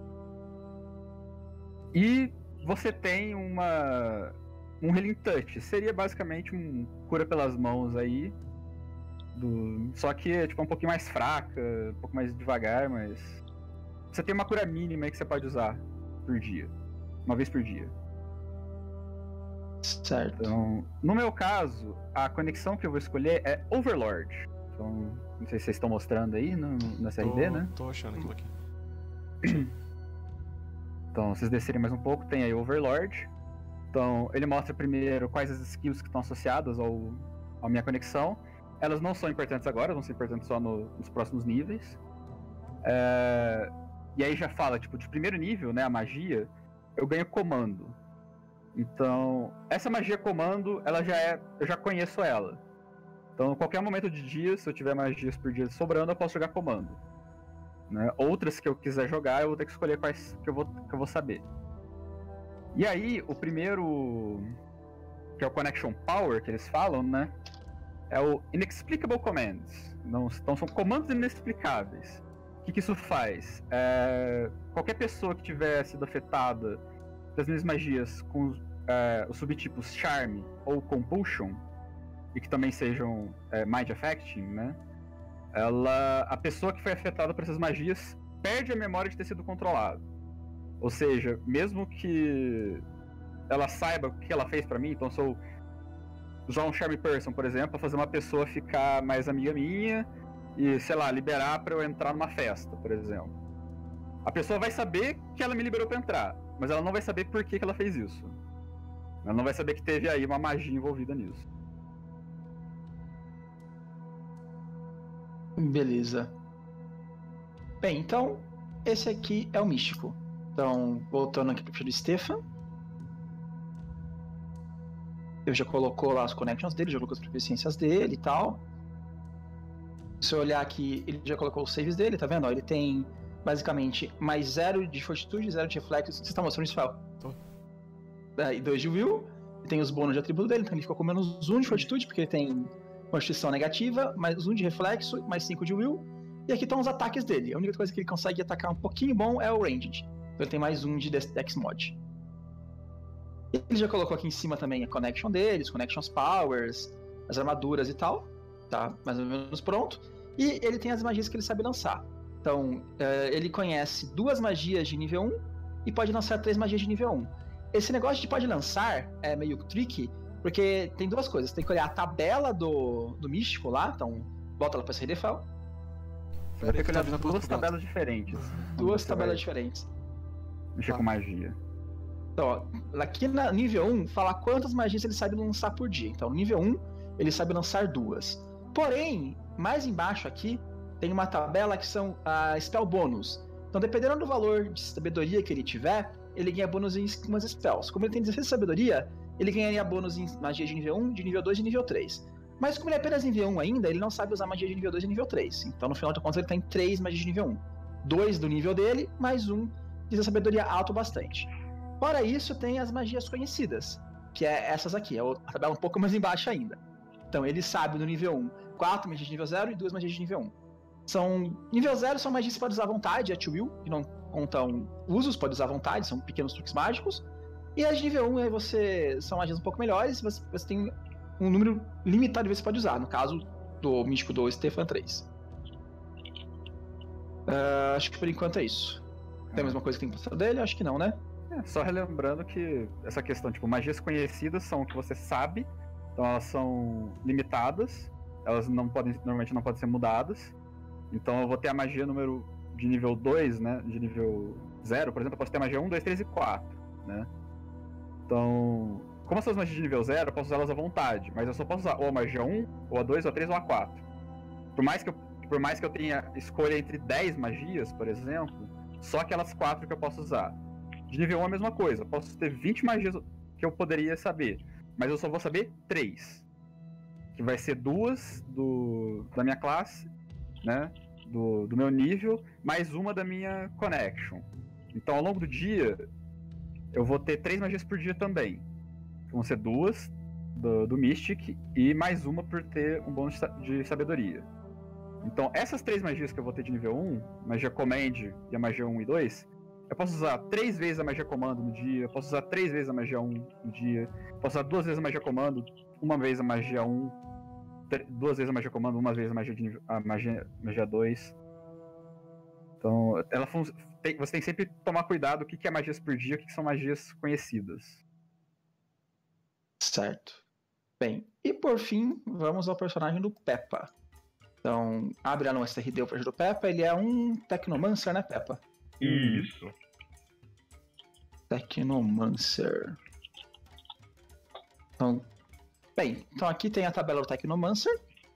E você tem uma... Um Healing Touch seria basicamente um cura pelas mãos aí, do... só que é tipo, um pouquinho mais fraca, um pouco mais devagar, mas você tem uma cura mínima que você pode usar por dia, uma vez por dia. Certo. Então, no meu caso, a conexão que eu vou escolher é Overlord. Então, não sei se vocês estão mostrando aí no, no S R D, tô, né? Tô achando aquilo aqui. Então, se vocês descerem mais um pouco, tem aí Overlord. Então, ele mostra primeiro quais as skills que estão associadas ao, à minha conexão. Elas não são importantes agora, vão ser importantes só no, nos próximos níveis. É, e aí já fala, tipo, de primeiro nível, né, a magia, eu ganho comando. Então, essa magia comando, ela já é, eu já conheço ela. Então, em qualquer momento de dia, se eu tiver magias por dia sobrando, eu posso jogar comando. Né? Outras que eu quiser jogar, eu vou ter que escolher quais que eu vou, que eu vou saber. E aí, o primeiro, que é o Connection Power, que eles falam, né? É o Inexplicable Commands. Não, então, são comandos inexplicáveis. O que, que isso faz? É, qualquer pessoa que tiver sido afetada das minhas magias com é, os subtipos Charm ou Compulsion, e que também sejam é, Mind Affecting, né? Ela, a pessoa que foi afetada por essas magias perde a memória de ter sido controlada. Ou seja, mesmo que ela saiba o que ela fez pra mim, então se eu usar um Charm Person, por exemplo, pra fazer uma pessoa ficar mais amiga minha e, sei lá, liberar pra eu entrar numa festa, por exemplo. A pessoa vai saber que ela me liberou pra entrar, mas ela não vai saber por que, que ela fez isso. Ela não vai saber que teve aí uma magia envolvida nisso. Beleza. Bem, então, esse aqui é o místico. Então, voltando aqui pro perfil do Stefan. Eu já colocou lá as connections dele, já colocou as proficiências dele e tal. Se eu olhar aqui, ele já colocou os saves dele, tá vendo? Ó, ele tem, basicamente, mais zero de fortitude, zero de reflexo. Você tá mostrando isso, Fel? Tô. É, e dois de will. Ele tem os bônus de atributo dele, então ele ficou com menos um de fortitude, porque ele tem constituição negativa, mais um de reflexo, mais cinco de will. E aqui estão os ataques dele. A única coisa que ele consegue atacar um pouquinho bom é o ranged. Então ele tem mais um de Dex Mod. Ele já colocou aqui em cima também a connection deles, connections powers, as armaduras e tal. Tá mais ou menos pronto. E ele tem as magias que ele sabe lançar. Então, uh, ele conhece duas magias de nível um e pode lançar três magias de nível um. Esse negócio de pode lançar é meio tricky, porque tem duas coisas. Tem que olhar a tabela do, do místico lá. Então, bota lá pra S R D, Fel. Vai ter que tá olhar vindo a duas ponta do gato. tabelas diferentes. Duas Você tabelas vai diferentes. Mexer Tá. com magia. Então, ó, aqui na nível um, fala quantas magias ele sabe lançar por dia. Então, no nível um, ele sabe lançar duas. Porém, mais embaixo aqui, tem uma tabela que são a spell bônus. Então, dependendo do valor de sabedoria que ele tiver, ele ganha bônus em umas spells. Como ele tem dezesseis de sabedoria, ele ganharia bônus em magia de nível um, de nível dois e de nível três. Mas como ele é apenas nível um ainda, ele não sabe usar magia de nível dois e nível três. Então, no final de contas, ele tem três magias de nível um. dois do nível dele, mais um de sabedoria alto bastante. Fora isso, tem as magias conhecidas, que é essas aqui, é a tabela um pouco mais embaixo ainda. Então, ele sabe no nível um, quatro magias de nível zero e duas magias de nível um. São, nível zero são magias que você pode usar à vontade, at will, que não contam usos, pode usar à vontade, são pequenos truques mágicos. E as de nível um, aí você, são magias um pouco melhores, você, você tem um número limitado de vezes que você pode usar, no caso do místico do Stefan três. Uh, acho que por enquanto é isso. Tem a mesma coisa que tem que passar dele? Acho que não, né? É, só relembrando que essa questão, tipo, magias conhecidas são o que você sabe, então elas são limitadas, elas não podem, normalmente não podem ser mudadas. Então eu vou ter a magia número de nível dois, né, de nível zero, por exemplo, eu posso ter a magia um, dois, três e quatro, né? Então, como essas magias de nível zero, eu posso usá-las à vontade, mas eu só posso usar ou a magia um, ou a dois, ou a três, ou a quatro. Por mais que eu, por mais que eu tenha escolha entre dez magias, por exemplo, só aquelas quatro que eu posso usar. De nível um é a mesma coisa, eu posso ter vinte magias que eu poderia saber, mas eu só vou saber três. Que vai ser duas do, da minha classe, né? Do, do meu nível, mais uma da minha connection. Então ao longo do dia, eu vou ter três magias por dia também. Vão ser duas do, do Mystic e mais uma por ter um bônus de sabedoria. Então essas três magias que eu vou ter de nível um, magia Command e a magia um e dois, eu posso usar três vezes a magia comando no dia, eu posso usar três vezes a magia um no dia, eu posso usar duas vezes a magia comando, uma vez a magia um, duas vezes a magia comando, uma vez a magia, de nível, a magia, magia dois. Então, ela fun... tem... você tem que sempre tomar cuidado o que é magias por dia e o que são magias conhecidas. Certo. Bem, e por fim, vamos ao personagem do Peppa. Então, abre lá no S R D o personagem do Peppa, ele é um Technomancer, né, Peppa? Isso. Technomancer. Então, bem, então aqui tem a tabela do Technomancer.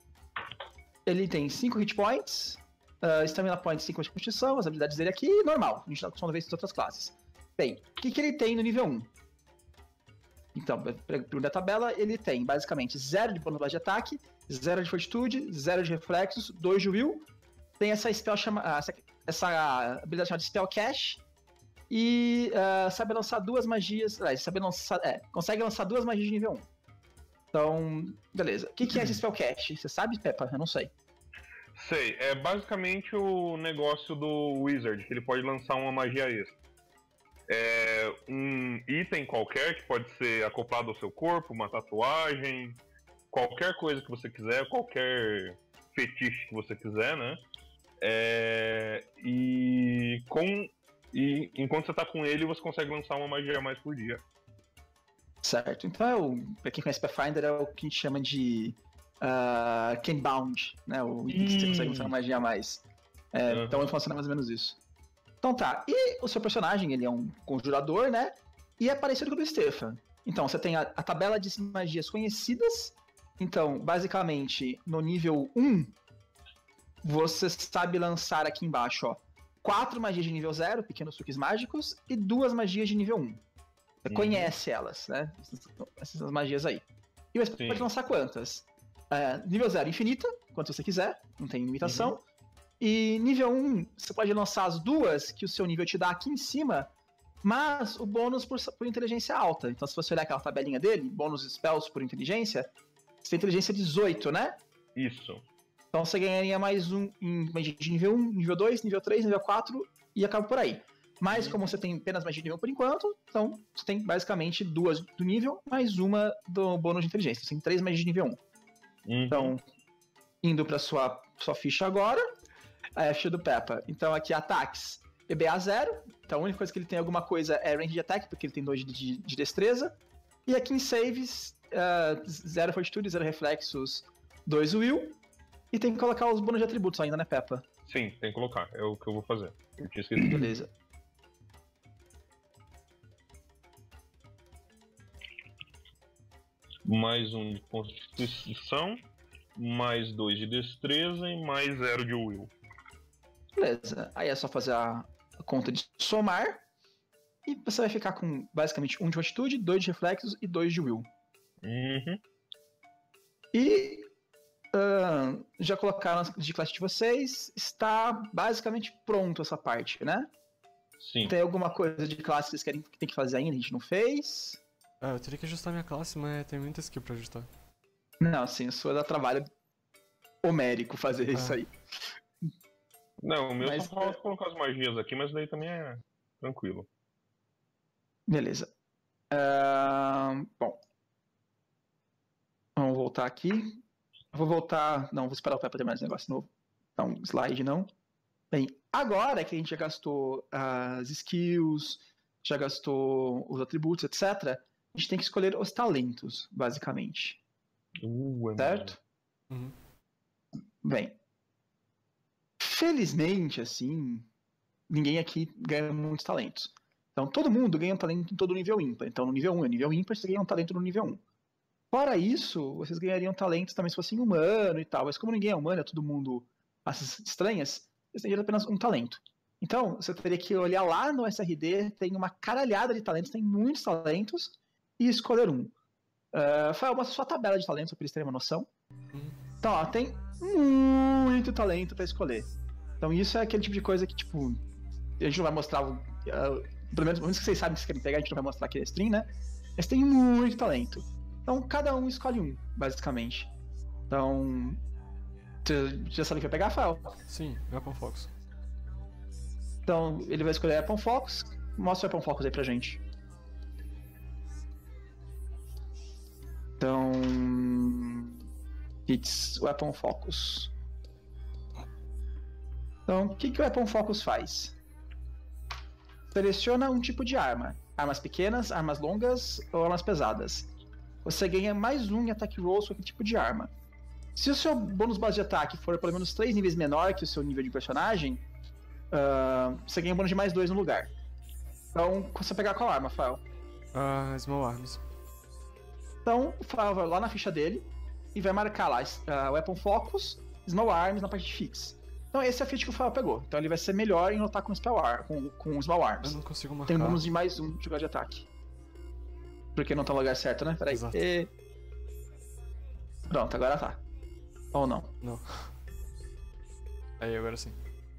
Ele tem cinco hit points, uh, Stamina Points, cinco de constituição, as habilidades dele aqui, normal. A gente tá acostumado a ver isso em outras classes. Bem, o que, que ele tem no nível um? Então, primeiro da tabela, ele tem basicamente zero de bônus de ataque, zero de fortitude, zero de reflexos, dois de will. Tem essa spell chama, essa, essa habilidade chamada Spell Cash. E uh, sabe lançar duas magias. Ah, sabe lançar, é, consegue lançar duas magias de nível um. Então, beleza. O que, que é esse Spell Cash? Você sabe, Peppa? Eu não sei. Sei, é basicamente o negócio do Wizard, que ele pode lançar uma magia extra. É um item qualquer que pode ser acoplado ao seu corpo, uma tatuagem, qualquer coisa que você quiser, qualquer fetiche que você quiser, né? É, e, com, e enquanto você tá com ele, você consegue lançar uma magia a mais por dia. Certo. Então, é o, pra quem conhece Pathfinder, é o que a gente chama de uh, Canebound, né? O item que você consegue lançar uma magia a mais. É, uhum. Então, funciona mais ou menos isso. Então tá, e o seu personagem, ele é um conjurador, né? E é parecido com o do Stefan. Então, você tem a, a tabela de magias conhecidas. Então, basicamente, no nível um, você sabe lançar aqui embaixo, ó, quatro magias de nível zero, pequenos truques mágicos, e duas magias de nível um. Você uhum. conhece elas, né? Essas, essas magias aí. E você Sim. pode lançar quantas? É, nível zero, infinita, quanto você quiser, não tem limitação. Uhum. E nível um, você pode lançar as duas que o seu nível te dá aqui em cima, mas o bônus por, por inteligência alta. Então, se você olhar aquela tabelinha dele, bônus spells por inteligência, você tem inteligência dezoito, né? Isso. Então você ganharia mais um em magia de nível um, nível dois, nível três, nível quatro e acaba por aí. Mas como você tem apenas magia de nível por enquanto, então você tem basicamente duas do nível, mais uma do bônus de inteligência. Você tem três magias de nível um. Uhum. Então, indo pra sua, sua ficha agora, a ficha do Peppa. Então aqui ataques, P B A zero. Então a única coisa que ele tem alguma coisa é range de attack, porque ele tem dois de, de, de destreza. E aqui em saves, uh, zero fortitude, zero reflexos, dois will. E tem que colocar os bônus de atributos ainda, né, Peppa? Sim, tem que colocar. É o que eu vou fazer. Eu tinha esquecido. Beleza. Mais um de Constituição, mais dois de Destreza e mais zero de Will. Beleza. Aí é só fazer a a conta de somar. E você vai ficar com basicamente um de Fortitude, dois de Reflexos e dois de Will. Uhum. E uh, já colocaram de classe de vocês. Está basicamente pronto essa parte, né? Sim. Tem alguma coisa de classe que vocês querem que tem que fazer ainda? A gente não fez. Ah, eu teria que ajustar minha classe, mas tem muita skill pra ajustar. Não, sim, isso vai dar trabalho homérico fazer Ah. isso aí. Não, o meu Mas- só falta colocar as magias aqui, mas daí também é tranquilo. Beleza. Ah, bom. Vamos voltar aqui. Eu vou voltar. Não, vou esperar o Peppa terminar esse negócio novo. Então, slide não. Bem, agora que a gente já gastou as skills, já gastou os atributos, etcétera, a gente tem que escolher os talentos, basicamente. Uh, é Certo? Uhum. Bem. Felizmente, assim, ninguém aqui ganha muitos talentos. Então, todo mundo ganha um talento em todo nível ímpar. Então, no nível um é nível ímpar, você ganha um talento no nível um. Fora isso, vocês ganhariam talentos também se fossem humano e tal. Mas como ninguém é humano, é todo mundo raças estranhas, vocês teriam apenas um talento. Então, você teria que olhar lá no S R D, tem uma caralhada de talentos, tem muitos talentos, e escolher um. Uh, Fael, mostra sua tabela de talentos, para eles terem uma noção. Então, ó, tem muito talento para escolher. Então, isso é aquele tipo de coisa que, tipo, a gente não vai mostrar. Uh, pelo menos, pelo menos que vocês sabem que vocês querem pegar, a gente não vai mostrar aqui na stream, né? Mas tem muito talento. Então, cada um escolhe um, basicamente. Então, você já sabe o que vai pegar, Fael? Sim, Weapon Focus. Então, ele vai escolher Weapon Focus. Mostra o Weapon Focus aí pra gente. Então, It's Weapon Focus. Então, o que, que o Weapon Focus faz? Seleciona um tipo de arma. Armas pequenas, armas longas ou armas pesadas. Você ganha mais um em ataque rolls com aquele tipo de arma. Se o seu bônus base de ataque for pelo menos três níveis menor que o seu nível de personagem, uh, você ganha um bônus de mais dois no lugar. Então, você pegar qual arma, Fael? Ah, Small Arms. Então, o Fael vai lá na ficha dele e vai marcar lá uh, Weapon Focus, Small Arms na parte de Fix. Então, esse é a ficha que o Fael pegou. Então, ele vai ser melhor em lutar com, spell ar, com, com Small Arms. Eu não consigo marcar. Tem um bônus de mais um de jogar de ataque. Porque não tá no lugar certo, né? Peraí. Exato. E... Pronto, agora tá. Ou não? Não. Aí, agora sim.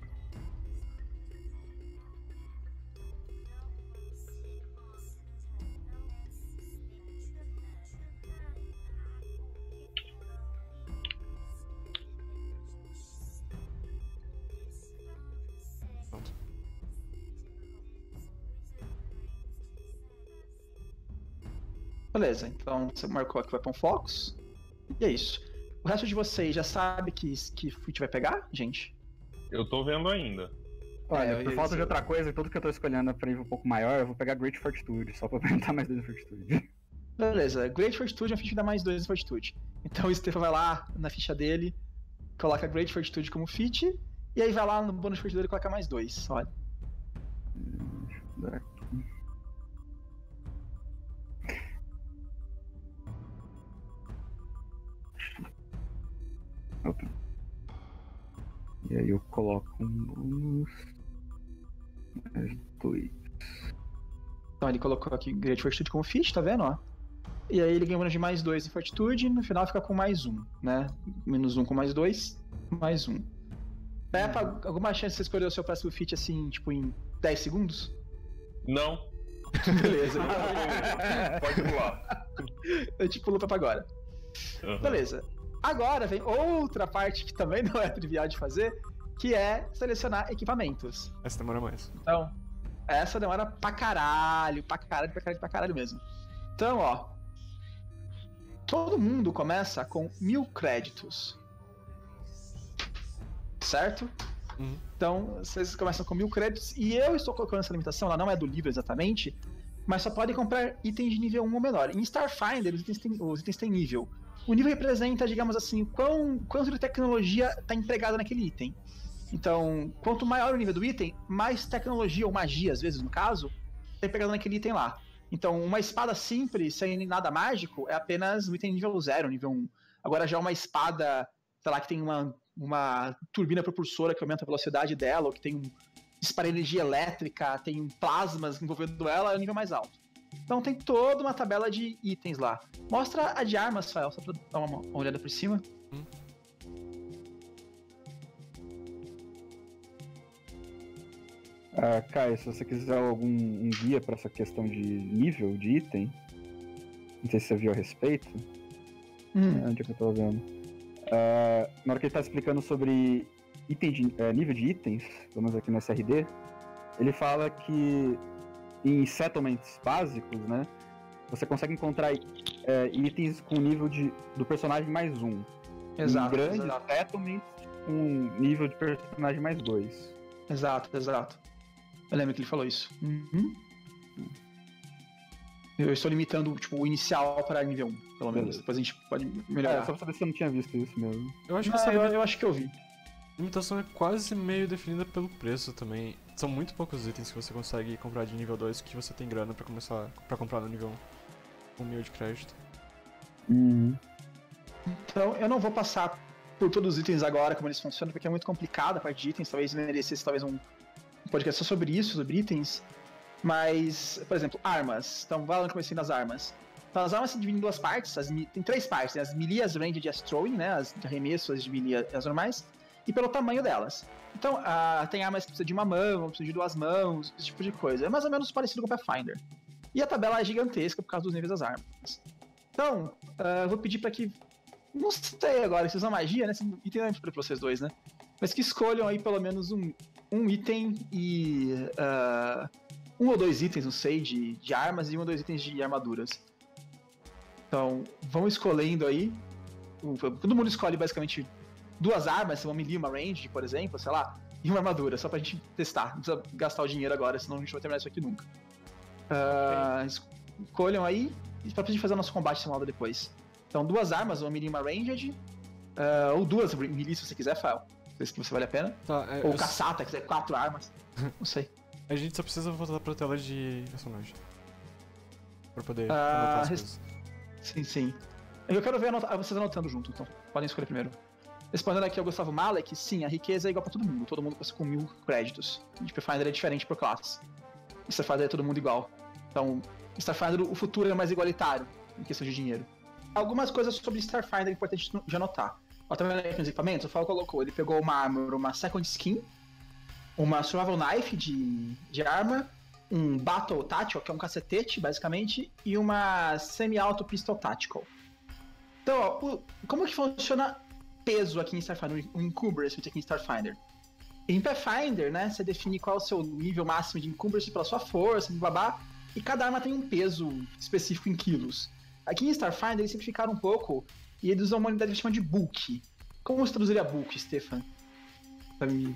Pronto. Beleza, então você marcou aqui o Weapon Focus. E é isso. O resto de vocês já sabe que, que Fit vai pegar, gente? Eu tô vendo ainda. Olha, É, por eu- falta de eu- outra coisa, tudo que eu tô escolhendo é pra nível um pouco maior, eu vou pegar Great Fortitude, só pra aumentar mais dois de Fortitude. Beleza, Great Fortitude é uma ficha que dá mais dois de Fortitude. Então o Stefan vai lá na ficha dele, coloca Great Fortitude como Fit, e aí vai lá no bônus de Fortitude e coloca mais dois. Olha. Opa. E aí eu coloco um bônus. Mais dois. Então ele colocou aqui Great Fortitude como Fit, tá vendo? Ó? E aí ele ganha um bônus de mais dois de Fortitude, e no final fica com mais um, né? Menos um com mais dois, mais um. Peppa, alguma chance de você escolher o seu próximo Fit assim, tipo, em dez segundos? Não, Beleza. pode pular. Eu te pulo pra agora. Uhum. Beleza. Agora vem outra parte que também não é trivial de fazer, que é selecionar equipamentos. Essa demora mais. Então, essa demora pra caralho, pra caralho, pra caralho, pra caralho mesmo. Então, ó. Todo mundo começa com mil créditos. Certo? Uhum. Então, vocês começam com mil créditos, e eu estou colocando essa limitação, ela não é do livro exatamente, mas só podem comprar itens de nível um ou menor. Em Starfinder, os itens têm, os itens têm nível. O nível representa, digamos assim, quão, quanto de tecnologia está empregada naquele item. Então, quanto maior o nível do item, mais tecnologia ou magia, às vezes, no caso, tem pegado naquele item lá. Então, uma espada simples, sem nada mágico, é apenas um item nível zero, nível um. Agora, já uma espada, sei lá, que tem uma, uma turbina propulsora que aumenta a velocidade dela, ou que tem um dispara energia elétrica, tem plasmas envolvendo ela, é o nível mais alto. Então, tem toda uma tabela de itens lá. Mostra a de armas, Fael, só pra dar uma, uma olhada por cima. Hum. Ah, Caio, se você quiser algum um guia para essa questão de nível de item, não sei se você viu a respeito. Hum. É, onde é que eu tô vendo? Uh, na hora que ele tá explicando sobre item de, uh, nível de itens, pelo menos aqui no S R D, ele fala que em settlements básicos, né, você consegue encontrar uh, itens com nível de, do personagem mais um. Exato. Em grandes exato. settlements com nível de personagem mais dois. Exato, exato. Eu lembro que ele falou isso. Uhum. Eu estou limitando tipo, o inicial para nível um, pelo menos. Depois a gente pode melhorar. É, só pra saber se eu não tinha visto isso mesmo. Eu acho que, ah, essa eu, eu acho que eu vi. A limitação é quase meio definida pelo preço também. São muito poucos itens que você consegue comprar de nível dois que você tem grana pra começar pra comprar no nível um, um mil de crédito. Uhum. Então, eu não vou passar por todos os itens agora, como eles funcionam, porque é muito complicado a parte de itens. Talvez merecesse talvez um podcast só sobre isso, sobre itens. Mas, por exemplo, armas. Então, vai lá no comecinho das armas. Então, as armas se dividem em duas partes. As, tem três partes. Né? As melee, as ranged e as throwing, né? As de arremesso, as de melee e as normais. E pelo tamanho delas. Então, uh, tem armas que precisam de uma mão, precisam de duas mãos, esse tipo de coisa. É mais ou menos parecido com o Pathfinder. E a tabela é gigantesca por causa dos níveis das armas. Então, uh, eu vou pedir pra que... Não sei agora, se usam magia, né? Esse item não é pra vocês dois, né? Mas que escolham aí pelo menos um, um item e... Uh, um ou dois itens, não sei, de, de armas e um ou dois itens de armaduras. Então, vão escolhendo aí. Todo mundo escolhe basicamente duas armas, uma melee, uma range, por exemplo, sei lá, e uma armadura, só pra gente testar. Não precisa gastar o dinheiro agora, senão a gente vai terminar isso aqui nunca. Uh, escolham aí, pra gente fazer o nosso combate simulado depois. Então, duas armas, uma melee e uma ranged, uh, ou duas melee se você quiser, Fael. Não sei se você vale a pena. Tá, é, ou eu... caçata, quiser quatro armas. Não sei. A gente só precisa voltar pra tela de personagem. Pra poder uh, anotar as res... coisas. Sim, sim. Eu quero ver anota... vocês anotando junto, então. Podem escolher primeiro. Respondendo aqui ao Gustavo Malek, sim, a riqueza é igual pra todo mundo. Todo mundo começa com mil créditos. De Pathfinder é diferente por classe. Starfinder é todo mundo igual. Então, Starfinder, o futuro é mais igualitário em questão de dinheiro. Algumas coisas sobre Starfinder é importante de anotar. Ó, tá vendo aqui nos equipamentos? O Fal colocou, ele pegou uma armor, uma second skin, uma survival knife de, de arma, um battle tactical, que é um cacetete, basicamente, e uma semi-auto pistol tactical. Então, ó, o, como que funciona peso aqui em Starfinder, o encumbrance aqui em Starfinder? Em Pathfinder, né, você define qual é o seu nível máximo de encumbrance pela sua força, babá, e cada arma tem um peso específico em quilos. Aqui em Starfinder eles simplificaram um pouco e eles usam uma unidade que eles chamam de bulk. Como você traduziria bulk, Stefan? Pra mim.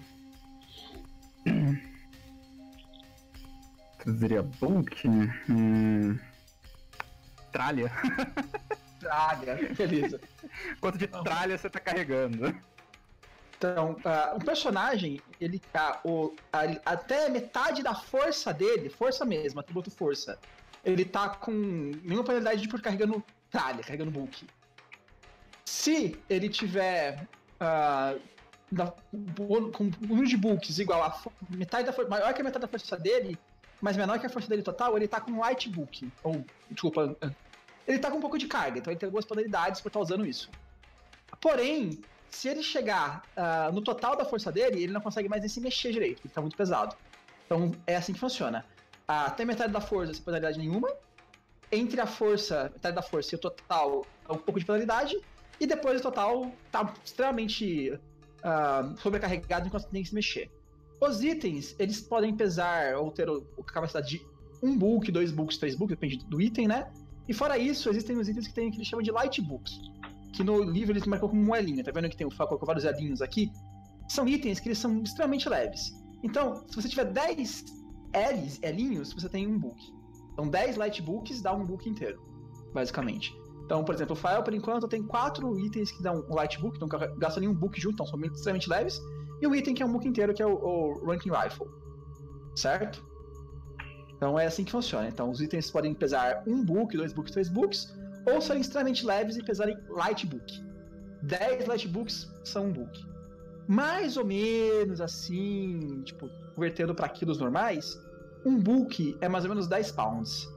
Traduziria bulk? Hum... Tralha. Tralha, beleza. Quanto de tralha você tá carregando? Então, uh, o personagem, ele tá. O, a, até metade da força dele, força mesmo, atributo força, ele tá com nenhuma penalidade de por carregando tralha, carregando bulk. Se ele tiver uh, da, com um número de bulks igual a metade da força, maior que a metade da força dele, mas menor que a força dele total, ele tá com light bulk. Ou, desculpa, ele tá com um pouco de carga, então ele tem algumas penalidades por estar usando isso. Porém, se ele chegar uh, no total da força dele, ele não consegue mais nem se mexer direito, porque tá muito pesado. Então é assim que funciona. Até metade da força sem penalidade nenhuma. Entre a força, metade da força e o total, um pouco de penalidade. E depois o total tá extremamente uh, sobrecarregado enquanto tem que se mexer. Os itens, eles podem pesar ou ter a capacidade de um bulk, dois bulks, três bulks, depende do item, né? E fora isso, existem os itens que tem que eles chamam de light bulk, que no livro eles marcam como um elinho. Tá vendo que tem o Falco com vários elinhos aqui? São itens que eles são extremamente leves. Então, se você tiver dez L's, elinhos, você tem um book. Então, dez light books dá um book inteiro, basicamente. Então, por exemplo, o Fael, por enquanto, tem quatro itens que dão um light book, não gasta nenhum book junto, então são extremamente leves. e um item que é um book inteiro, que é o, o Ranking Rifle. Certo? Então é assim que funciona. Então os itens podem pesar um book, dois books, três books, ou serem extremamente leves e pesarem light book. dez light books são um book. Mais ou menos assim, tipo, convertendo para quilos normais, um book é mais ou menos dez pounds.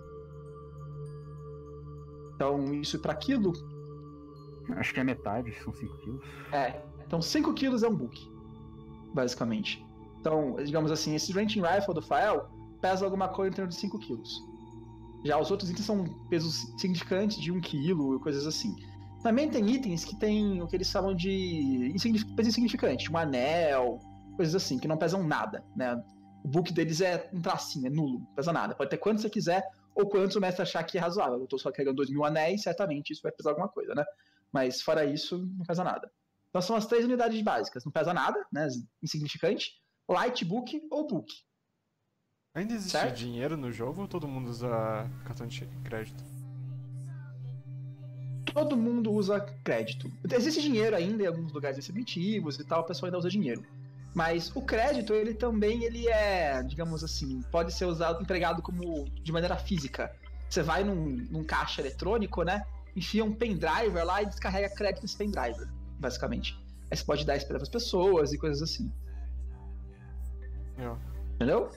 Então isso para quilo... Acho que é metade, são cinco quilos. É, então cinco quilos é um book, basicamente. Então, digamos assim, esse Ranking Rifle do Fael pesa alguma coisa em torno de cinco quilos. Já os outros itens são pesos significantes de um quilo e coisas assim. Também tem itens que tem o que eles chamam de peso insignificante, um anel, coisas assim, que não pesam nada, né? O book deles é um tracinho, é nulo, não pesa nada. Pode ter quanto você quiser ou quanto o mestre achar que é razoável. Eu tô só carregando dois mil anéis, certamente isso vai pesar alguma coisa, né? Mas fora isso, não pesa nada. Então são as três unidades básicas. Não pesa nada, né? Insignificante, light book ou book. Ainda existe Certo? dinheiro no jogo ou todo mundo usa cartão de crédito? Todo mundo usa crédito. Existe dinheiro ainda em alguns lugares distributivos e tal, o pessoal ainda usa dinheiro. Mas o crédito, ele também ele é, digamos assim, pode ser usado, empregado como de maneira física. Você vai num, num caixa eletrônico, né? Enfia um pendrive lá e descarrega crédito nesse pendrive, basicamente. Aí você pode dar isso para as pessoas e coisas assim. Eu. Entendeu?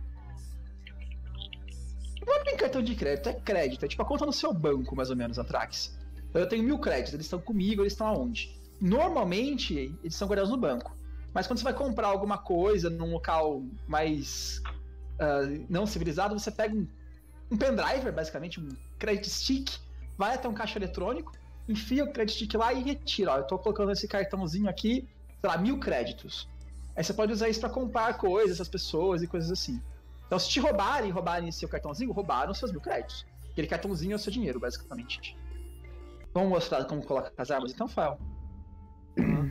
Não é bem cartão de crédito, é crédito. É tipo a conta no seu banco, mais ou menos, Antrax. Eu tenho mil créditos, eles estão comigo, eles estão aonde? Normalmente, eles são guardados no banco. Mas quando você vai comprar alguma coisa num local mais uh, não civilizado, você pega um, um pendrive, basicamente, um credit stick, vai até um caixa eletrônico, enfia o credit stick lá e retira. Ó, eu tô colocando esse cartãozinho aqui, sei lá, mil créditos. Aí você pode usar isso para comprar coisas, essas pessoas e coisas assim. Então, se te roubarem, roubarem esse seu cartãozinho, roubaram seus mil créditos. Aquele cartãozinho é o seu dinheiro, basicamente. Vamos mostrar como coloca as armas? Então, Fael. Uhum.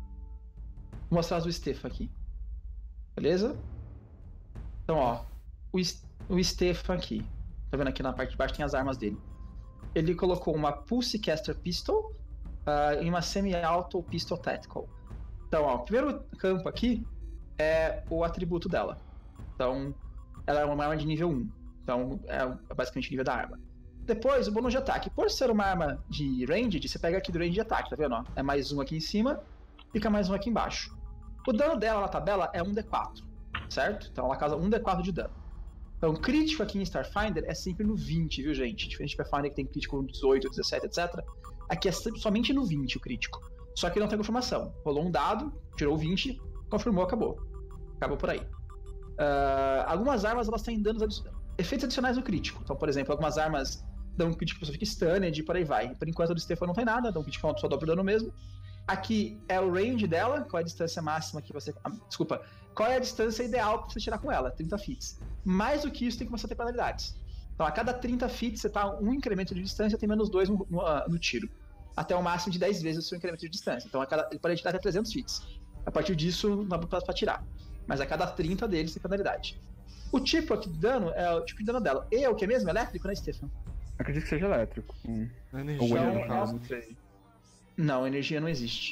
Vou mostrar as do Stefan aqui. Beleza? Então, ó. O, o Stefan aqui. Tá vendo aqui na parte de baixo tem as armas dele. Ele colocou uma Pulsecaster Pistol uh, e uma Semi-Auto Pistol Tactical. Então, ó. O primeiro campo aqui é o atributo dela. Então, ela é uma arma de nível um. Então, é basicamente o nível da arma. Depois, o bônus de ataque. Por ser uma arma de ranged, você pega aqui do range de ataque, tá vendo? Ó? É mais um aqui em cima, fica mais um aqui embaixo. O dano dela na tabela é um D quatro, certo? Então ela causa um D quatro de dano. Então, crítico aqui em Starfinder é sempre no vinte, viu, gente? Diferente de Pathfinder que tem crítico no dezoito, dezessete, etcétera. Aqui é somente no vinte o crítico. Só que não tem confirmação. Rolou um dado, tirou vinte, confirmou, acabou. Acabou por aí. Uh, algumas armas elas têm danos adi- efeitos adicionais no crítico. Então, por exemplo, algumas armas dão um crítico que a pessoa fica stunned e por aí vai. Por enquanto, a do Stefan não tem nada, dá um crítico que só dobra o dano mesmo. Aqui é o range dela, qual é a distância máxima que você... Ah, desculpa, qual é a distância ideal pra você tirar com ela? trinta feet. Mais do que isso, tem que começar a ter penalidades. Então, a cada trinta feet, você tá um incremento de distância, tem menos dois no, no, uh, no tiro. Até o máximo de dez vezes o seu incremento de distância. Então, a cada, ele pode tirar até trezentos feet. A partir disso, não dá pra, pra tirar. Mas a cada trinta deles tem penalidade. O tipo aqui de dano é o tipo de dano dela. E é o que mesmo? Elétrico, né, Stefan? Acredito que seja elétrico. Hum. A energia, Ou no ele, caso. não sei. Não, energia não existe.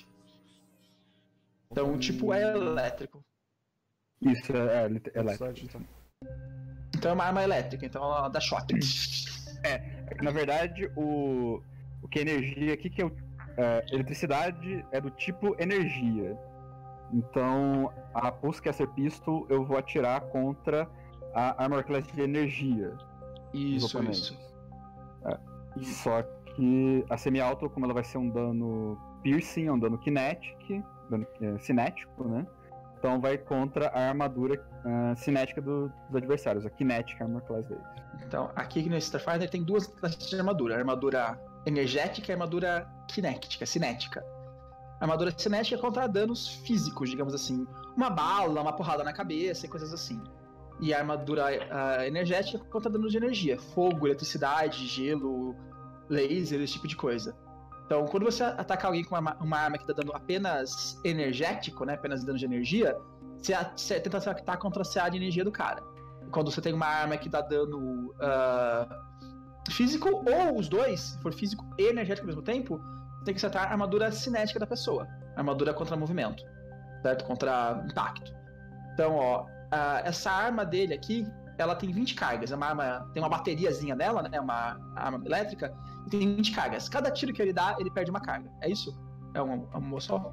Então, o tipo é elétrico. Isso, é, é, é elétrico. Então. Então é uma arma elétrica, então ela dá choque. É, é que, na verdade, o, o que é energia aqui, que é, o, é eletricidade, é do tipo energia. Então, a Pulsecaster Pistol eu vou atirar contra a Armor Class de energia. Isso, isso. É. Só que a Semi-Auto, como ela vai ser um dano piercing, é um dano kinetic, dano é, cinético, né? Então vai contra a armadura uh, cinética do, dos adversários, a Kinetic Armor Class deles. Então, aqui no Starfighter tem duas classes de armadura. A armadura energética e a armadura kinética, cinética. A armadura cinética é contra danos físicos, digamos assim. Uma bala, uma porrada na cabeça e coisas assim. E a armadura uh, energética é contra danos de energia. Fogo, eletricidade, gelo, laser, esse tipo de coisa. Então, quando você atacar alguém com uma, uma arma que dá dano apenas energético, né, apenas dano de energia, você, você tenta atacar contra a C A de energia do cara. E quando você tem uma arma que dá dano uh, físico, ou os dois, se for físico e energético ao mesmo tempo, tem que acertar a armadura cinética da pessoa. Armadura contra movimento. certo? Contra impacto. Então, ó, uh, essa arma dele aqui, ela tem vinte cargas. É uma arma, tem uma bateriazinha dela, né? Uma arma elétrica, e tem vinte cargas. Cada tiro que ele dá, ele perde uma carga. É isso? É um, é um só?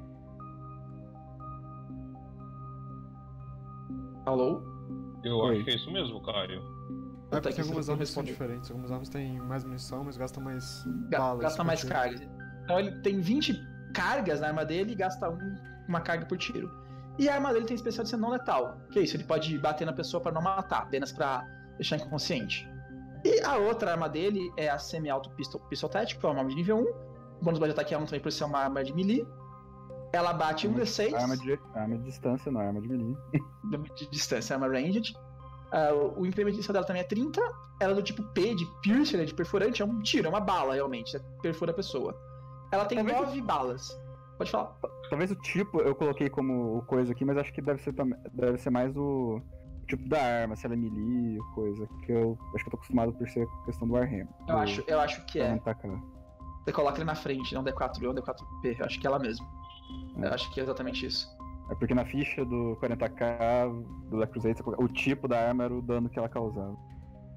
Alô? Eu Oi. acho que é isso mesmo, Caio. É Tá porque aqui, algumas você armas são respondeu. diferentes. Algumas armas têm mais munição, mas gastam mais Ga- balas. Gasta por mais tiro. cargas. Então ele tem vinte cargas na arma dele e gasta um, uma carga por tiro. E a arma dele tem especial de ser não letal. Que é isso? Ele pode bater na pessoa para não matar, apenas para deixar inconsciente. E a outra arma dele é a semi-auto pistol, pistol tactical, que é uma arma de nível um. O bônus de ataque é um também por ser uma arma de melee. Ela bate um D seis. Arma de, arma de distância, não, arma de melee. De distância, arma ranged. Uh, o incremento inicial dela também é trinta. Ela é do tipo P, de piercer, né, de perfurante. É um tiro, é uma bala, realmente. Você perfura a pessoa. Ela tem Talvez nove balas. Pode falar. Talvez o tipo eu coloquei como coisa aqui, mas acho que deve ser, tam- deve ser mais o tipo da arma, se ela é melee ou coisa. Que eu acho que eu tô acostumado por ser questão do Warhammer. Eu acho, eu acho que é. Tá, cara. Você coloca ele na frente, não D quatro E ou D quatro P. Eu acho que é ela mesmo. É. Eu acho que é exatamente isso. É porque na ficha do quarenta K do Black Crusade, o tipo da arma era o dano que ela causava. O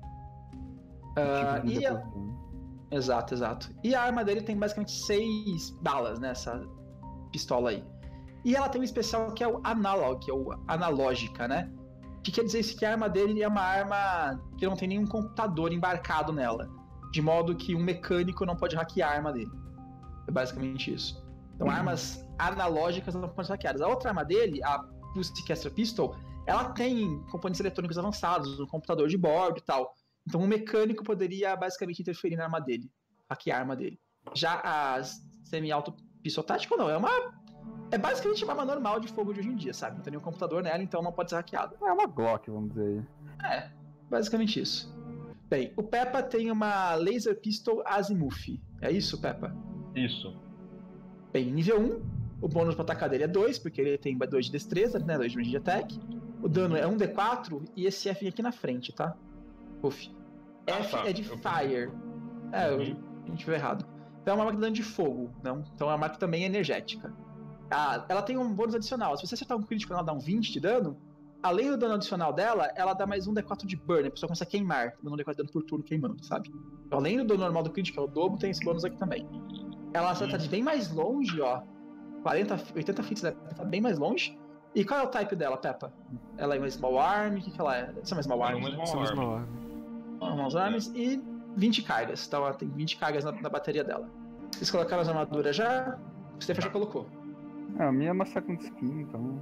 Ah, tipo de e a- depois do dano. Exato, exato. E a arma dele tem basicamente seis balas nessa pistola aí. E ela tem um especial que é o Analog, que é o analógica, né? Que quer dizer isso, que a arma dele é uma arma que não tem nenhum computador embarcado nela. De modo que um mecânico não pode hackear a arma dele. É basicamente isso. Então, armas analógicas não podem ser hackeadas. A outra arma dele, a Pussycaster Pistol, ela tem componentes eletrônicos avançados, um computador de bordo e tal. Então, um mecânico poderia basicamente interferir na arma dele, hackear a arma dele. Já a semi-auto pistol tático, não, é uma. É basicamente uma arma normal de fogo de hoje em dia, sabe? Não tem nenhum computador nela, então não pode ser hackeada. É uma Glock, vamos dizer aí. É, basicamente isso. Bem, o Peppa tem uma Laser Pistol Azimuth. É isso, Peppa? Isso. Bem, nível um, o bônus para atacar dele é dois, porque ele tem dois de destreza, né? dois de range de attack. O dano é um D quatro e esse F aqui na frente, tá? Uf. Ah, F tá. é de Eu- Fire. É, eu, Uhum. a gente viu errado. Então é uma máquina de fogo, não? Então é uma máquina também energética. Ah, ela tem um bônus adicional. Se você acertar um crítico, ela dá um vinte de dano. Além do dano adicional dela, ela dá mais um D quatro de burn. A pessoa começa a queimar, dando um D quatro de dano por turno queimando, sabe? Então, além do dano normal do crítico, que é o dobro, tem esse bônus aqui também. Ela acerta de bem mais longe, ó. quarenta, oitenta feet, ela tá bem mais longe. E qual é o type dela, Peppa? Ela é uma small arm? O que, que ela é? Essa é uma small Ela é arm. uma né? small Somos arma. uma arma. Umas armas e vinte cargas. Então ela tem vinte cargas na, na bateria dela. Vocês colocaram as armaduras já? O Stefan já colocou. É, a minha é uma second skin, então.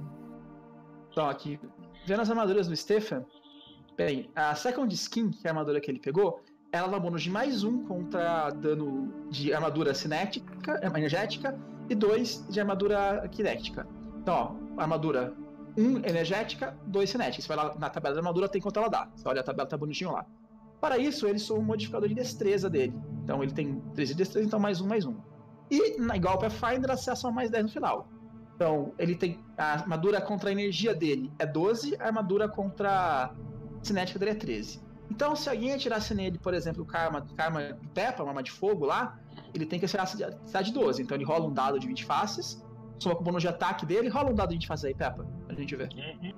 Então aqui, vendo as armaduras do Stefan, bem, a second skin, que é a armadura que ele pegou, ela dá bônus de mais um contra dano de armadura cinética, energética, e dois de armadura kinética. Então, ó, armadura um energética, dois cinética. Você vai lá na tabela da armadura, tem quanto ela dá. Você olha a tabela, tá bonitinho lá. Para isso, ele soma um modificador de destreza dele. Então ele tem treze de destreza, então mais um, mais um. E, na- igual o Pathfinder, acessa mais dez no final. Então, ele tem. A armadura contra a energia dele é doze, a armadura contra a cinética dele é treze. Então, se alguém atirasse nele, por exemplo, o Karma, Karma do Peppa, uma arma de fogo lá, ele tem que atirar atirar de doze. Então, ele rola um dado de vinte faces, soma com o bônus de ataque dele, rola um dado de vinte faces aí, Peppa, pra gente ver. Uhum.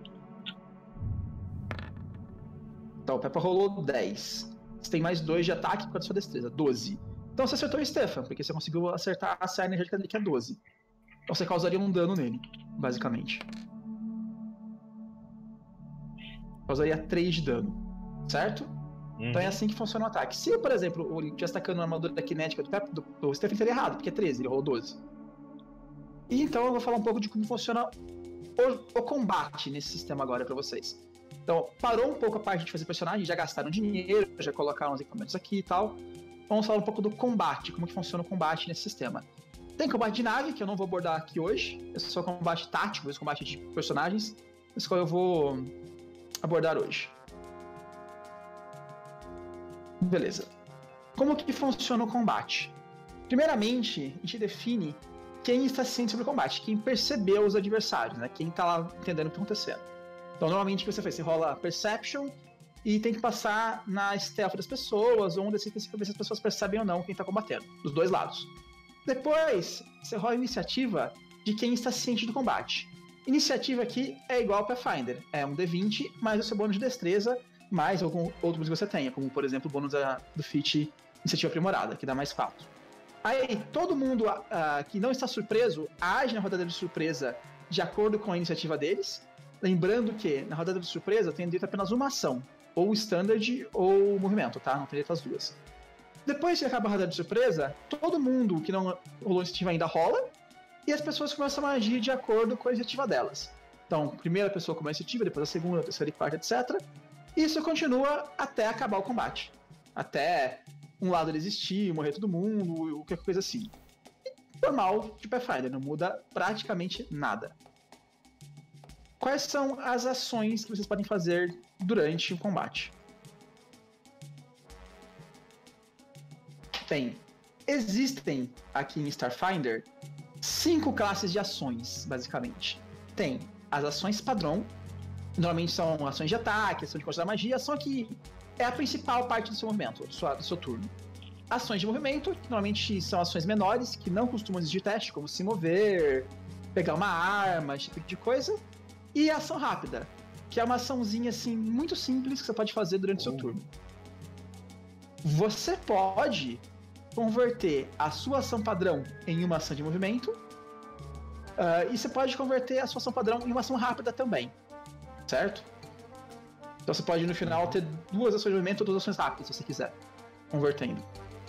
Então, o Peppa rolou dez. Você tem mais dois de ataque por causa da sua destreza, doze. Então, você acertou o Stefan, porque você conseguiu acertar a saia energética dele, que é doze. Então, você causaria um dano nele, basicamente. Causaria três de dano, certo? Uhum. Então é assim que funciona o ataque. Se, por exemplo, ele estivesse atacando uma armadura kinética do, Pep, do, do Stefan, estaria errado, porque é treze, ele rolou doze. E então eu vou falar um pouco de como funciona o, o combate nesse sistema agora pra vocês. Então, parou um pouco a parte de fazer personagem, já gastaram dinheiro, já colocaram os equipamentos aqui e tal. Vamos falar um pouco do combate, como que funciona o combate nesse sistema. Tem combate de nave, que eu não vou abordar aqui hoje. Esse é só combate tático, esse combate de personagens. Esse qual eu vou abordar hoje. Beleza. Como que funciona o combate? Primeiramente, a gente define quem está ciente sobre o combate, quem percebeu os adversários, né? Quem está lá entendendo o que está acontecendo. Então, normalmente, o que você faz? Você rola Perception e tem que passar na stealth das pessoas, ou um desses pra ver se as pessoas percebem ou não quem está combatendo, dos dois lados. Depois, você rola a iniciativa de quem está ciente do combate. Iniciativa aqui é igual ao Pathfinder. É um D vinte mais o seu bônus de destreza, mais algum outro bônus que você tenha, como por exemplo o bônus da, do feat Iniciativa Aprimorada, que dá mais quatro. Aí todo mundo uh, que não está surpreso age na rodada de surpresa de acordo com a iniciativa deles. Lembrando que na rodada de surpresa tem direito a apenas uma ação, ou standard ou movimento, tá? Não tem direito às duas. Depois que acaba a rodada de surpresa, todo mundo que não rolou iniciativa ainda rola, e as pessoas começam a agir de acordo com a iniciativa delas. Então, primeira pessoa com a iniciativa, depois a segunda, a terceira e quarta, etcétera. E isso continua até acabar o combate. Até um lado existir, morrer todo mundo, qualquer coisa assim. E normal de Pathfinder, não muda praticamente nada. Quais são as ações que vocês podem fazer durante o combate? Bem, existem aqui em Starfinder cinco classes de ações, basicamente. Tem as ações padrão, normalmente são ações de ataque, ação de conjurar magia, só que é a principal parte do seu movimento, do seu, do seu turno. Ações de movimento, que normalmente são ações menores, que não costumam exigir teste, como se mover, pegar uma arma, esse tipo de coisa. E a ação rápida, que é uma açãozinha assim, muito simples que você pode fazer durante o seu turno. Você pode converter a sua ação padrão em uma ação de movimento, uh, e você pode converter a sua ação padrão em uma ação rápida também, certo? Então você pode no final ter duas ações de movimento ou duas ações rápidas, se você quiser, convertendo.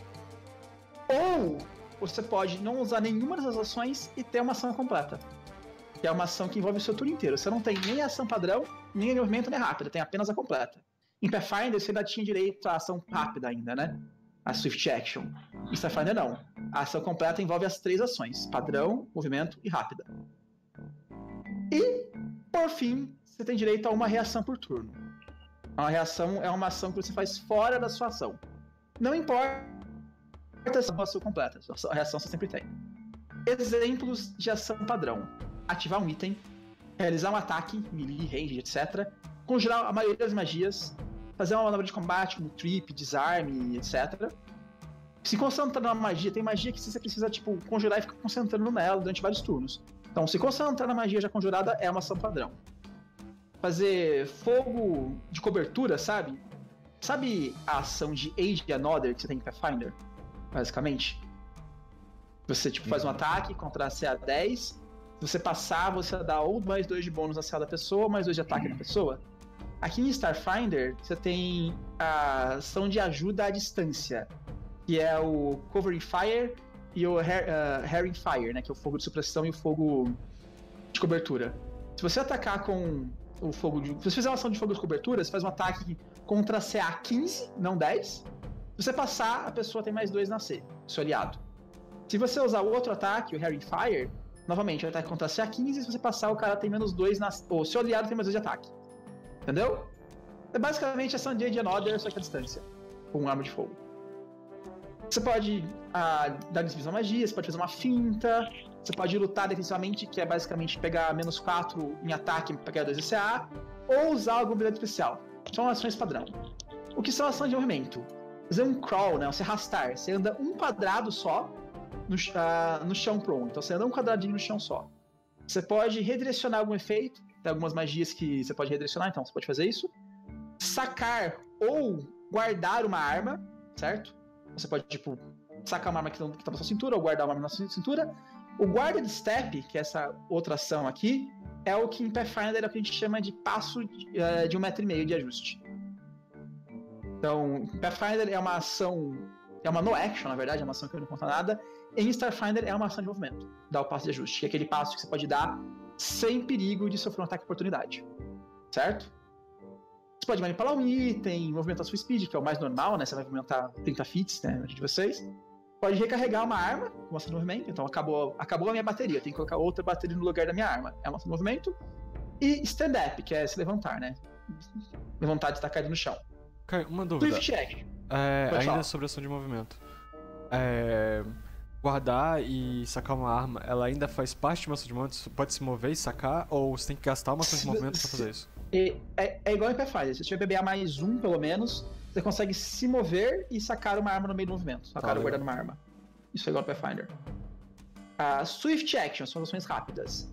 Ou você pode não usar nenhuma dessas ações e ter uma ação completa, que é uma ação que envolve o seu turno inteiro. Você não tem nem a ação padrão, nem a de movimento, nem rápida, tem apenas a completa. Em Pathfinder você ainda tinha direito à ação rápida ainda, né? A Swift Action. Em Starfinder não. A ação completa envolve as três ações: padrão, movimento e rápida. E, por fim, você tem direito a uma reação por turno. Uma reação é uma ação que você faz fora da sua ação. Não importa se é uma ação completa, a reação você sempre tem. Exemplos de ação padrão: ativar um item, realizar um ataque, melee, range, etcétera. Conjurar a maioria das magias, fazer uma manobra de combate, como trip, desarme, etcétera. Se concentrar na magia, tem magia que você precisa, tipo, conjurar e ficar concentrando nela durante vários turnos. Então, se concentrar na magia já conjurada é uma ação padrão. Fazer fogo de cobertura, sabe? Sabe a ação de Age Another que você tem em Pathfinder, basicamente? Você, tipo, faz um ataque contra a C A dez, se você passar, você dá ou mais dois de bônus na C A da pessoa, ou mais dois de ataque na pessoa. Aqui em Starfinder, você tem a ação de ajuda à distância, que é o Covering Fire e o Herring uh, Fire, né, que é o fogo de supressão e o fogo de cobertura. Se você atacar com o fogo de... Se você fizer uma ação de fogo de cobertura, você faz um ataque contra a C A quinze, não dez. Se você passar, a pessoa tem mais dois na C, seu aliado. Se você usar o outro ataque, o Herring Fire, novamente, o ataque contra a C A quinze, se você passar, o cara tem menos dois na... Ou seu aliado tem mais dois de ataque. Entendeu? É basicamente a ação de Age Another, só que a distância, com arma de fogo. Você pode ah, dar desvio à magia, você pode fazer uma finta, você pode lutar defensivamente, que é basicamente pegar menos quatro em ataque e pegar dois de C A, ou usar alguma habilidade especial. São ações padrão. O que são ações de movimento? Fazer um crawl, né? Você arrastar. Você anda um quadrado só no, uh, no chão prone. Então você anda um quadradinho no chão só. Você pode redirecionar algum efeito. Tem algumas magias que você pode redirecionar, então você pode fazer isso. Sacar ou guardar uma arma, certo? Você pode, tipo, sacar uma arma que tá na sua cintura ou guardar uma arma na sua cintura. O guarda de step, que é essa outra ação aqui, é o que em Pathfinder é o que a gente chama de passo de, uh, de um metro e meio de ajuste. Então, Pathfinder é uma ação, é uma no action, na verdade, é uma ação que não conta nada. Em Starfinder é uma ação de movimento, dá o passo de ajuste, que é aquele passo que você pode dar sem perigo de sofrer um ataque de oportunidade, certo? Você pode manipular um item, movimentar sua speed, que é o mais normal, né? Você vai movimentar trinta feet, né, de vocês. Pode recarregar uma arma, uma ação de movimento, então acabou, acabou a minha bateria, eu tenho que colocar outra bateria no lugar da minha arma, é uma ação de movimento. E stand-up, que é se levantar, né? Levantar e destacar ele no chão. Cara, uma dúvida. Swift check. É, ainda falar. sobre ação de movimento. É, guardar e sacar uma arma, ela ainda faz parte de uma ação de movimento? Pode se mover e sacar? Ou você tem que gastar uma ação de movimento pra fazer isso? É, é, é igual em Pathfinder. Se você tiver B B A mais um, pelo menos, você consegue se mover e sacar uma arma no meio do movimento. Sacar ou guardar uma arma. Isso é igual ao Pathfinder. A Swift Action são ações rápidas.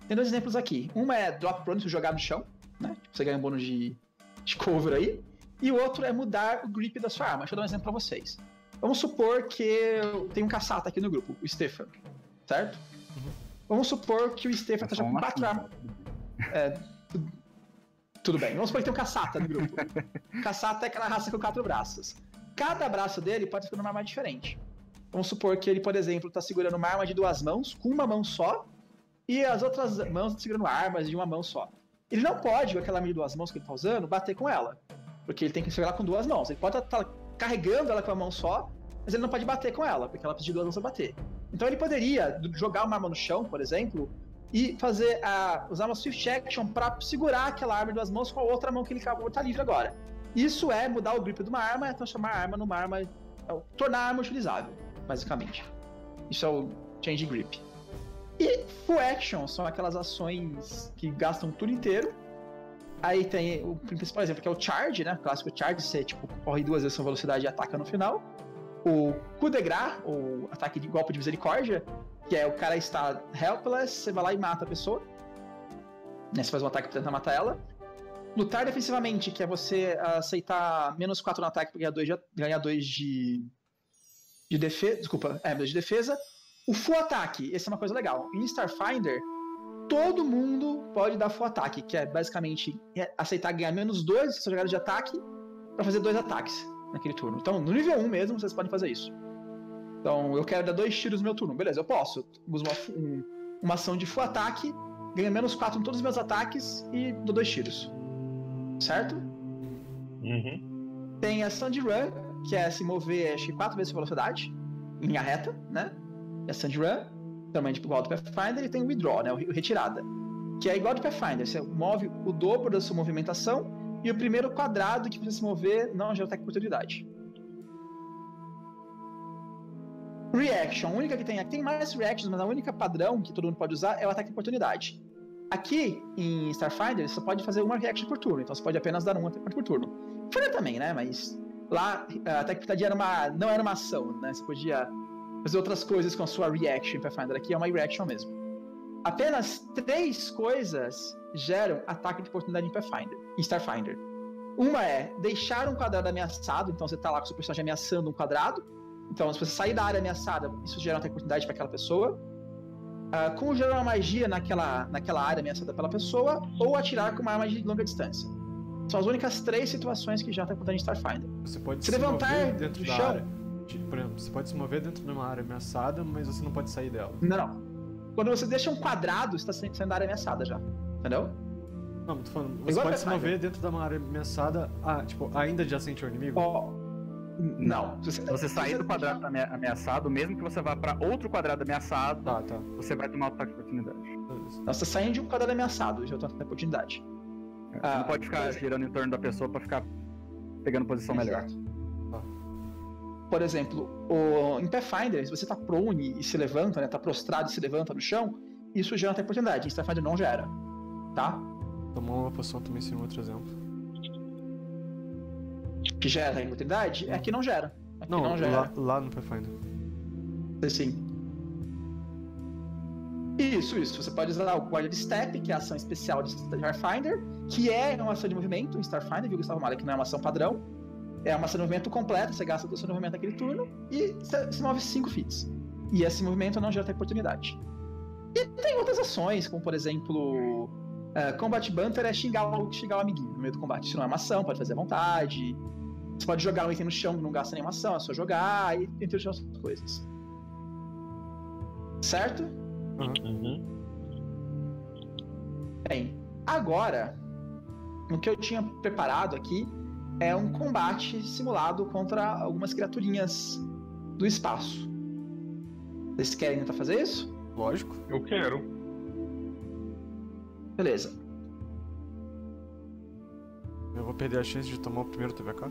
tem dois exemplos aqui. Uma é drop prone, se jogar no chão, né? Tipo, você ganha um bônus de, de cover aí. E o outro é mudar o grip da sua arma. Deixa eu dar um exemplo pra vocês. Vamos supor que tem um caçata aqui no grupo, o Stefan, certo? Uhum. Vamos supor que o Stefan esteja com quatro armas. É, tudo, tudo bem. Vamos supor que tem um caçata no grupo. Caçata é aquela raça com quatro braços. Cada braço dele pode ficar numa arma diferente. Vamos supor que ele, por exemplo, está segurando uma arma de duas mãos, com uma mão só, e as outras mãos estão segurando armas de uma mão só. Ele não pode, com aquela arma de duas mãos que ele está usando, bater com ela. Porque ele tem que segurar com duas mãos. Ele pode estar carregando ela com uma mão só, mas ele não pode bater com ela, porque ela precisa de duas mãos para bater. Então ele poderia jogar uma arma no chão, por exemplo, e fazer a, usar uma Swift Action para segurar aquela arma de duas mãos com a outra mão que ele acabou de estar livre agora. Isso é mudar o grip de uma arma, é transformar a arma numa arma, é tornar a arma utilizável, basicamente. Isso é o Change Grip. E Full Action são aquelas ações que gastam o turno inteiro. Aí tem o principal exemplo, que é o Charge, né? O clássico Charge, você tipo, corre duas vezes sua velocidade e ataca no final. O Coup de Grace, ou ataque de golpe de misericórdia, que é o cara está helpless, você vai lá e mata a pessoa. Né, você faz um ataque pra tentar matar ela. Lutar defensivamente, que é você aceitar menos quatro no ataque pra ganhar dois de, ganhar dois de, de defesa. Desculpa, é, dois de defesa. O Full Ataque, essa é uma coisa legal. Em Starfinder, todo mundo pode dar Full Ataque, que é basicamente aceitar ganhar menos dois na sua jogada de ataque pra fazer dois ataques naquele turno. Então, no nível um mesmo, vocês podem fazer isso. Então, eu quero dar dois tiros no meu turno. Beleza, eu posso. Uso uma, um, uma ação de Full Ataque, ganho menos quatro em todos os meus ataques e dou dois tiros. Certo? Uhum. Tem a ação de Run, que é se mover, acho que quatro vezes sua velocidade, em linha reta, né? E a ação de Run, também tipo, igual do Pathfinder, e tem o Withdraw, né? O Retirada. Que é igual do Pathfinder, você move o dobro da sua movimentação e o primeiro quadrado que você se mover não gera ataque de oportunidade. Reaction, a única que tem, tem mais reactions, mas a única padrão que todo mundo pode usar é o ataque de oportunidade. Aqui em Starfinder, você pode fazer uma reaction por turno, então você pode apenas dar um ataque por turno. Fora também, né? Mas lá, a ataque de oportunidade era uma, não era uma ação, né? Você podia fazer outras coisas com a sua reaction em Pathfinder. Aqui é uma reaction mesmo. Apenas três coisas geram ataque de oportunidade em Pathfinder, em Starfinder. Uma é deixar um quadrado ameaçado, então você tá lá com o seu personagem ameaçando um quadrado. Então, se você sair da área ameaçada, isso gera uma ataque de oportunidade para aquela pessoa. Uh, conjurar uma magia naquela, naquela área ameaçada pela pessoa, ou atirar com uma arma de longa distância. São as únicas três situações que já tem oportunidade em Starfinder. Você pode se, se levantar mover dentro do da chão. área. Por exemplo, você pode se mover dentro de uma área ameaçada, mas você não pode sair dela. Não, não. Quando você deixa um quadrado, você está saindo da área ameaçada já. Entendeu? Não, tô falando, você Igual pode se Pathfinder. mover dentro de uma área ameaçada, ah, tipo, ainda adjacente ao inimigo? Oh, não. Se você sair do quadrado deixar... ameaçado, mesmo que você vá pra outro quadrado ameaçado, Tá, tá. você vai tomar ataque de oportunidade. Não, você tá saindo de um quadrado ameaçado, já tem uma oportunidade. Você Ah, não pode ficar mas- girando em torno da pessoa pra ficar pegando posição melhor. Exato. Por exemplo, o... em Pathfinder, se você tá prone e se levanta, né, tá prostrado e se levanta no chão, isso gera uma oportunidade. Em Starfinder não gera, tá? Tomar uma poção também seria um outro exemplo. Que gera oportunidade, aqui não gera. Aqui Não, não, gera. lá, lá no Pathfinder. Sim. Isso, isso. Você pode usar o Guardian Step, que é a ação especial de Starfinder, que é uma ação de movimento em Starfinder, viu, Gustavo Malha, que não é uma ação padrão. É uma ação de movimento completa, você gasta todo o seu movimento naquele turno e você se move cinco feats. E esse movimento não gera até oportunidade. E tem outras ações, como por exemplo, uh, Combat Banter é xingar o, xingar o amiguinho no meio do combate. Isso não é uma ação, pode fazer à vontade. Você pode jogar um item no chão que não gasta nenhuma ação, é só jogar, e entre outras coisas. Certo? Uhum. Bem, agora, o que eu tinha preparado aqui é um combate simulado contra algumas criaturinhas do espaço. Vocês querem tentar fazer isso? Lógico. Eu quero. Beleza. Eu vou perder a chance de tomar o primeiro T V K.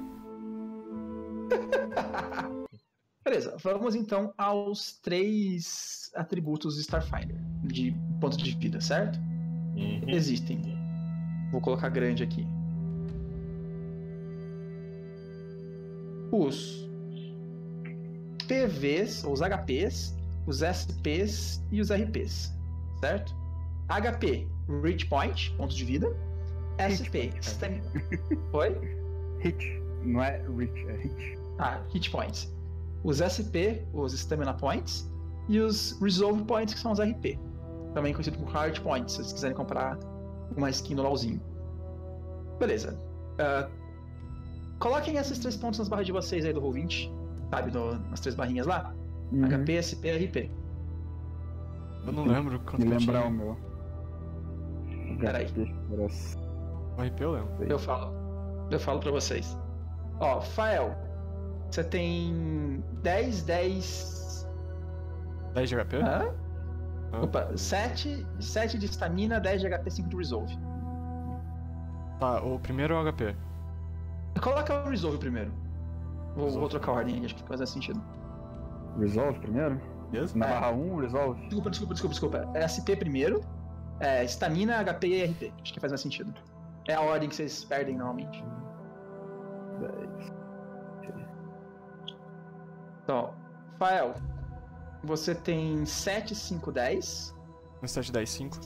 Beleza, vamos então aos três atributos de Starfinder, de ponto de vida, certo? Uhum. Existem. Vou colocar grande aqui. Os P Vs, ou os H Ps, os S Ps e os R Ps, certo? H P, Reach Point, pontos de vida. S P, Stamina. Oi? Hit. Não é Reach, é Hit. Ah, Hit Points. Os S P, os Stamina Points. E os Resolve Points, que são os R P. Também conhecido como Heart Points, se vocês quiserem comprar uma skin no LoLzinho. Beleza. Uh, coloquem esses três pontos nas barras de vocês aí do roll vinte. Sabe, no, nas três barrinhas lá. Uhum. H P, S P, R P. Eu não lembro quanto Me lembrar tinha. o meu. Peraí. O R P eu lembro. Eu falo. Eu falo pra vocês. Ó, Fael. Você tem dez, dez... dez de H P? Hã? Ah. Opa, sete, sete de estamina, dez de H P, cinco de Resolve. Tá, o primeiro é o H P. Coloca o Resolve primeiro. Vou, Resolve. vou trocar a ordem aí, acho que faz sentido. Resolve primeiro? Beleza? Na É. barra um, Resolve? Desculpa, desculpa, desculpa, desculpa. É S P primeiro, é estamina, H P e R P. Acho que faz mais sentido. É a ordem que vocês perdem normalmente. dez. Então, Fael, você tem sete, cinco, dez. sete, dez, cinco.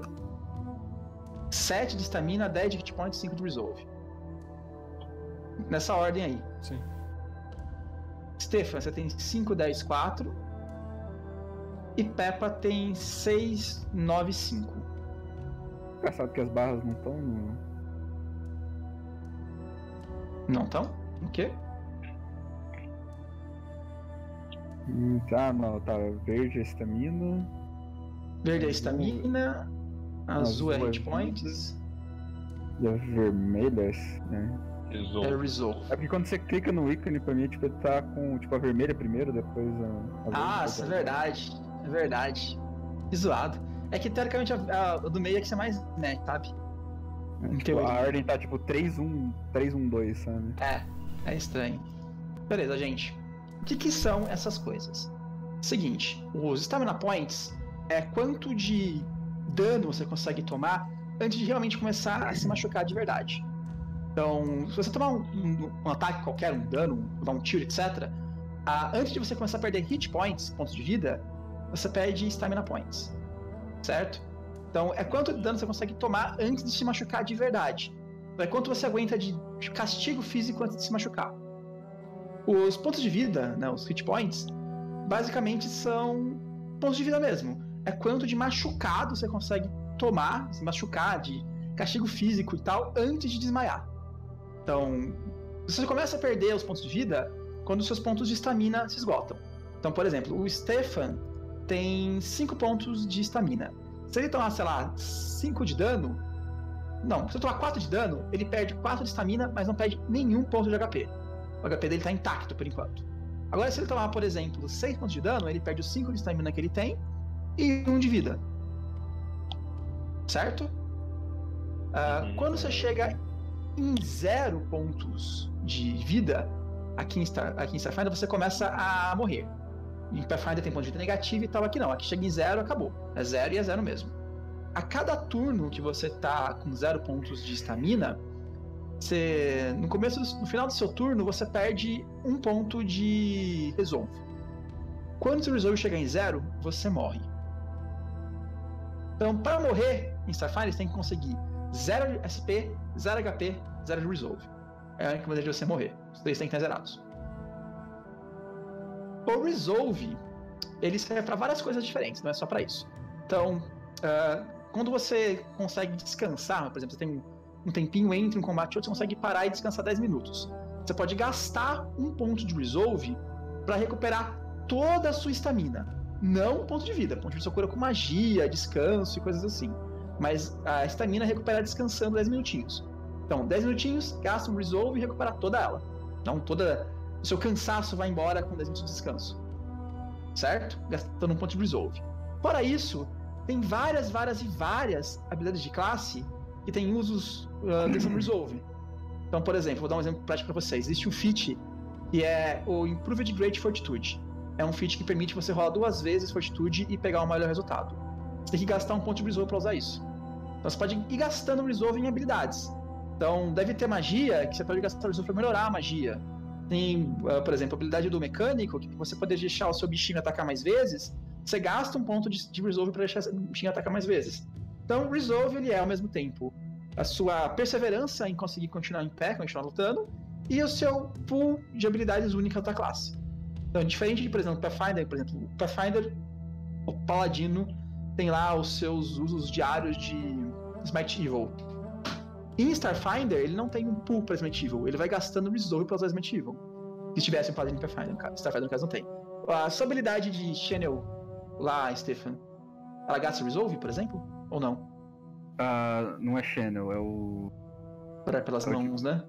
sete de estamina, dez de hit point, cinco de resolve. Nessa ordem aí. Sim. Stefan, você tem cinco, dez, quatro. E Peppa tem seis, nove, cinco. Engraçado que as barras não estão no... Não estão? O quê? Hum, tá, não, tá. Verde é estamina. Verde é estamina. Azul é Azul é hit points. E as vermelhas, né? É Resolve. resolve. É porque quando você clica no ícone, pra mim, tipo, ele tá com tipo, a vermelha primeiro, depois a... a Ah, verde, isso é depois a- verdade. É verdade. Que zoado. É que teoricamente a, a, a do meio é que você mais, né, sabe? É, em tipo, teoria. a ordem tá tipo três um, três um dois, sabe? É, é estranho. Beleza, gente. O que que são essas coisas? Seguinte, os Stamina Points é quanto de dano você consegue tomar antes de realmente começar a se machucar de verdade. Então, se você tomar um, um, um ataque qualquer, um dano, dar um tiro, etcétera, ah, antes de você começar a perder hit points, pontos de vida, você perde Stamina Points. Certo? Então, é quanto de dano você consegue tomar antes de se machucar de verdade. Então, é quanto você aguenta de castigo físico antes de se machucar. Os pontos de vida, né, os hit points, basicamente são pontos de vida mesmo. É quanto de machucado você consegue tomar, se machucar, de castigo físico e tal, antes de desmaiar. Então, você começa a perder os pontos de vida quando os seus pontos de estamina se esgotam. Então, por exemplo, o Stefan tem cinco pontos de estamina. Se ele tomar, sei lá, cinco de dano... Não, se ele tomar quatro de dano, ele perde quatro de estamina, mas não perde nenhum ponto de H P. O H P dele tá intacto, por enquanto. Agora, se ele tomar, por exemplo, seis pontos de dano, ele perde os cinco de estamina que ele tem e um de vida. Certo? Uh, Uhum. Quando você chega em zero pontos de vida, aqui em, Star, aqui em Starfinder, você começa a morrer. Em Pathfinder tem ponto de vida negativo e tal, aqui não. Aqui chega em zero, acabou. É zero e é zero mesmo. A cada turno que você tá com zero pontos de estamina, você, no começo, no final do seu turno, você perde um ponto de resolve. Quando o seu resolve chegar em zero, você morre. Então, para morrer em Starfinder, você tem que conseguir zero de S P, zero H P, zero de resolve. É a única maneira de você morrer. Os três têm que estar zerados. O resolve, ele serve para várias coisas diferentes, não é só para isso. Então, uh, quando você consegue descansar, por exemplo, você tem um, um tempinho entre um combate e outro, você consegue parar e descansar dez minutos. Você pode gastar um ponto de resolve para recuperar toda a sua estamina. Não um ponto de vida. Ponto de vida você cura com magia, descanso e coisas assim. Mas a estamina recupera descansando dez minutinhos. Então, dez minutinhos, gasta um resolve e recupera toda ela. Então, toda... o seu cansaço vai embora com dez minutos de descanso. Certo? Gastando um ponto de resolve. Fora isso, tem várias, várias e várias habilidades de classe que tem usos uh, desse resolve. Então, por exemplo, vou dar um exemplo prático para vocês. Existe um feat que é o Improved Great Fortitude. É um feat que permite você rolar duas vezes Fortitude e pegar um melhor resultado. Você tem que gastar um ponto de resolve para usar isso. Então você pode ir gastando resolve em habilidades. Então deve ter magia que você pode gastar resolve para melhorar a magia. Tem, uh, por exemplo, a habilidade do mecânico, que você poder deixar o seu bichinho atacar mais vezes, você gasta um ponto de, de resolve para deixar o bichinho atacar mais vezes. Então, o Resolve ele é ao mesmo tempo a sua perseverança em conseguir continuar em pé, continuar lutando, e o seu pool de habilidades únicas da classe. Então, diferente de, por exemplo, o Pathfinder, por exemplo, o Pathfinder, o Paladino, tem lá os seus usos diários de Smite Evil. Em Starfinder, ele não tem um pool para Smite Evil, ele vai gastando Resolve para usar Smite Evil. Se tivesse um Paladino em Pathfinder, no caso. Starfinder, no caso, não tem. A sua habilidade de Channel lá, Stefan, ela gasta Resolve, por exemplo? Ou não? Uh, não é Channel, é o... Para pelas é mãos, né?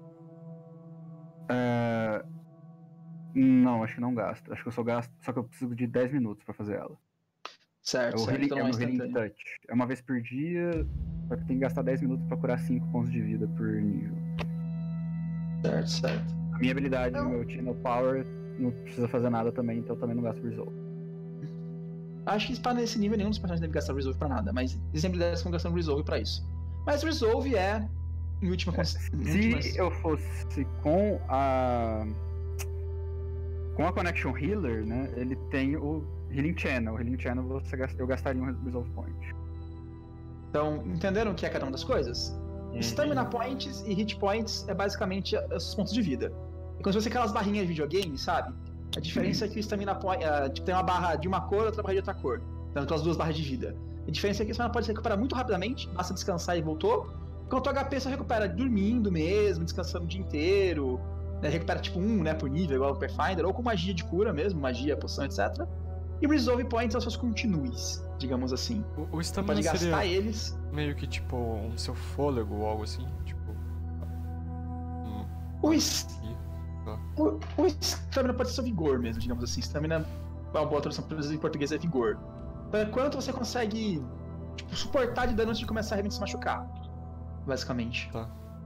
Uh, não, acho que não gasto. Acho que eu só gasto, só que eu preciso de dez minutos pra fazer ela. Certo, é o certo. healing, Então é não é no Healing instantâneo. Touch. É uma vez por dia, só que tem que gastar dez minutos pra curar cinco pontos de vida por nível. Certo, certo. A minha habilidade, Não. meu Channel Power, não precisa fazer nada também, então eu também não gasto Resolve. Acho que para nesse nível nenhum dos personagens deve gastar Resolve pra nada, mas existem habilidades que vão gastando Resolve pra isso. Mas Resolve é, em última É, consideração. se eu fosse com a... Com a Connection Healer, né, ele tem o Healing Channel. O Healing Channel você gasta, eu gastaria um Resolve Point. Então, entenderam o que é cada uma das coisas? Uhum. Stamina Points e Hit Points é basicamente os pontos de vida. É como se fosse aquelas barrinhas de videogame, sabe? A diferença é que o Stamina Point uh, tipo, tem uma barra de uma cor e outra barra de outra cor. Então, aquelas duas barras de vida. A diferença é que o Stamina pode se recuperar muito rapidamente, basta descansar e voltou. Enquanto o H P só recupera dormindo mesmo, descansando o dia inteiro. Né? Recupera tipo um, né, por nível, igual o Pathfinder, ou com magia de cura mesmo, magia, poção, etcétera. E Resolve Points são os seus continues, digamos assim. O, o Você Stamina pode gastar seria eles. meio que tipo um seu fôlego ou algo assim, tipo... Hum, O, es- aqui. o, o Stamina pode ser seu vigor mesmo, digamos assim. Stamina, uma boa tradução em português é vigor. Então é quanto você consegue tipo, suportar de dano antes de começar a realmente se machucar, basicamente. Tá.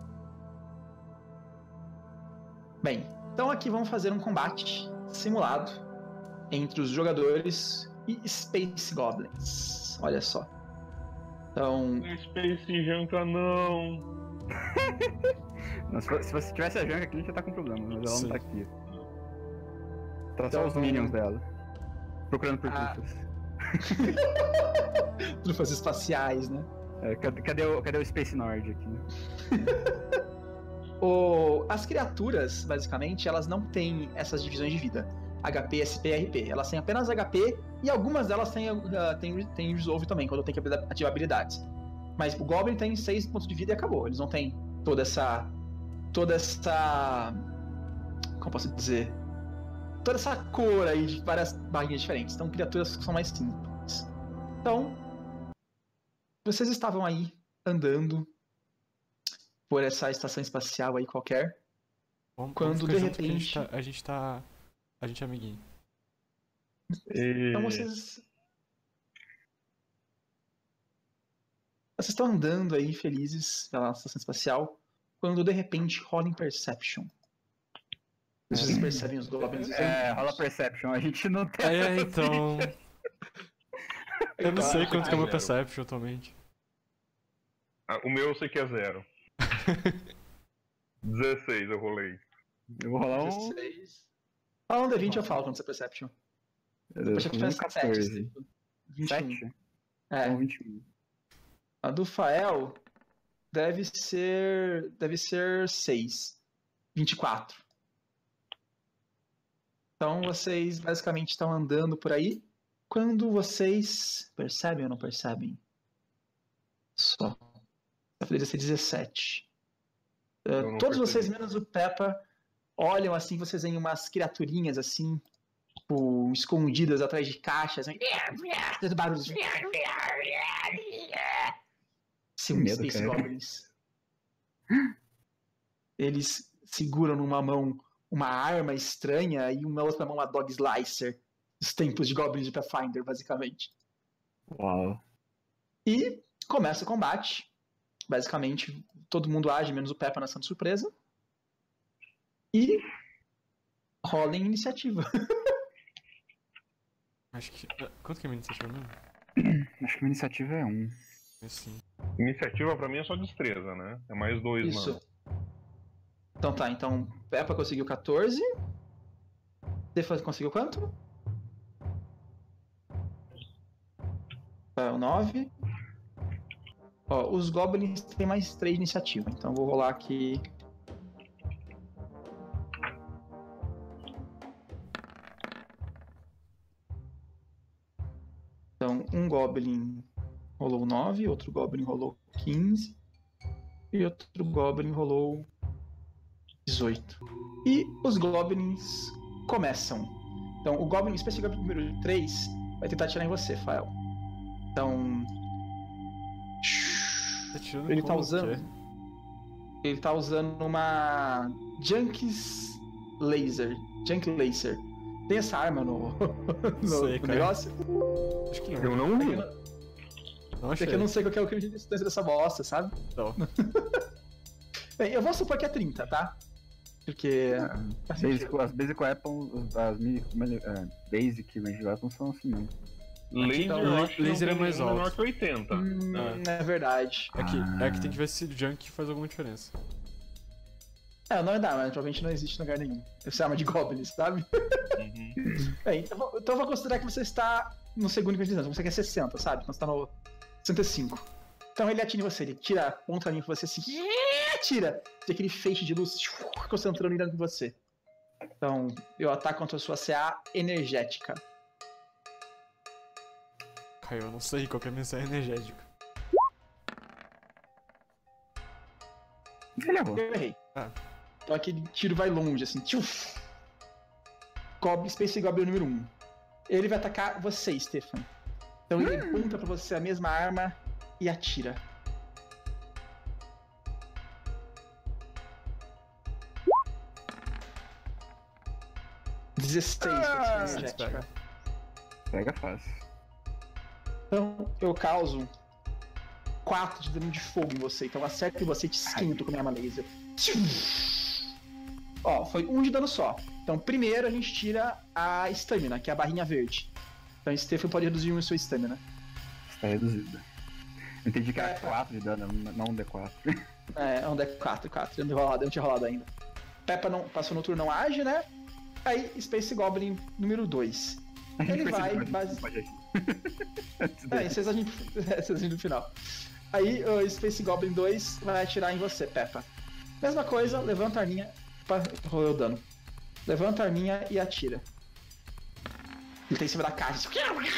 Bem, então aqui vamos fazer um combate simulado entre os jogadores e Space Goblins. Olha só. Então, Space Janka não. Não, se, se você tivesse a Janka aqui, a gente já tá com problema, mas ela Sim. não tá aqui. Tá Então só os vamos- minions dela. Procurando por Ah. trufas. trufas espaciais, né? É, cadê, cadê, o, cadê o Space Nord aqui? O... As criaturas, basicamente, elas não têm essas divisões de vida. H P, S P e R P. Elas têm apenas H P e algumas delas têm, uh, têm, têm Resolve também, quando tem que ativar habilidades. Mas o Goblin tem seis pontos de vida e acabou. Eles não têm toda essa... Toda essa... Como posso dizer? Toda essa cor aí de várias barrinhas diferentes. Então, criaturas que são mais simples. Então, vocês estavam aí andando por essa estação espacial aí qualquer. Vamos, Quando, vamos ficar de junto que a gente repente- tá... A gente tá... A gente é amiguinho. E... Então vocês. Vocês estão andando aí felizes pela estação espacial. Quando de repente rola em Perception. Vocês percebem os goblins. É, rola Perception, a gente não tem. É, então... Eu não sei quanto que é o meu Zero. Perception atualmente. Ah, o meu eu sei que é zero. dezesseis eu rolei. Eu vou rolar um. dezesseis. Ah, um D vinte eu falo quando você é Perception. Eu Perception é um sete. catorze. vinte e um. sete? É. Então vinte e um. A do Fael deve ser. Deve ser seis. vinte e quatro. Então vocês basicamente estão andando por aí. Quando vocês percebem ou não percebem? Só. Poderia ser dezessete. Uh, Eu não todos percebi. vocês, menos o Peppa, olham assim, vocês veem umas criaturinhas assim, tipo, escondidas atrás de caixas. Assim, barulhos. Sim, medo, Space cara. Goblins. Eles seguram numa mão uma arma estranha e uma outra mão uma Dog Slicer. Os tempos de Goblins de Pathfinder, basicamente. Uau. E começa o combate. Basicamente, todo mundo age, menos o Peppa na ação de surpresa. E rola em iniciativa. Acho que... Quanto que é a minha iniciativa mesmo? Acho que a minha iniciativa é um. É sim. Iniciativa pra mim é só destreza, né? É mais dois, Isso. mano. Então tá, então Peppa conseguiu quatorze. Stefan conseguiu quanto? É, o nove. Ó, os Goblins têm mais três de iniciativa, então eu vou rolar aqui. Então, um Goblin rolou nove, outro Goblin rolou quinze e outro Goblin rolou dezoito. E os Goblins começam. Então, o Goblin, especialmente o Goblin número três, vai tentar atirar em você, Fael. Então. Ele tá usando. Ele tá usando uma. Junks Laser. Junk Laser. Tem essa arma no, no, Sei, no cara. negócio? Acho que não. Eu não vi. Não É achei. que eu não sei qual que é o crime de distância dessa bosta, sabe? Não. Bem, eu vou supor que é trinta, tá? Porque. faz sentido. Basic, as Basic Weapons, as mini, uh, Basic Range Weapons são assim mesmo. Laser, Então, eu acho que laser não é tem mais nenhum alto. menor que oitenta. Hum, é verdade. É que, Ah. é que tem que ver se Junk faz alguma diferença. É, não é da, mas provavelmente não existe em lugar nenhum. Essa arma de Goblins, sabe? Uhum. Bem, então, eu vou- então eu vou considerar que você está no segundo de distância. Você quer sessenta, sabe? Então você tá no sessenta e cinco. Então ele atira em você, ele tira contra mim com você assim. Tira! Tem aquele feixe de luz concentrando e dentro de você. Então, eu ataco contra a sua C A energética. Caio, eu não sei qual que é a mensagem energética. Ele errou. Eu errei. Ah. Então aquele tiro vai longe, assim. Tchuf! Goblin, Space Goblin número um. Ele vai atacar você, Stefan. Então ele aponta pra você a mesma arma e atira. dezesseis Ah, ah, energética. Pega fácil. Então eu causo quatro de dano de fogo em você. Então eu acerto em você e te esquento com a minha arma laser. Ó, foi um de dano só. Então primeiro a gente tira a estamina, que é a barrinha verde. Então Stefan pode reduzir um em sua estamina. Está reduzida. Eu entendi que era É. quatro de dano, não um D quatro. É, é um D quatro, quatro. Eu não tinha rolado, eu não tinha rolado ainda. Peppa não, passou no turno, não age, né? Aí, Space Goblin número dois. A gente Ele vai, percebeu que base- pode agir. Antes É, dele. vocês agem, vocês agem no final. Aí, o Space Goblin dois vai atirar em você, Peppa. Mesma coisa, levanta a arminha. Opa, rolou o dano. Levanta a arminha e atira. Ele tá em cima da caixa.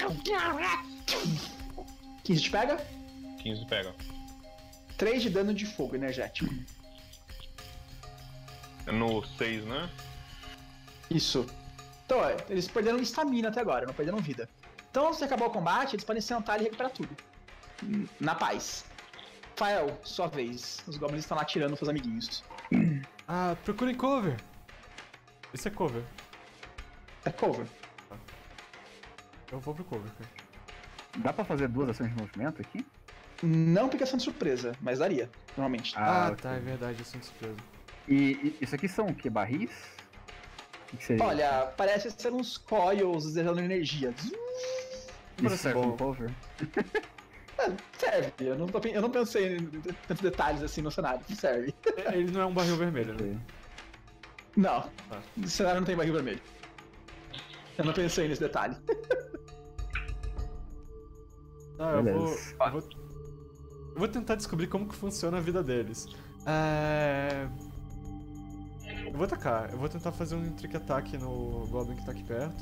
quinze te pega? quinze pega. três de dano de fogo energético. É no seis, né? Isso. Então, ó, eles perderam estamina até agora, não perderam vida. Então, se acabar o combate, eles podem sentar e recuperar tudo. Hum, Na paz. Fael, sua vez. Os goblins estão lá atirando nos seus amiguinhos. Ah, procurem cover. Esse é cover. É cover. Eu vou pro cover, cara. Dá pra fazer duas ações de movimento aqui? Não porque são de surpresa, mas daria, normalmente. Ah, Ah, ok. tá, é verdade, eu sou de surpresa. E, e isso aqui são o que? Barris? O que, que seria? Olha, parece ser uns coils exercendo energia. isso serve bom. como cover? É, serve. Eu não, tô pen- eu não pensei em tantos detalhes assim no cenário. Serve. Ele não é um barril vermelho, né? Ok. Não. Tá. O cenário não tem barril vermelho. Eu não pensei nesse detalhe. Ah, eu vou, Beleza. eu vou. Eu vou tentar descobrir como que funciona a vida deles. É. Eu vou atacar, eu vou tentar fazer um trick attack no Goblin que tá aqui perto.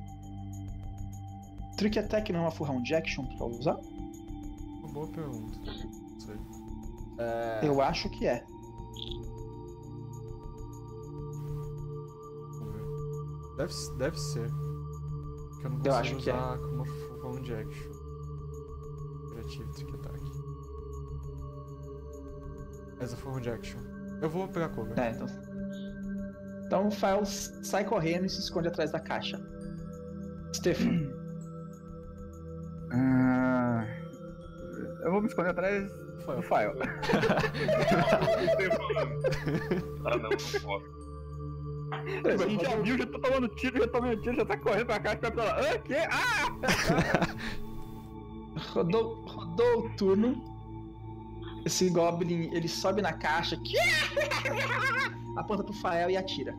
Trick Attack não é uma full round action pra usar? Uma boa pergunta. Não sei. É. Eu acho que é. Vamos ver. Deve, deve ser. Porque eu não Eu consigo acho que é. usar como full round action. Creative trick attack. Essa full round action. Eu vou pegar cover. É, então. Então o Fael sai correndo e se esconde atrás da caixa. Stefan. Ah, eu vou me esconder atrás Fael. do Fael. Ah, não, não posso. A gente já viu, já tá tomando tiro, já tomando tiro, já tá correndo pra cá, vai pra lá. Ah, que? Ah! Rodou, rodou o turno. Esse Goblin, ele sobe na caixa, aponta pro Fael e atira.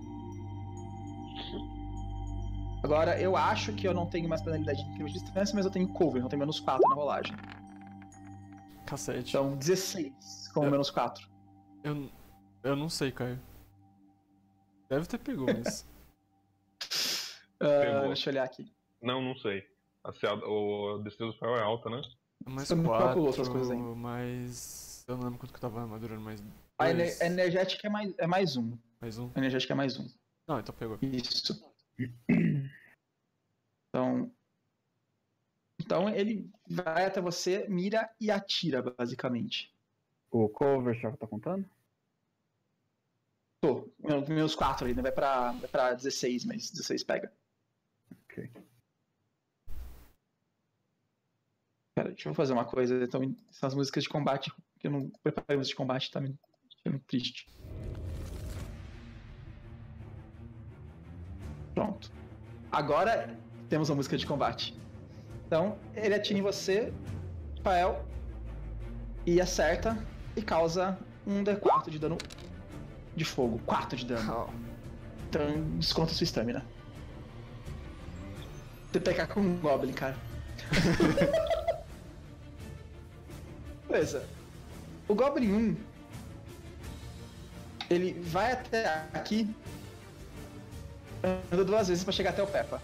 Agora, eu acho que eu não tenho mais penalidade de crime de distância, mas eu tenho cover, eu tenho menos quatro na rolagem. Cacete. Então, dezesseis com Eu- menos quatro. Eu, eu não sei, Caio. Deve ter pego, mas... Uh, deixa eu olhar aqui. Não, não sei. A, C A, o a destreza do Fael é alta, né? É mais Você não calculou outras quatro, coisas ainda. mas... Eu não lembro quanto que eu tava armadurando, mais A dois, ener- energética é mais, é mais um. mais um. A energética é mais um. Não, então pegou. Isso. Então. Então ele vai até você, mira e atira, basicamente. O cover já tá contando? Tô. Meu- Meus quatro ali, né? Vai pra, vai pra dezesseis, mas dezesseis pega. Ok. Pera, deixa eu fazer uma coisa. Então, essas músicas de combate, que eu não preparei música de combate, tá me deixando triste. Pronto. Agora temos a música de combate. Então, ele atira em você, Fael, e acerta e causa um D quatro de dano de fogo. quatro de dano. Então, desconta sua estamina. Você pegar com um Goblin, cara. Beleza. O Goblin um, ele vai até aqui, anda duas vezes pra chegar até o Peppa.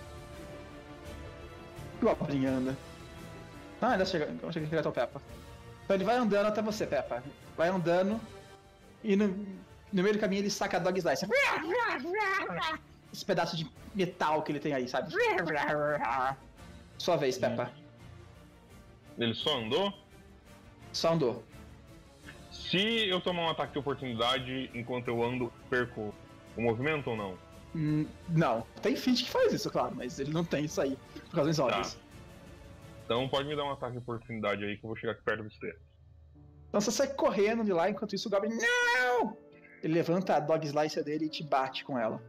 O Goblin anda. Ah, ainda chega, ainda chega até o Peppa. Então ele vai andando até você, Peppa. Vai andando e no, no meio do caminho ele saca a Dog Slice. Esse pedaço de metal que ele tem aí, sabe? Sua vez, Peppa. Ele só andou? Só andou. Se eu tomar um ataque de oportunidade enquanto eu ando, perco o movimento ou não? Hum, não. Tem feat que faz isso, claro, mas ele não tem isso aí, por causa das ordens. Tá. Então pode me dar um ataque de oportunidade aí que eu vou chegar aqui perto de você. Então você sai correndo de lá, enquanto isso o Goblin... Não! Ele levanta a Dog Slicer dele e te bate com ela.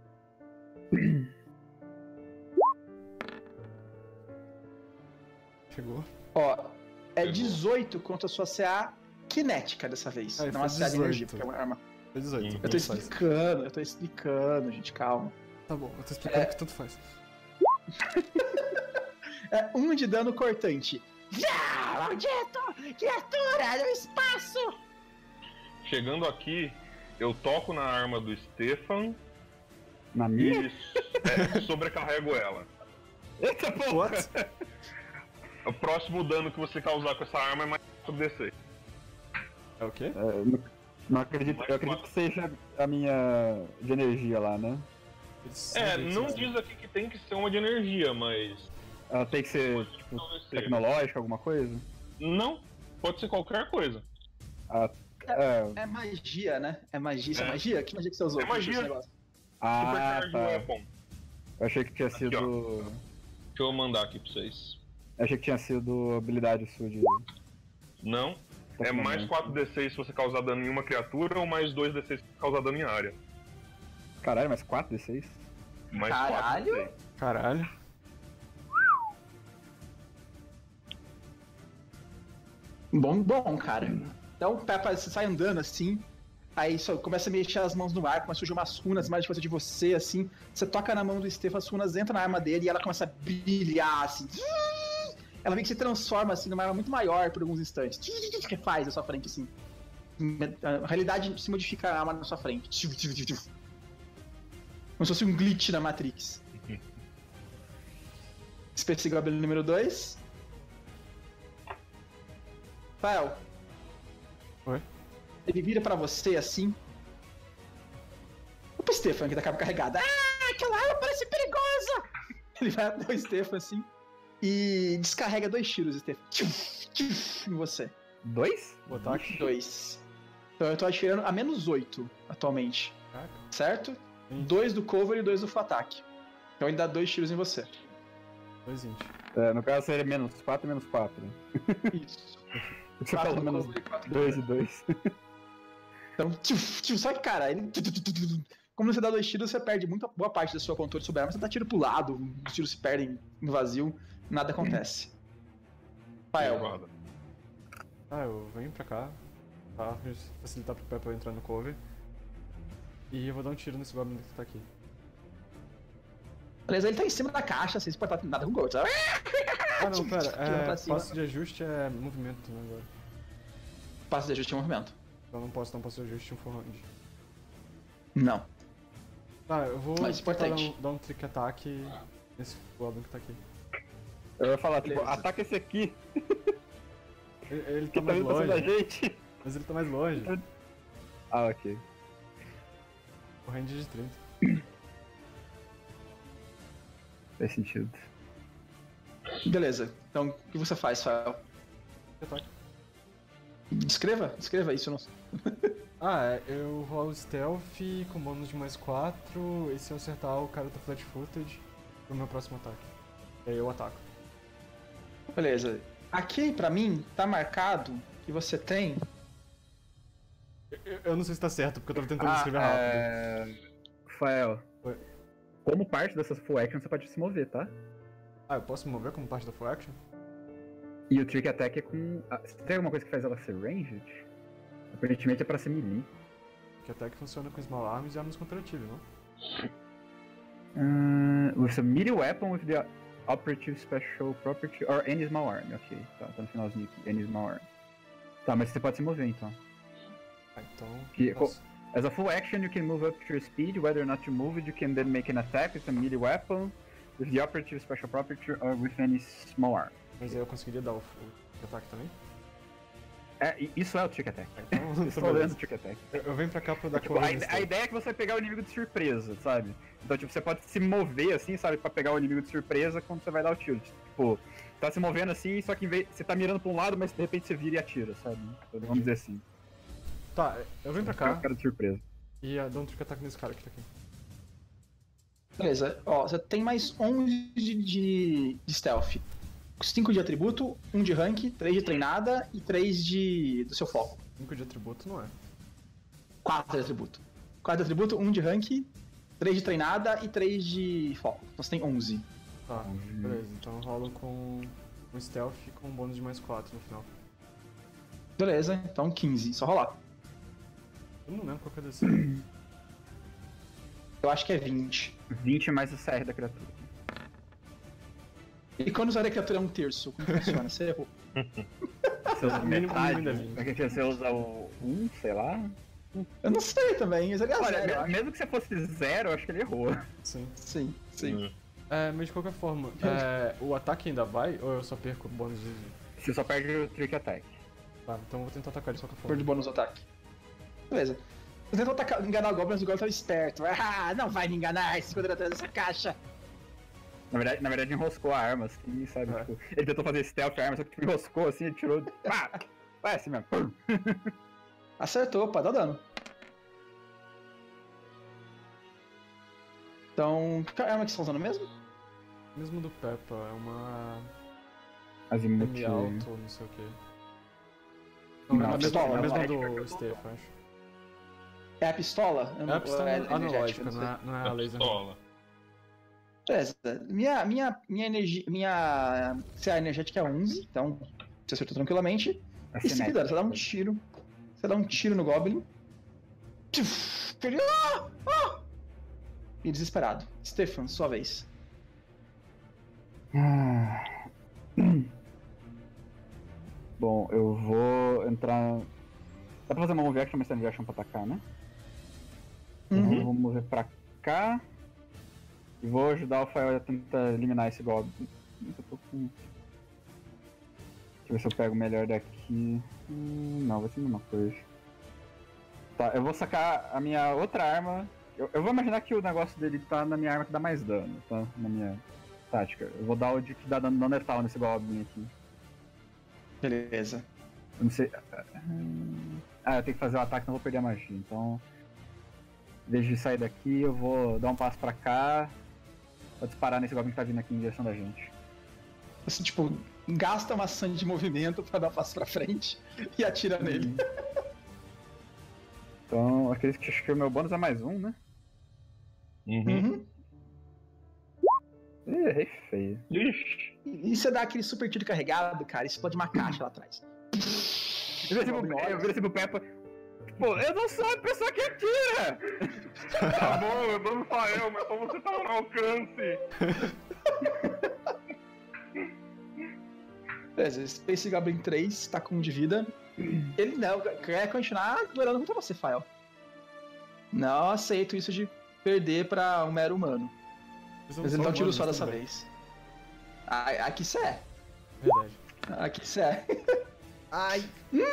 Chegou. Ó, é Pegou. dezoito contra a sua C A cinética dessa vez. Aí, não foi a C A de energia, dezoito. porque é uma arma. Foi dezoito. Eu Eu tô tanto faz. explicando, eu tô explicando, gente, calma. Tá bom, eu tô explicando É. que tanto faz. É um de dano cortante. Já, maldito! Criatura do espaço! Chegando aqui, eu toco na arma do Stefan Na minha? e é, sobrecarrego ela. Eita porra! What? O próximo dano que você causar com essa arma é mais quatro D seis. É o quê? É, eu não, não acredito, eu acredito que seja a minha de energia lá, né? Eles É, sabem não disso, diz aqui que tem que ser uma de energia, mas. Ela tem que ser, Pode tipo, talvez ser. tecnológica, alguma coisa? Não, pode ser qualquer coisa. Ah, é, É magia, né? É magia. Isso é, É. magia? Que magia que você usou? É magia. Esse negócio? ah Supercharge tá. Weapon. Eu achei que tinha Aqui, sido. Deixa eu mandar aqui pra vocês. Eu achei que tinha sido habilidade sua de. Não. É mais quatro D seis se você causar dano em uma criatura ou mais dois D seis se causar dano em área. Caralho, mais quatro D seis? Mais Caralho. quatro D seis. Caralho. Bom, bom, cara. Então, Peppa, você sai andando assim, aí só começa a mexer as mãos no ar, começa a surgir umas runas mais de força de você, assim. Você toca na mão do Stefan, as runas entram na arma dele e ela começa a brilhar, assim. Ela meio que se transforma, assim, numa arma muito maior por alguns instantes. O que faz na sua frente, assim? A realidade se modifica a arma na sua frente. Como se fosse um glitch na Matrix. Space Goblin número dois. Fael. Oi? Ele vira pra você assim. Opa, Stefan, que tá cabo carregada. Ah, aquela arma parece perigosa! Ele vai até o Stefan assim e descarrega dois tiros, Stefan. Tchuf, tchuf, em você. Dois? O ataque? Dois. Então eu tô atirando a menos oito atualmente. Caraca. Certo? Sim. Dois do cover e dois do full ataque. Então ele dá dois tiros em você. Dois vinte. É, no caso seria menos quatro e menos quatro. Isso. Você Quatro falou do menos cover e quatro do dois cover. e dois. Então, tchuf, tchuf, só que, cara, ele. Como você dá dois tiros, você perde muita boa parte da sua controle sobre a arma. Você dá tiro pro lado, os tiros se perdem no vazio, nada acontece. Fael. Guarda. Ah, eu venho pra cá, tá? Facilitar pro Peppa entrar no cover. E eu vou dar um tiro nesse Goblin que tá aqui. Beleza, ele tá em cima da caixa, vocês podem estar nada com gol. Sabe? Ah não, pera, Tirando pra é, cima. passo de ajuste é movimento né, agora. passa de ajuste em movimento. Então não posso, não posso ajuste um forehand. Não. Tá, eu vou Mas tentar dar importante. um, dar um trick attack nesse Goblin que tá aqui. Eu ia falar, tipo, Beleza. ataca esse aqui, Ele, ele que tá tá mais vindo pra cima da longe, gente. mas ele tá mais longe. Ah, ok. Forehand de trinta. Faz sentido. Beleza. Então, o que você faz, Fael? Trick attack. Descreva, descreva isso. Eu não... Ah, é, eu rolo stealth com bônus de mais quatro, e se eu acertar o cara tá flat-footed pro meu próximo ataque. E aí eu ataco. Beleza. Aqui, pra mim, tá marcado que você tem... Eu, eu não sei se tá certo, porque eu tava tentando Ah, escrever rápido. é... Rafael, Oi. como parte dessas full action você pode se mover, tá? Ah, eu posso me mover como parte da full action? E o trick attack é com... ah, você tem alguma coisa que faz ela ser ranged? Aparentemente é pra ser melee. Que até que funciona com small arms e armas contra tiro, não? Uh, with a melee weapon with the operative special property or any small arm. Ok, tá, tá no finalzinho aqui. Any small arm. Tá, mas você pode se mover então. Ah, então... Que- nossa. As a full action, you can move up to your speed. Whether or not you move it, you can then make an attack with a melee weapon with the operative special property or with any small arm. Mas aí eu conseguiria dar o, o ataque também? É, i- isso é o trick attack. Então, Estou tá olhando beleza. o trick attack. Eu, eu venho pra cá pra dar Tipo, a, coluna ide- a stealth. ideia é que você vai pegar o inimigo de surpresa, sabe? Então, tipo, você pode se mover assim, sabe? Pra pegar o inimigo de surpresa quando você vai dar o tiro. Tipo, tá se movendo assim, só que em vez, você tá mirando pra um lado, mas de repente você vira e atira, sabe? Então, vamos dizer assim. Tá, eu venho pra Pega cá o cara de surpresa. e uh, dou um trick attack nesse cara que tá aqui. Beleza. Ó, você tem mais onze de, de, de stealth. cinco de atributo, um de rank, três de treinada e três de do seu foco. cinco de atributo não é. quatro de atributo. quatro de atributo, um de rank, três de treinada e três de foco. Então você tem onze. Tá, beleza. Então eu rolo com um stealth com um bônus de mais quatro no final. Beleza, então quinze. Só rolar. Eu não lembro qual que é desse. Eu acho que é vinte. vinte mais o C R da criatura. E quando usar a criatura é um terço, como funciona? Você errou. Você usa O mínimo- o metade? mínimo é vinte. Porque você usa o um, sei lá. Eu não sei também, eu usaria Olha, zero, eu me- acho. mesmo que você fosse zero, eu acho que ele errou. Sim. Sim, sim. Hum. É, mas de qualquer forma, é, o ataque ainda vai ou eu só perco o bônus de. Você só perde o trick attack. Tá, então eu vou tentar atacar de qualquer Por forma. de bônus ataque. Beleza. Você tentou atacar- enganar o Goblin, mas o Goblin tava esperto. Ah, não vai me enganar, se esconder atrás dessa caixa. Na verdade, na verdade enroscou a arma, assim, sabe? É. Tipo, ele tentou fazer stealth a arma, só que tipo, enroscou assim, ele tirou. Pá! Vai assim mesmo. Pum. Acertou, pá, dá dano. Então, que arma que você tá usando mesmo? Mesmo do Peppa, é uma. Azimuth. M alto, não sei o que. Não, Não, é a mesma, pistola, é a mesma analógica. do Steph, acho. É a pistola? Eu É não- a pistola é energética, analógica, não não sei. é, não é A a laser. pistola. Beleza. Minha, minha, minha energia. Minha. Se a energética é onze, então você acertou tranquilamente. E se cuidado, você dá um tiro. Você dá um tiro no Goblin. Tchuf, ele- ah, ah! E desesperado. Stefan, sua vez. Ah. Bom, eu vou entrar. Dá pra fazer uma move action, mas tem action pra atacar, né? Então eu vou mover pra cá. E vou ajudar o Fael a tentar eliminar esse Goblin. Eu tô com... Deixa eu ver se eu pego o melhor daqui. Hum, não, vai ser a mesma coisa. Tá, eu vou sacar a minha outra arma. Eu, eu vou imaginar que o negócio dele tá na minha arma que dá mais dano, tá? Na minha tática. Eu vou dar o de que dá dano não letal nesse Goblin aqui. Beleza. Eu não sei. Ah, eu tenho que fazer o ataque, não vou perder a magia. Então, em vez de sair daqui, eu vou dar um passo pra cá. Pra disparar nesse Goblin que tá vindo aqui em direção da gente. Você, tipo, gasta uma ação de movimento pra dar um passo pra frente e atira nele. Então, acredito que acho que o meu bônus é mais um, né? Uhum. Uhum. Ih, errei feio. Ixi. E, e você dá aquele super tiro carregado, cara, explode uma caixa lá atrás. Eu virei pro- eu virei pro Peppa. Pô, eu não sou a pessoa que atira! Tá bom, eu dou no Fael, mas só você tá no alcance. Beleza, Space Goblin três tá com um de vida. Ele não, quer continuar duelando contra você, Fael. Não aceito isso de perder pra um mero humano. Eles não Mas são ele dá um tiro humanos, só mas dessa tudo bem. vez. Ah, aqui cê é. Verdade. Aqui cê é. Ai.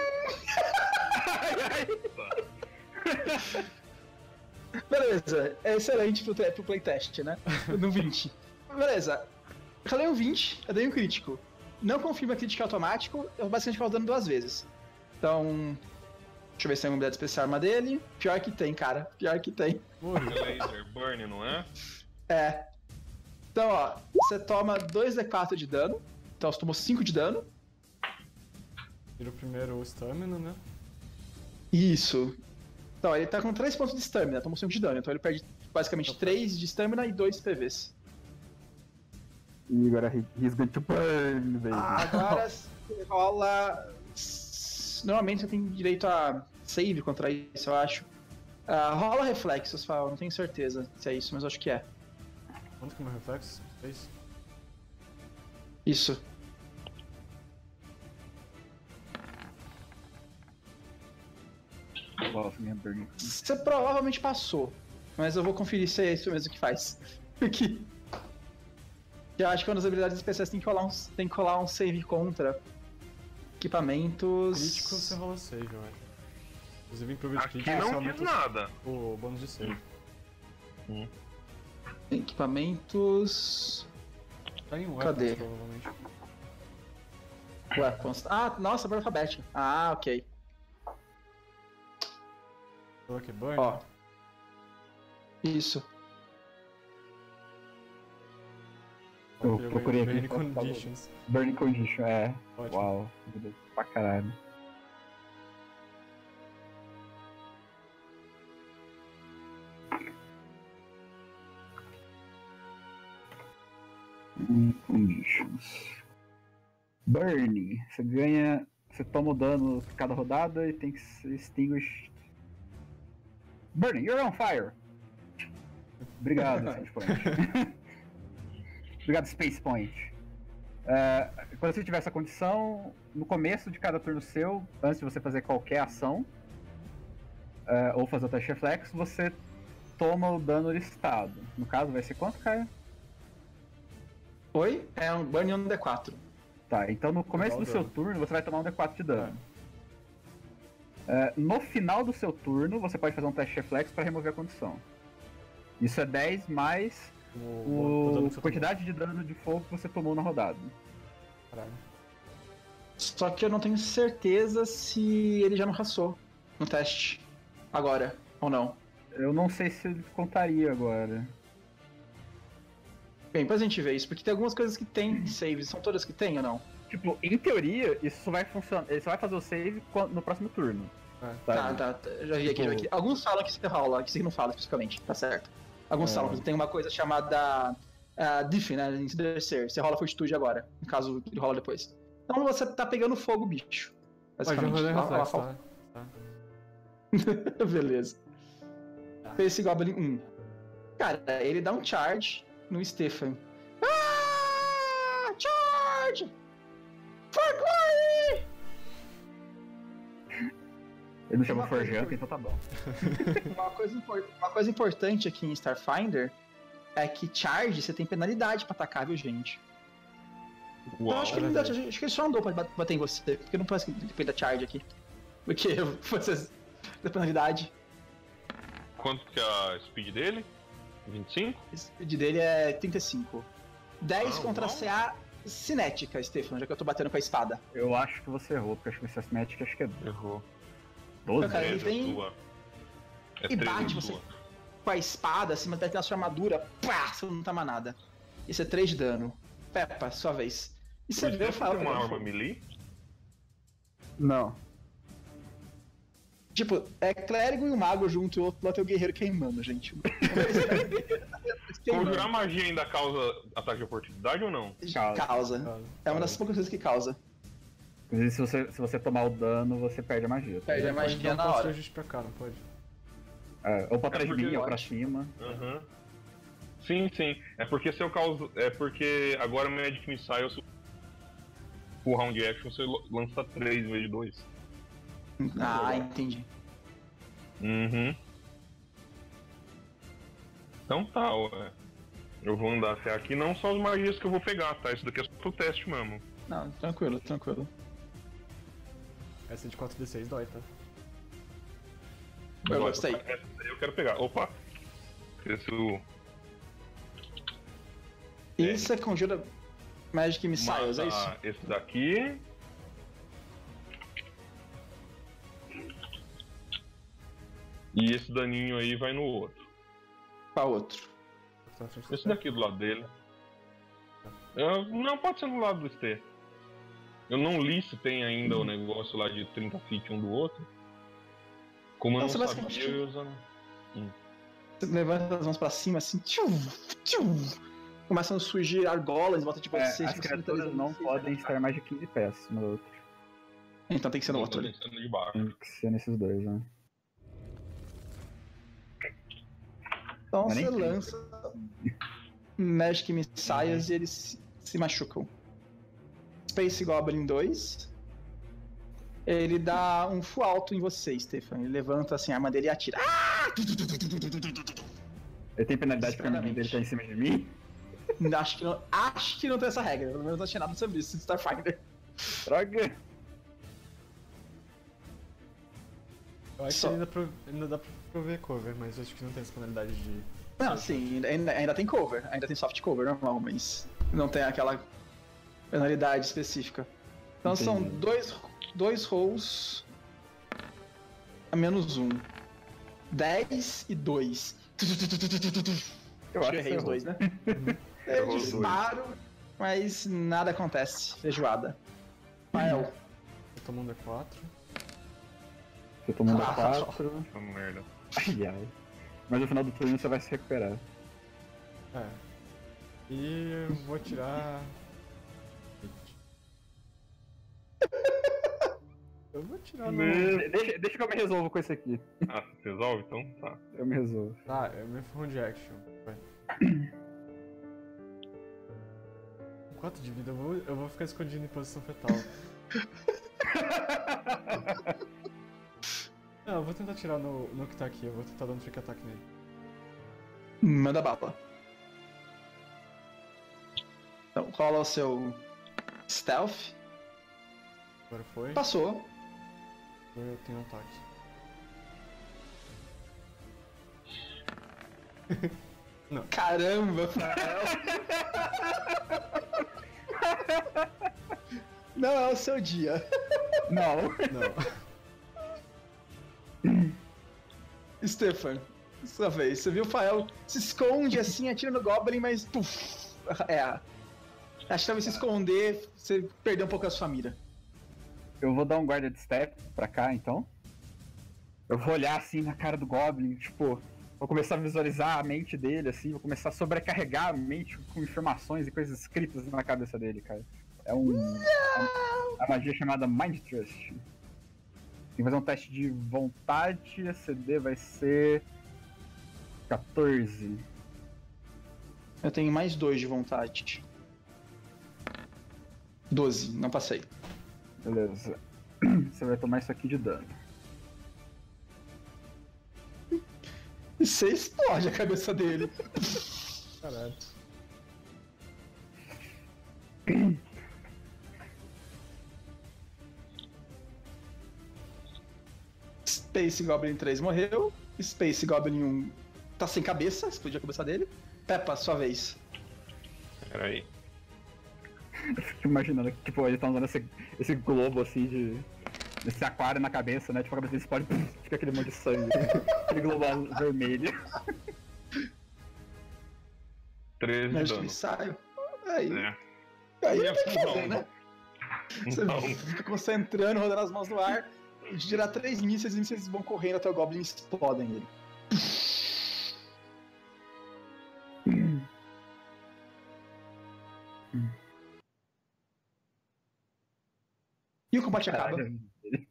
Beleza, é excelente pro, pro playtest, né? No vinte. Beleza. Eu falei um vinte, eu dei um crítico. Não confirma crítico automático, eu basicamente causo dano duas vezes. Então. Deixa eu ver se tem uma habilidade especial arma dele. Pior que tem, cara. Pior que tem. Morri. É laser burn, não é? É. Então, ó, você toma dois D quatro de dano. Então você tomou cinco de dano. Tira o primeiro stamina, né? Isso. Então, ele tá com três pontos de stamina, tomou cinco de dano. Então ele perde basicamente três de stamina e dois P Vs. E agora he's going to burn, baby. Agora você rola. Normalmente você tem direito a save contra isso, eu acho. Uh, rola reflexos, Fal, não tenho certeza se é isso, mas eu acho que é. Quanto que é meu reflexo? Seis? Isso. Nossa, minha burn. Você provavelmente passou, mas eu vou conferir se é isso mesmo que faz. Porque eu acho que uma das habilidades especiais tem que rolar um, tem que rolar um save contra equipamentos. Crítico você rola save, eu acho. Inclusive em prova de Aqui crítico você não aumenta fiz nada. o bônus de save. Equipamentos. Tá em weapons, Cadê? provavelmente. Weapons. Ah, nossa, por alfabético. Ah, ok. Coloquei burn. Ó. Isso. Eu Ele procurei burn aqui. conditions. Burn condition, é. Ótimo. Uau, beleza. Pra caralho. Hum, Conditions. Burn. Você ganha. Você toma o dano cada rodada e tem que ser extinguished. Burn, you're on fire! Obrigado, Space Point. Obrigado, Space Point. É, quando você tiver essa condição, no começo de cada turno seu, antes de você fazer qualquer ação, é, ou fazer o teste reflexo, você toma o dano listado. No caso, vai ser quanto, Caio? Oi? É um burn um D quatro. Tá, então no começo Dá o do seu dano. turno, você vai tomar um D quatro de dano. É, no final do seu turno, você pode fazer um teste reflexo para remover a condição. Isso é dez mais O, o, dano que você quantidade de dano de fogo que você tomou na rodada. tomou. Caralho. Só que eu não tenho certeza se ele já não raçou no teste. Agora, ou não. Eu não sei se ele contaria agora. Bem, depois a gente vê isso, porque tem algumas coisas que tem saves. São todas que tem ou não? Tipo, em teoria, isso só vai funcionar. Ele só vai fazer o save quan- no próximo turno. É. Tá, sabe? tá, tá. Já vi aqui, já vi aqui. Alguns falam que isso rola, que isso aqui não fala especificamente, tá certo. Alguns É. falam que tem uma coisa chamada uh, diff, né? Endurecer. Você rola fortitude agora, no caso ele rola depois. Então você tá pegando fogo, bicho. Ó, já Basicamente. rolei Ó, ó, reflexo, ó. tá? Tá. Beleza. Tá. Fez esse Goblin um. Cara, ele dá um charge no Stefan. Ah! Charge! For glory! Ele não chama Uma coisa Forjante, que- então tá bom. Uma coisa, impor- uma coisa importante aqui em Starfinder é que charge você tem penalidade pra atacar, viu, gente? Uau. Eu acho que, ele, verdade. acho que ele só andou pra bat- bater em você, porque não parece que depende da charge aqui. Porque vocês. Da penalidade. Quanto que é a speed dele? vinte e cinco? O speed dele é trinta e cinco. dez Ah, contra uau. C A cinética, Stefan, já que eu tô batendo com a espada. Eu acho que você errou, porque acho que essa cinética acho que é Errou. doze. Cara, ele treze vem- sua. É e treze bate sua. você. Com a espada, assim, mas vai ter na sua armadura, pá, você não toma nada. Isso é três de dano. Peppa, sua vez. E você Você vê o tem Fael uma pegando arma fogo. melee? Não. Tipo, é clérigo e o mago junto e o outro lá tem o guerreiro queimando, gente. Queimando. Conjurar magia ainda causa ataque de oportunidade ou não? Causa. Causa. É uma das poucas coisas que causa. Inclusive, se você, se você tomar o dano, você perde a magia. Tá? Perde a Pode magia dar um na contra hora. a gente pra cá, não pode? É, ou pra trás de porque mim, ou pode. pra cima. Aham. Sim, sim. É porque se eu causo. É porque agora Magic Missile, se o round action, você lança três em vez de dois. Ah, entendi. Uhum. Então tá, ué. Eu vou andar até aqui, não só as magias que eu vou pegar, tá? Isso daqui é só pro teste mesmo. Não, tranquilo, tranquilo. Essa de quatro D seis dói, tá? Eu Agora, gostei. essa daí eu quero pegar. Opa! Esse o. Isso é conjura Magic Missiles, é isso? Esse daqui. E esse daninho aí vai no outro. Pra outro. Tá na frente do Esse pé. daqui do lado dele. Eu- não, pode ser no lado do Stê. Eu não li se tem ainda o negócio lá de trinta feet um do outro. Como eu Não, não você sabia, basicamente- eu ia usando. Você levanta as mãos pra cima assim, tchum, tchum, começam a surgir argolas em volta de É, você. as tipo, criaturas você- não você- podem estar mais de quinze pés uma da outra. Então tem que ser no Não, outro tô ali. pensando de baixo. Tem que ser nesses dois, né? Então Mas nem você tem. lança Magic Missiles e eles se, se machucam. Space Goblin dois. Ele dá um full alto em você, Stefan. Ele levanta assim a arma dele e atira. Ah! Ele tem penalidade porque o amiguinho dele tá em cima de mim? Acho que não, acho que não tem essa regra. Pelo menos não tinha nada sobre isso no Starfinder. Droga! Eu acho Só. que ainda, pro, ainda dá pra prover cover, mas eu acho que não tem essa penalidade de. Não, sim, ainda, ainda tem cover. Ainda tem soft cover normal, mas não tem aquela penalidade específica. Então são Entendi. dois, dois rolls a menos um. dez e dois. Eu acho que errei você os dois, errou. né? Eu Errou os disparo, mas nada acontece. Feijoada. Mael. Eu tomo um D quatro. Você tomou um Ah. quatro. Essa merda. Ai, ai. Mas no final do turno você vai se recuperar. É. E eu vou tirar. Eu vou tirar no. De- Deixa, deixa que eu me resolvo com esse aqui. Ah, você resolve? Então tá. Eu me resolvo. Tá, é meu round action. Vai. quatro de vida, eu vou, eu vou ficar escondido em posição fetal. Não, eu vou tentar tirar no, no que tá aqui, eu vou tentar dar um trick attack nele. Manda bala. Então, rola o seu stealth. Agora foi, Passou. agora eu tenho ataque. Caramba, Fael. Não é o seu dia. Não. Não. Stefan, sua vez. Você viu o Fael se esconde assim, atira no Goblin, mas puf, é. Acho que talvez se esconder, você perdeu um pouco a sua mira. Eu vou dar um guarded step pra cá, então. Eu vou olhar assim na cara do Goblin, tipo, vou começar a visualizar a mente dele, assim, vou começar a sobrecarregar a mente com informações e coisas escritas na cabeça dele, cara. É um. É uma magia chamada Mind Trust. Tem que fazer um teste de vontade, a C D vai ser. quatorze. Eu tenho mais dois de vontade. doze, não passei. Beleza. Você vai tomar isso aqui de dano. E você explode a cabeça dele. Caralho. Space Goblin três morreu. Space Goblin um tá sem cabeça, explodiu a cabeça dele. Peppa, sua vez. Pera aí. Eu fico imaginando que, tipo, ele tá usando esse, esse globo assim de. Esse aquário na cabeça, né? Tipo, a cabeça dele explode, fica aquele monte de sangue. Aquele globo vermelho. treze de Magic dano. Missile. Aí, É. aí E a tem que fazer, fusão? né? Você Não. fica concentrando, rodando as mãos no ar. Girar três mísseis, os mísseis vão correndo até o Goblin e explodem ele. E o combate acaba. Caralho.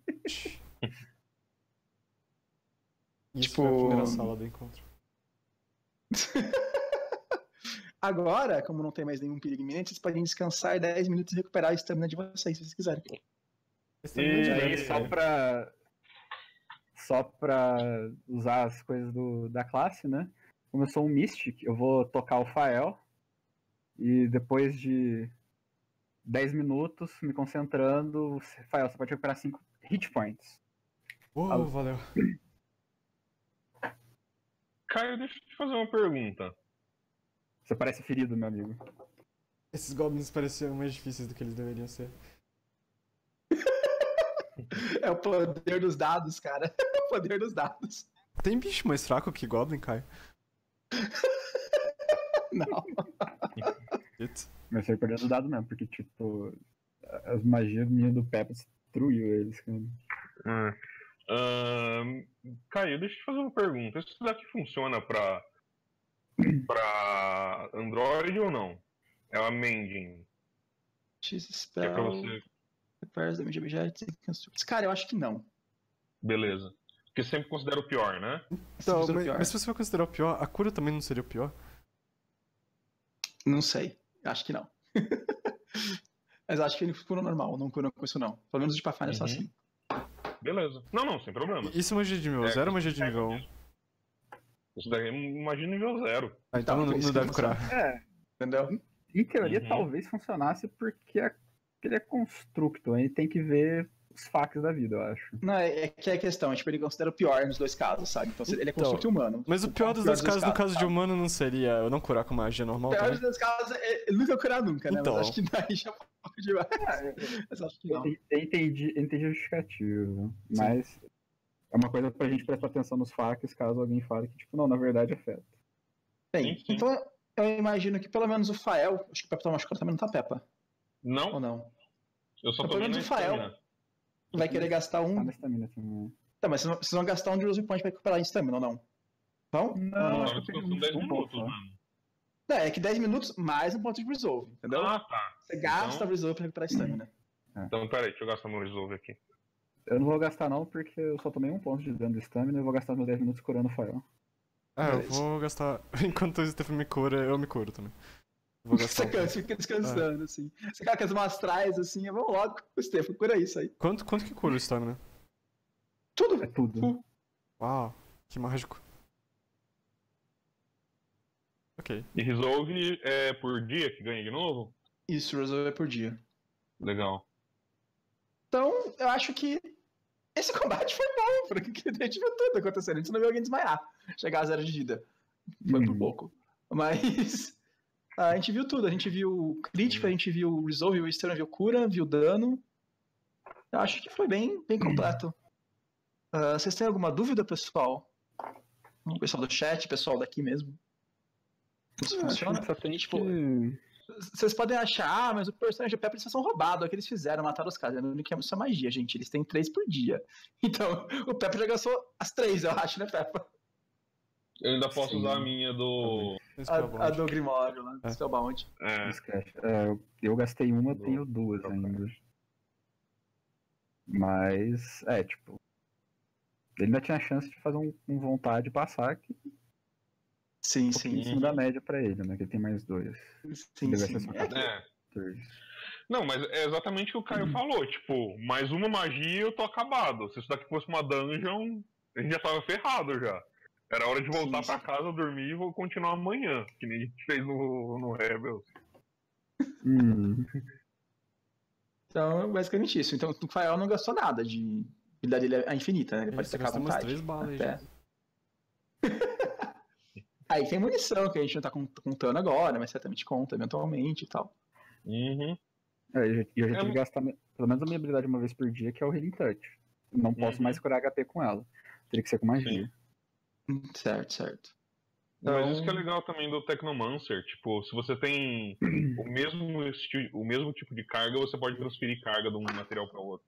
Isso Tipo- foi a primeira sala do encontro. Agora, como não tem mais nenhum perigo iminente, vocês podem descansar dez minutos e recuperar a estamina de vocês, se vocês quiserem. Esse tá E muito E velho, aí, só cara. pra. só pra usar as coisas do, da classe, né? Como eu sou um Mystic, eu vou tocar o Fael. E depois de dez minutos, me concentrando, Fael, você pode recuperar cinco hit points. Oh, Ah, valeu. Caio, deixa eu te fazer uma pergunta. Você parece ferido, meu amigo. Esses goblins pareciam mais difíceis do que eles deveriam ser. É o poder dos dados, cara. É o poder dos dados. Tem bicho mais fraco que goblin, Caio? Não. It. Mas foi perdendo o dado mesmo, porque, tipo, as magias minhas do Peppa destruiu eles, cara. Hum. Ahn, Caio, deixa eu te fazer uma pergunta. Isso daqui funciona pra, pra Android ou não? É a Mending. X Que é pra spell. você. Repairs damage objects and constructs. Cara, eu acho que não. Beleza. Porque sempre considera o pior, né? Então, Esse é o mas, pior. mas se você for considerar o pior, a cura também não seria o pior? Não sei. Acho que não. Mas acho que ele cura normal, não cura com isso não. Pelo menos de Pathfinder é só Uhum. assim. Beleza. Não, não, sem problema. Isso é magia de nível É, zero ou magia de é, nível um? Isso daí imagina nível zero. Ah, então Tá, não, isso não que deve funciona. curar. É, Entendeu? em teoria Uhum. talvez funcionasse porque é- ele é constructo, aí tem que ver os facts da vida, eu acho. Não, é, é que é a questão. Tipo, ele considera o pior nos dois casos, sabe? Então ele é Então, construto humano. Mas o pior dos dois casos, no caso de humano, não seria eu não curar com magia normal O pior também? dos dois casos é ele nunca curar nunca, né? Então. Mas acho que daí já é um pouco demais. Mas acho que Eu não. entendi, eu entendi, eu entendi a justificativa, mas é uma coisa pra gente prestar atenção nos facts caso alguém fale que, tipo, não, na verdade afeta. Bem, Sim, sim. então eu imagino que pelo menos o Fael. Acho que o Peppa tá machucado também não tá Peppa. Não, Ou não? eu só Mas tô pelo vendo menos a o Fael estamina. vai querer gastar Tá um. na estamina também. Tá, mas vocês vão, vocês vão gastar um de Rose Point pra recuperar a stamina, ou não? Vão? Não, Não, acho tava que eu descansando peguei dez um minutos, pouco, mano. Não, é que dez minutos mais um ponto de Resolve, entendeu? Ah, tá. Você gasta Então- a Resolve pra recuperar a stamina. Então, peraí, deixa eu gastar meu resolve aqui. Eu não vou gastar não, porque eu só tomei um ponto de dano de stamina e eu vou gastar meus dez minutos curando o Fael. Ah, eu Beleza. vou gastar. Enquanto o Stephen me cura, eu me curo também. Vou gastar. Você um- cansa, fica descansando, assim. Você coloca as mastrais, assim, vamos logo, o Stefan, cura isso aí. Quanto, quanto que cura o stamina? Tudo. É tudo. Uau, que mágico. Ok. E resolve é por dia que ganha de novo? Isso, Resolve é por dia. Legal. Então, eu acho que esse combate foi bom, porque a gente viu tudo acontecendo. A gente não viu alguém desmaiar, chegar a zero de vida. Foi por Hum. pouco. Mas a gente viu tudo. A gente viu crítico, a gente viu Resolve, o Stern viu cura, viu dano. Eu acho que foi bem, bem completo. Ah, vocês têm alguma dúvida, pessoal? O pessoal do chat, pessoal daqui mesmo? Como isso Eu acho funciona? que só tem Tipo, que... vocês podem achar, ah, mas o personagem de Peppa eles são roubados, é o que eles fizeram, mataram os caras. Não que é só magia, gente. Eles têm três por dia. Então, o Peppa já gastou as três, eu acho, né, Peppa? Eu ainda posso Sim. usar a minha do. Esse A, foi bom. a do Grimório lá, É. do Spellbound. É, Esquece. É, eu- eu gastei uma, Do- tenho duas ainda. Mas, é, tipo... Ele ainda tinha a chance de fazer um, um vontade de passar que Sim, um pouquinho sim. em cima da média pra ele, né? Que ele tem mais dois. Sim, Deve sim. ser só É que- é. quatorze. Não, mas é exatamente o que o Caio falou. Tipo, mais uma magia eu tô acabado. Se isso daqui fosse uma dungeon, a gente já tava ferrado já. Era hora de voltar Sim, pra sim. casa, dormir e vou continuar amanhã. Que nem a gente fez no, no Rebels. Hum, Então, basicamente isso. Então, o Fael não gastou nada de habilidade dele é infinita, né? Ele pode Isso, tacar à gastei umas vontade. três balas aí Até. já. Aí tem munição, que a gente não tá cont- contando agora, mas certamente conta eventualmente e tal. Uhum. é, eu já, eu já É, tive que mas- gastar me- pelo menos a minha habilidade uma vez por dia, que é o Healing Touch. Não posso Uhum. mais curar H P com ela. Teria que ser com magia. Hum, Certo, certo. Mas Então- isso que é legal também do Technomancer. Tipo, se você tem o mesmo, esti- o mesmo tipo de carga, você pode transferir carga de um material para outro.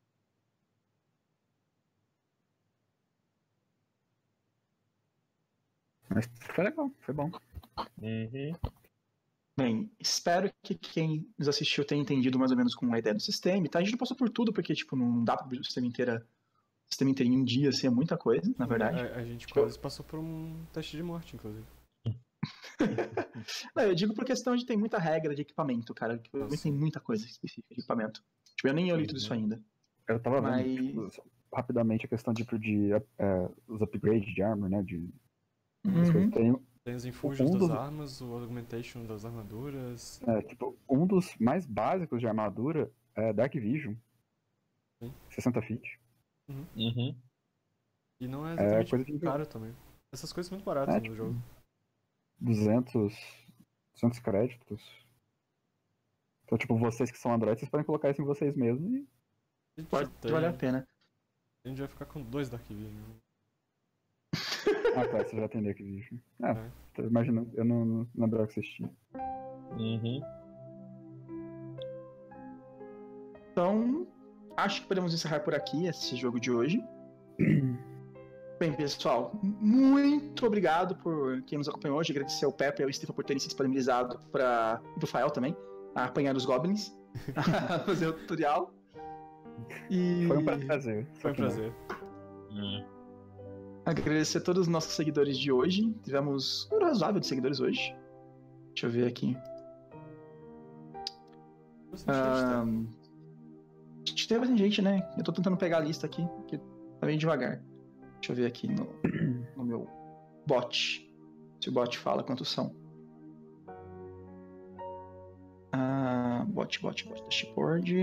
Mas foi legal, foi bom. Uhum. Bem, espero que quem nos assistiu tenha entendido mais ou menos com a ideia do sistema. Tá? A gente não passou por tudo, porque tipo, não dá pra abrir o sistema inteiro, o sistema inteirinho em um dia, assim, é muita coisa, na verdade. A, a gente Tipo, quase passou por um teste de morte, inclusive. Não, eu digo por questão de ter muita regra de equipamento, cara. Nossa. Tem muita coisa específica de equipamento. Tipo, eu nem eu li tudo isso ainda. Eu tava vendo, Mas- tipo, rapidamente a questão de, de é, os upgrades de armor, né? De, Uhum. tem, Tem os infusions um das dos- armas, o augmentation das armaduras. é, tipo, um dos mais básicos de armadura é Dark Vision. Sim. sessenta feet. Uhum. E não é É exatamente coisa de caro também. Essas coisas são muito baratas É, no tipo, jogo. duzentos, duzentos créditos. Então, tipo, vocês que são Android, vocês podem colocar isso em vocês mesmos e A gente Pode já tem- valer a pena. A gente vai ficar com dois Dark Vision. Ah, tá, você já tem Dark Vision. Ah, É. tô imaginando, eu não, não lembrava que vocês tinham. Uhum. Então, acho que podemos encerrar por aqui esse jogo de hoje. Bem, pessoal, muito obrigado por quem nos acompanhou hoje. Agradecer ao Pepe e ao Steve por terem se disponibilizado para o Rafael também, a apanhar os Goblins, a fazer o tutorial. E Foi um prazer. Foi um prazer. Hum. agradecer a todos os nossos seguidores de hoje. Tivemos um número razoável de seguidores hoje. Deixa eu ver aqui. Bastante gente Ah, tem. Tem bastante gente, né? Eu tô tentando pegar a lista aqui, porque tá bem devagar. Deixa eu ver aqui no, no meu bot. Se o bot fala quantos são. Ah, bot, bot, bot, dashboard.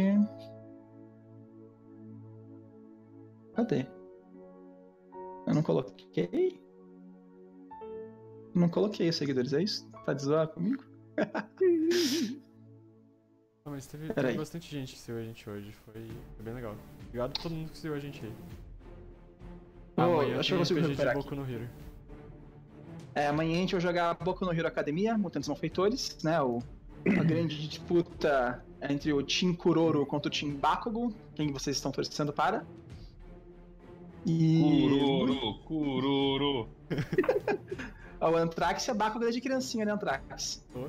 Cadê? Eu não coloquei? Não coloquei os seguidores, é isso? Tá de zoar comigo? Ah, mas teve, Pera teve aí. bastante gente que seguiu a gente hoje. Foi, foi bem legal. Obrigado a todo mundo que seguiu a gente aí. Oh, Amanhã acho que eu tem consigo R P G de recuperar Boku no Hero. É, amanhã a gente vai jogar Boku no Hero Academia, Mutantes Malfeitores, né? O, a grande disputa entre o Team Kuroro contra o Team Bakugo. Quem vocês estão torcendo para? E. Cururu, cururu. O Anthrax é Bakugo desde criancinha, né, Anthrax? Oh.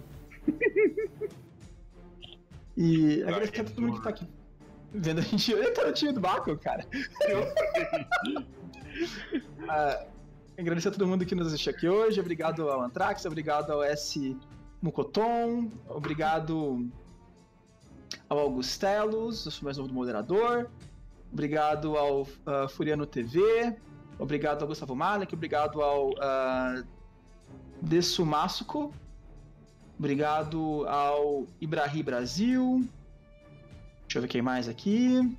E agradecer a todo mundo que tá aqui vendo a gente. Ele tá no time do Bakugo, cara. Ah, agradecer a todo mundo que nos assistiu aqui hoje. Obrigado ao Anthrax, obrigado ao S. Mukoton, obrigado ao Augustelos, eu sou mais novo do moderador. Obrigado ao uh, Furiano T V. Obrigado ao Gustavo Malek. Obrigado ao uh, Desumasuko. Obrigado ao Ibrahim Brasil. Deixa eu ver quem mais aqui.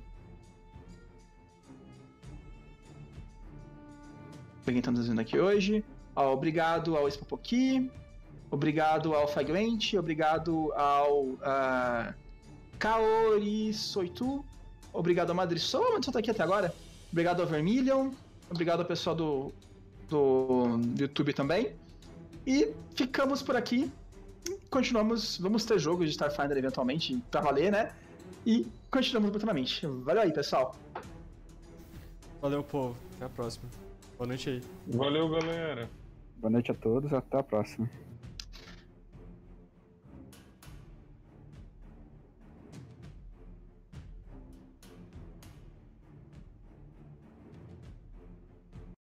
Quem está nos dizendo aqui hoje. Ó, obrigado ao Spopoki. Obrigado ao Fagwent. Obrigado ao uh, Kaori Soitu. Obrigado ao Madrisol. Madrisol tá aqui até agora. Obrigado ao Vermilion. Obrigado ao pessoal do, do, do YouTube também. E ficamos por aqui. Continuamos. Vamos ter jogo de Starfinder eventualmente pra valer, né? E continuamos oportunamente. Valeu aí, pessoal. Valeu, povo. Até a próxima. Boa noite aí. Valeu, galera. Boa noite a todos, até a próxima.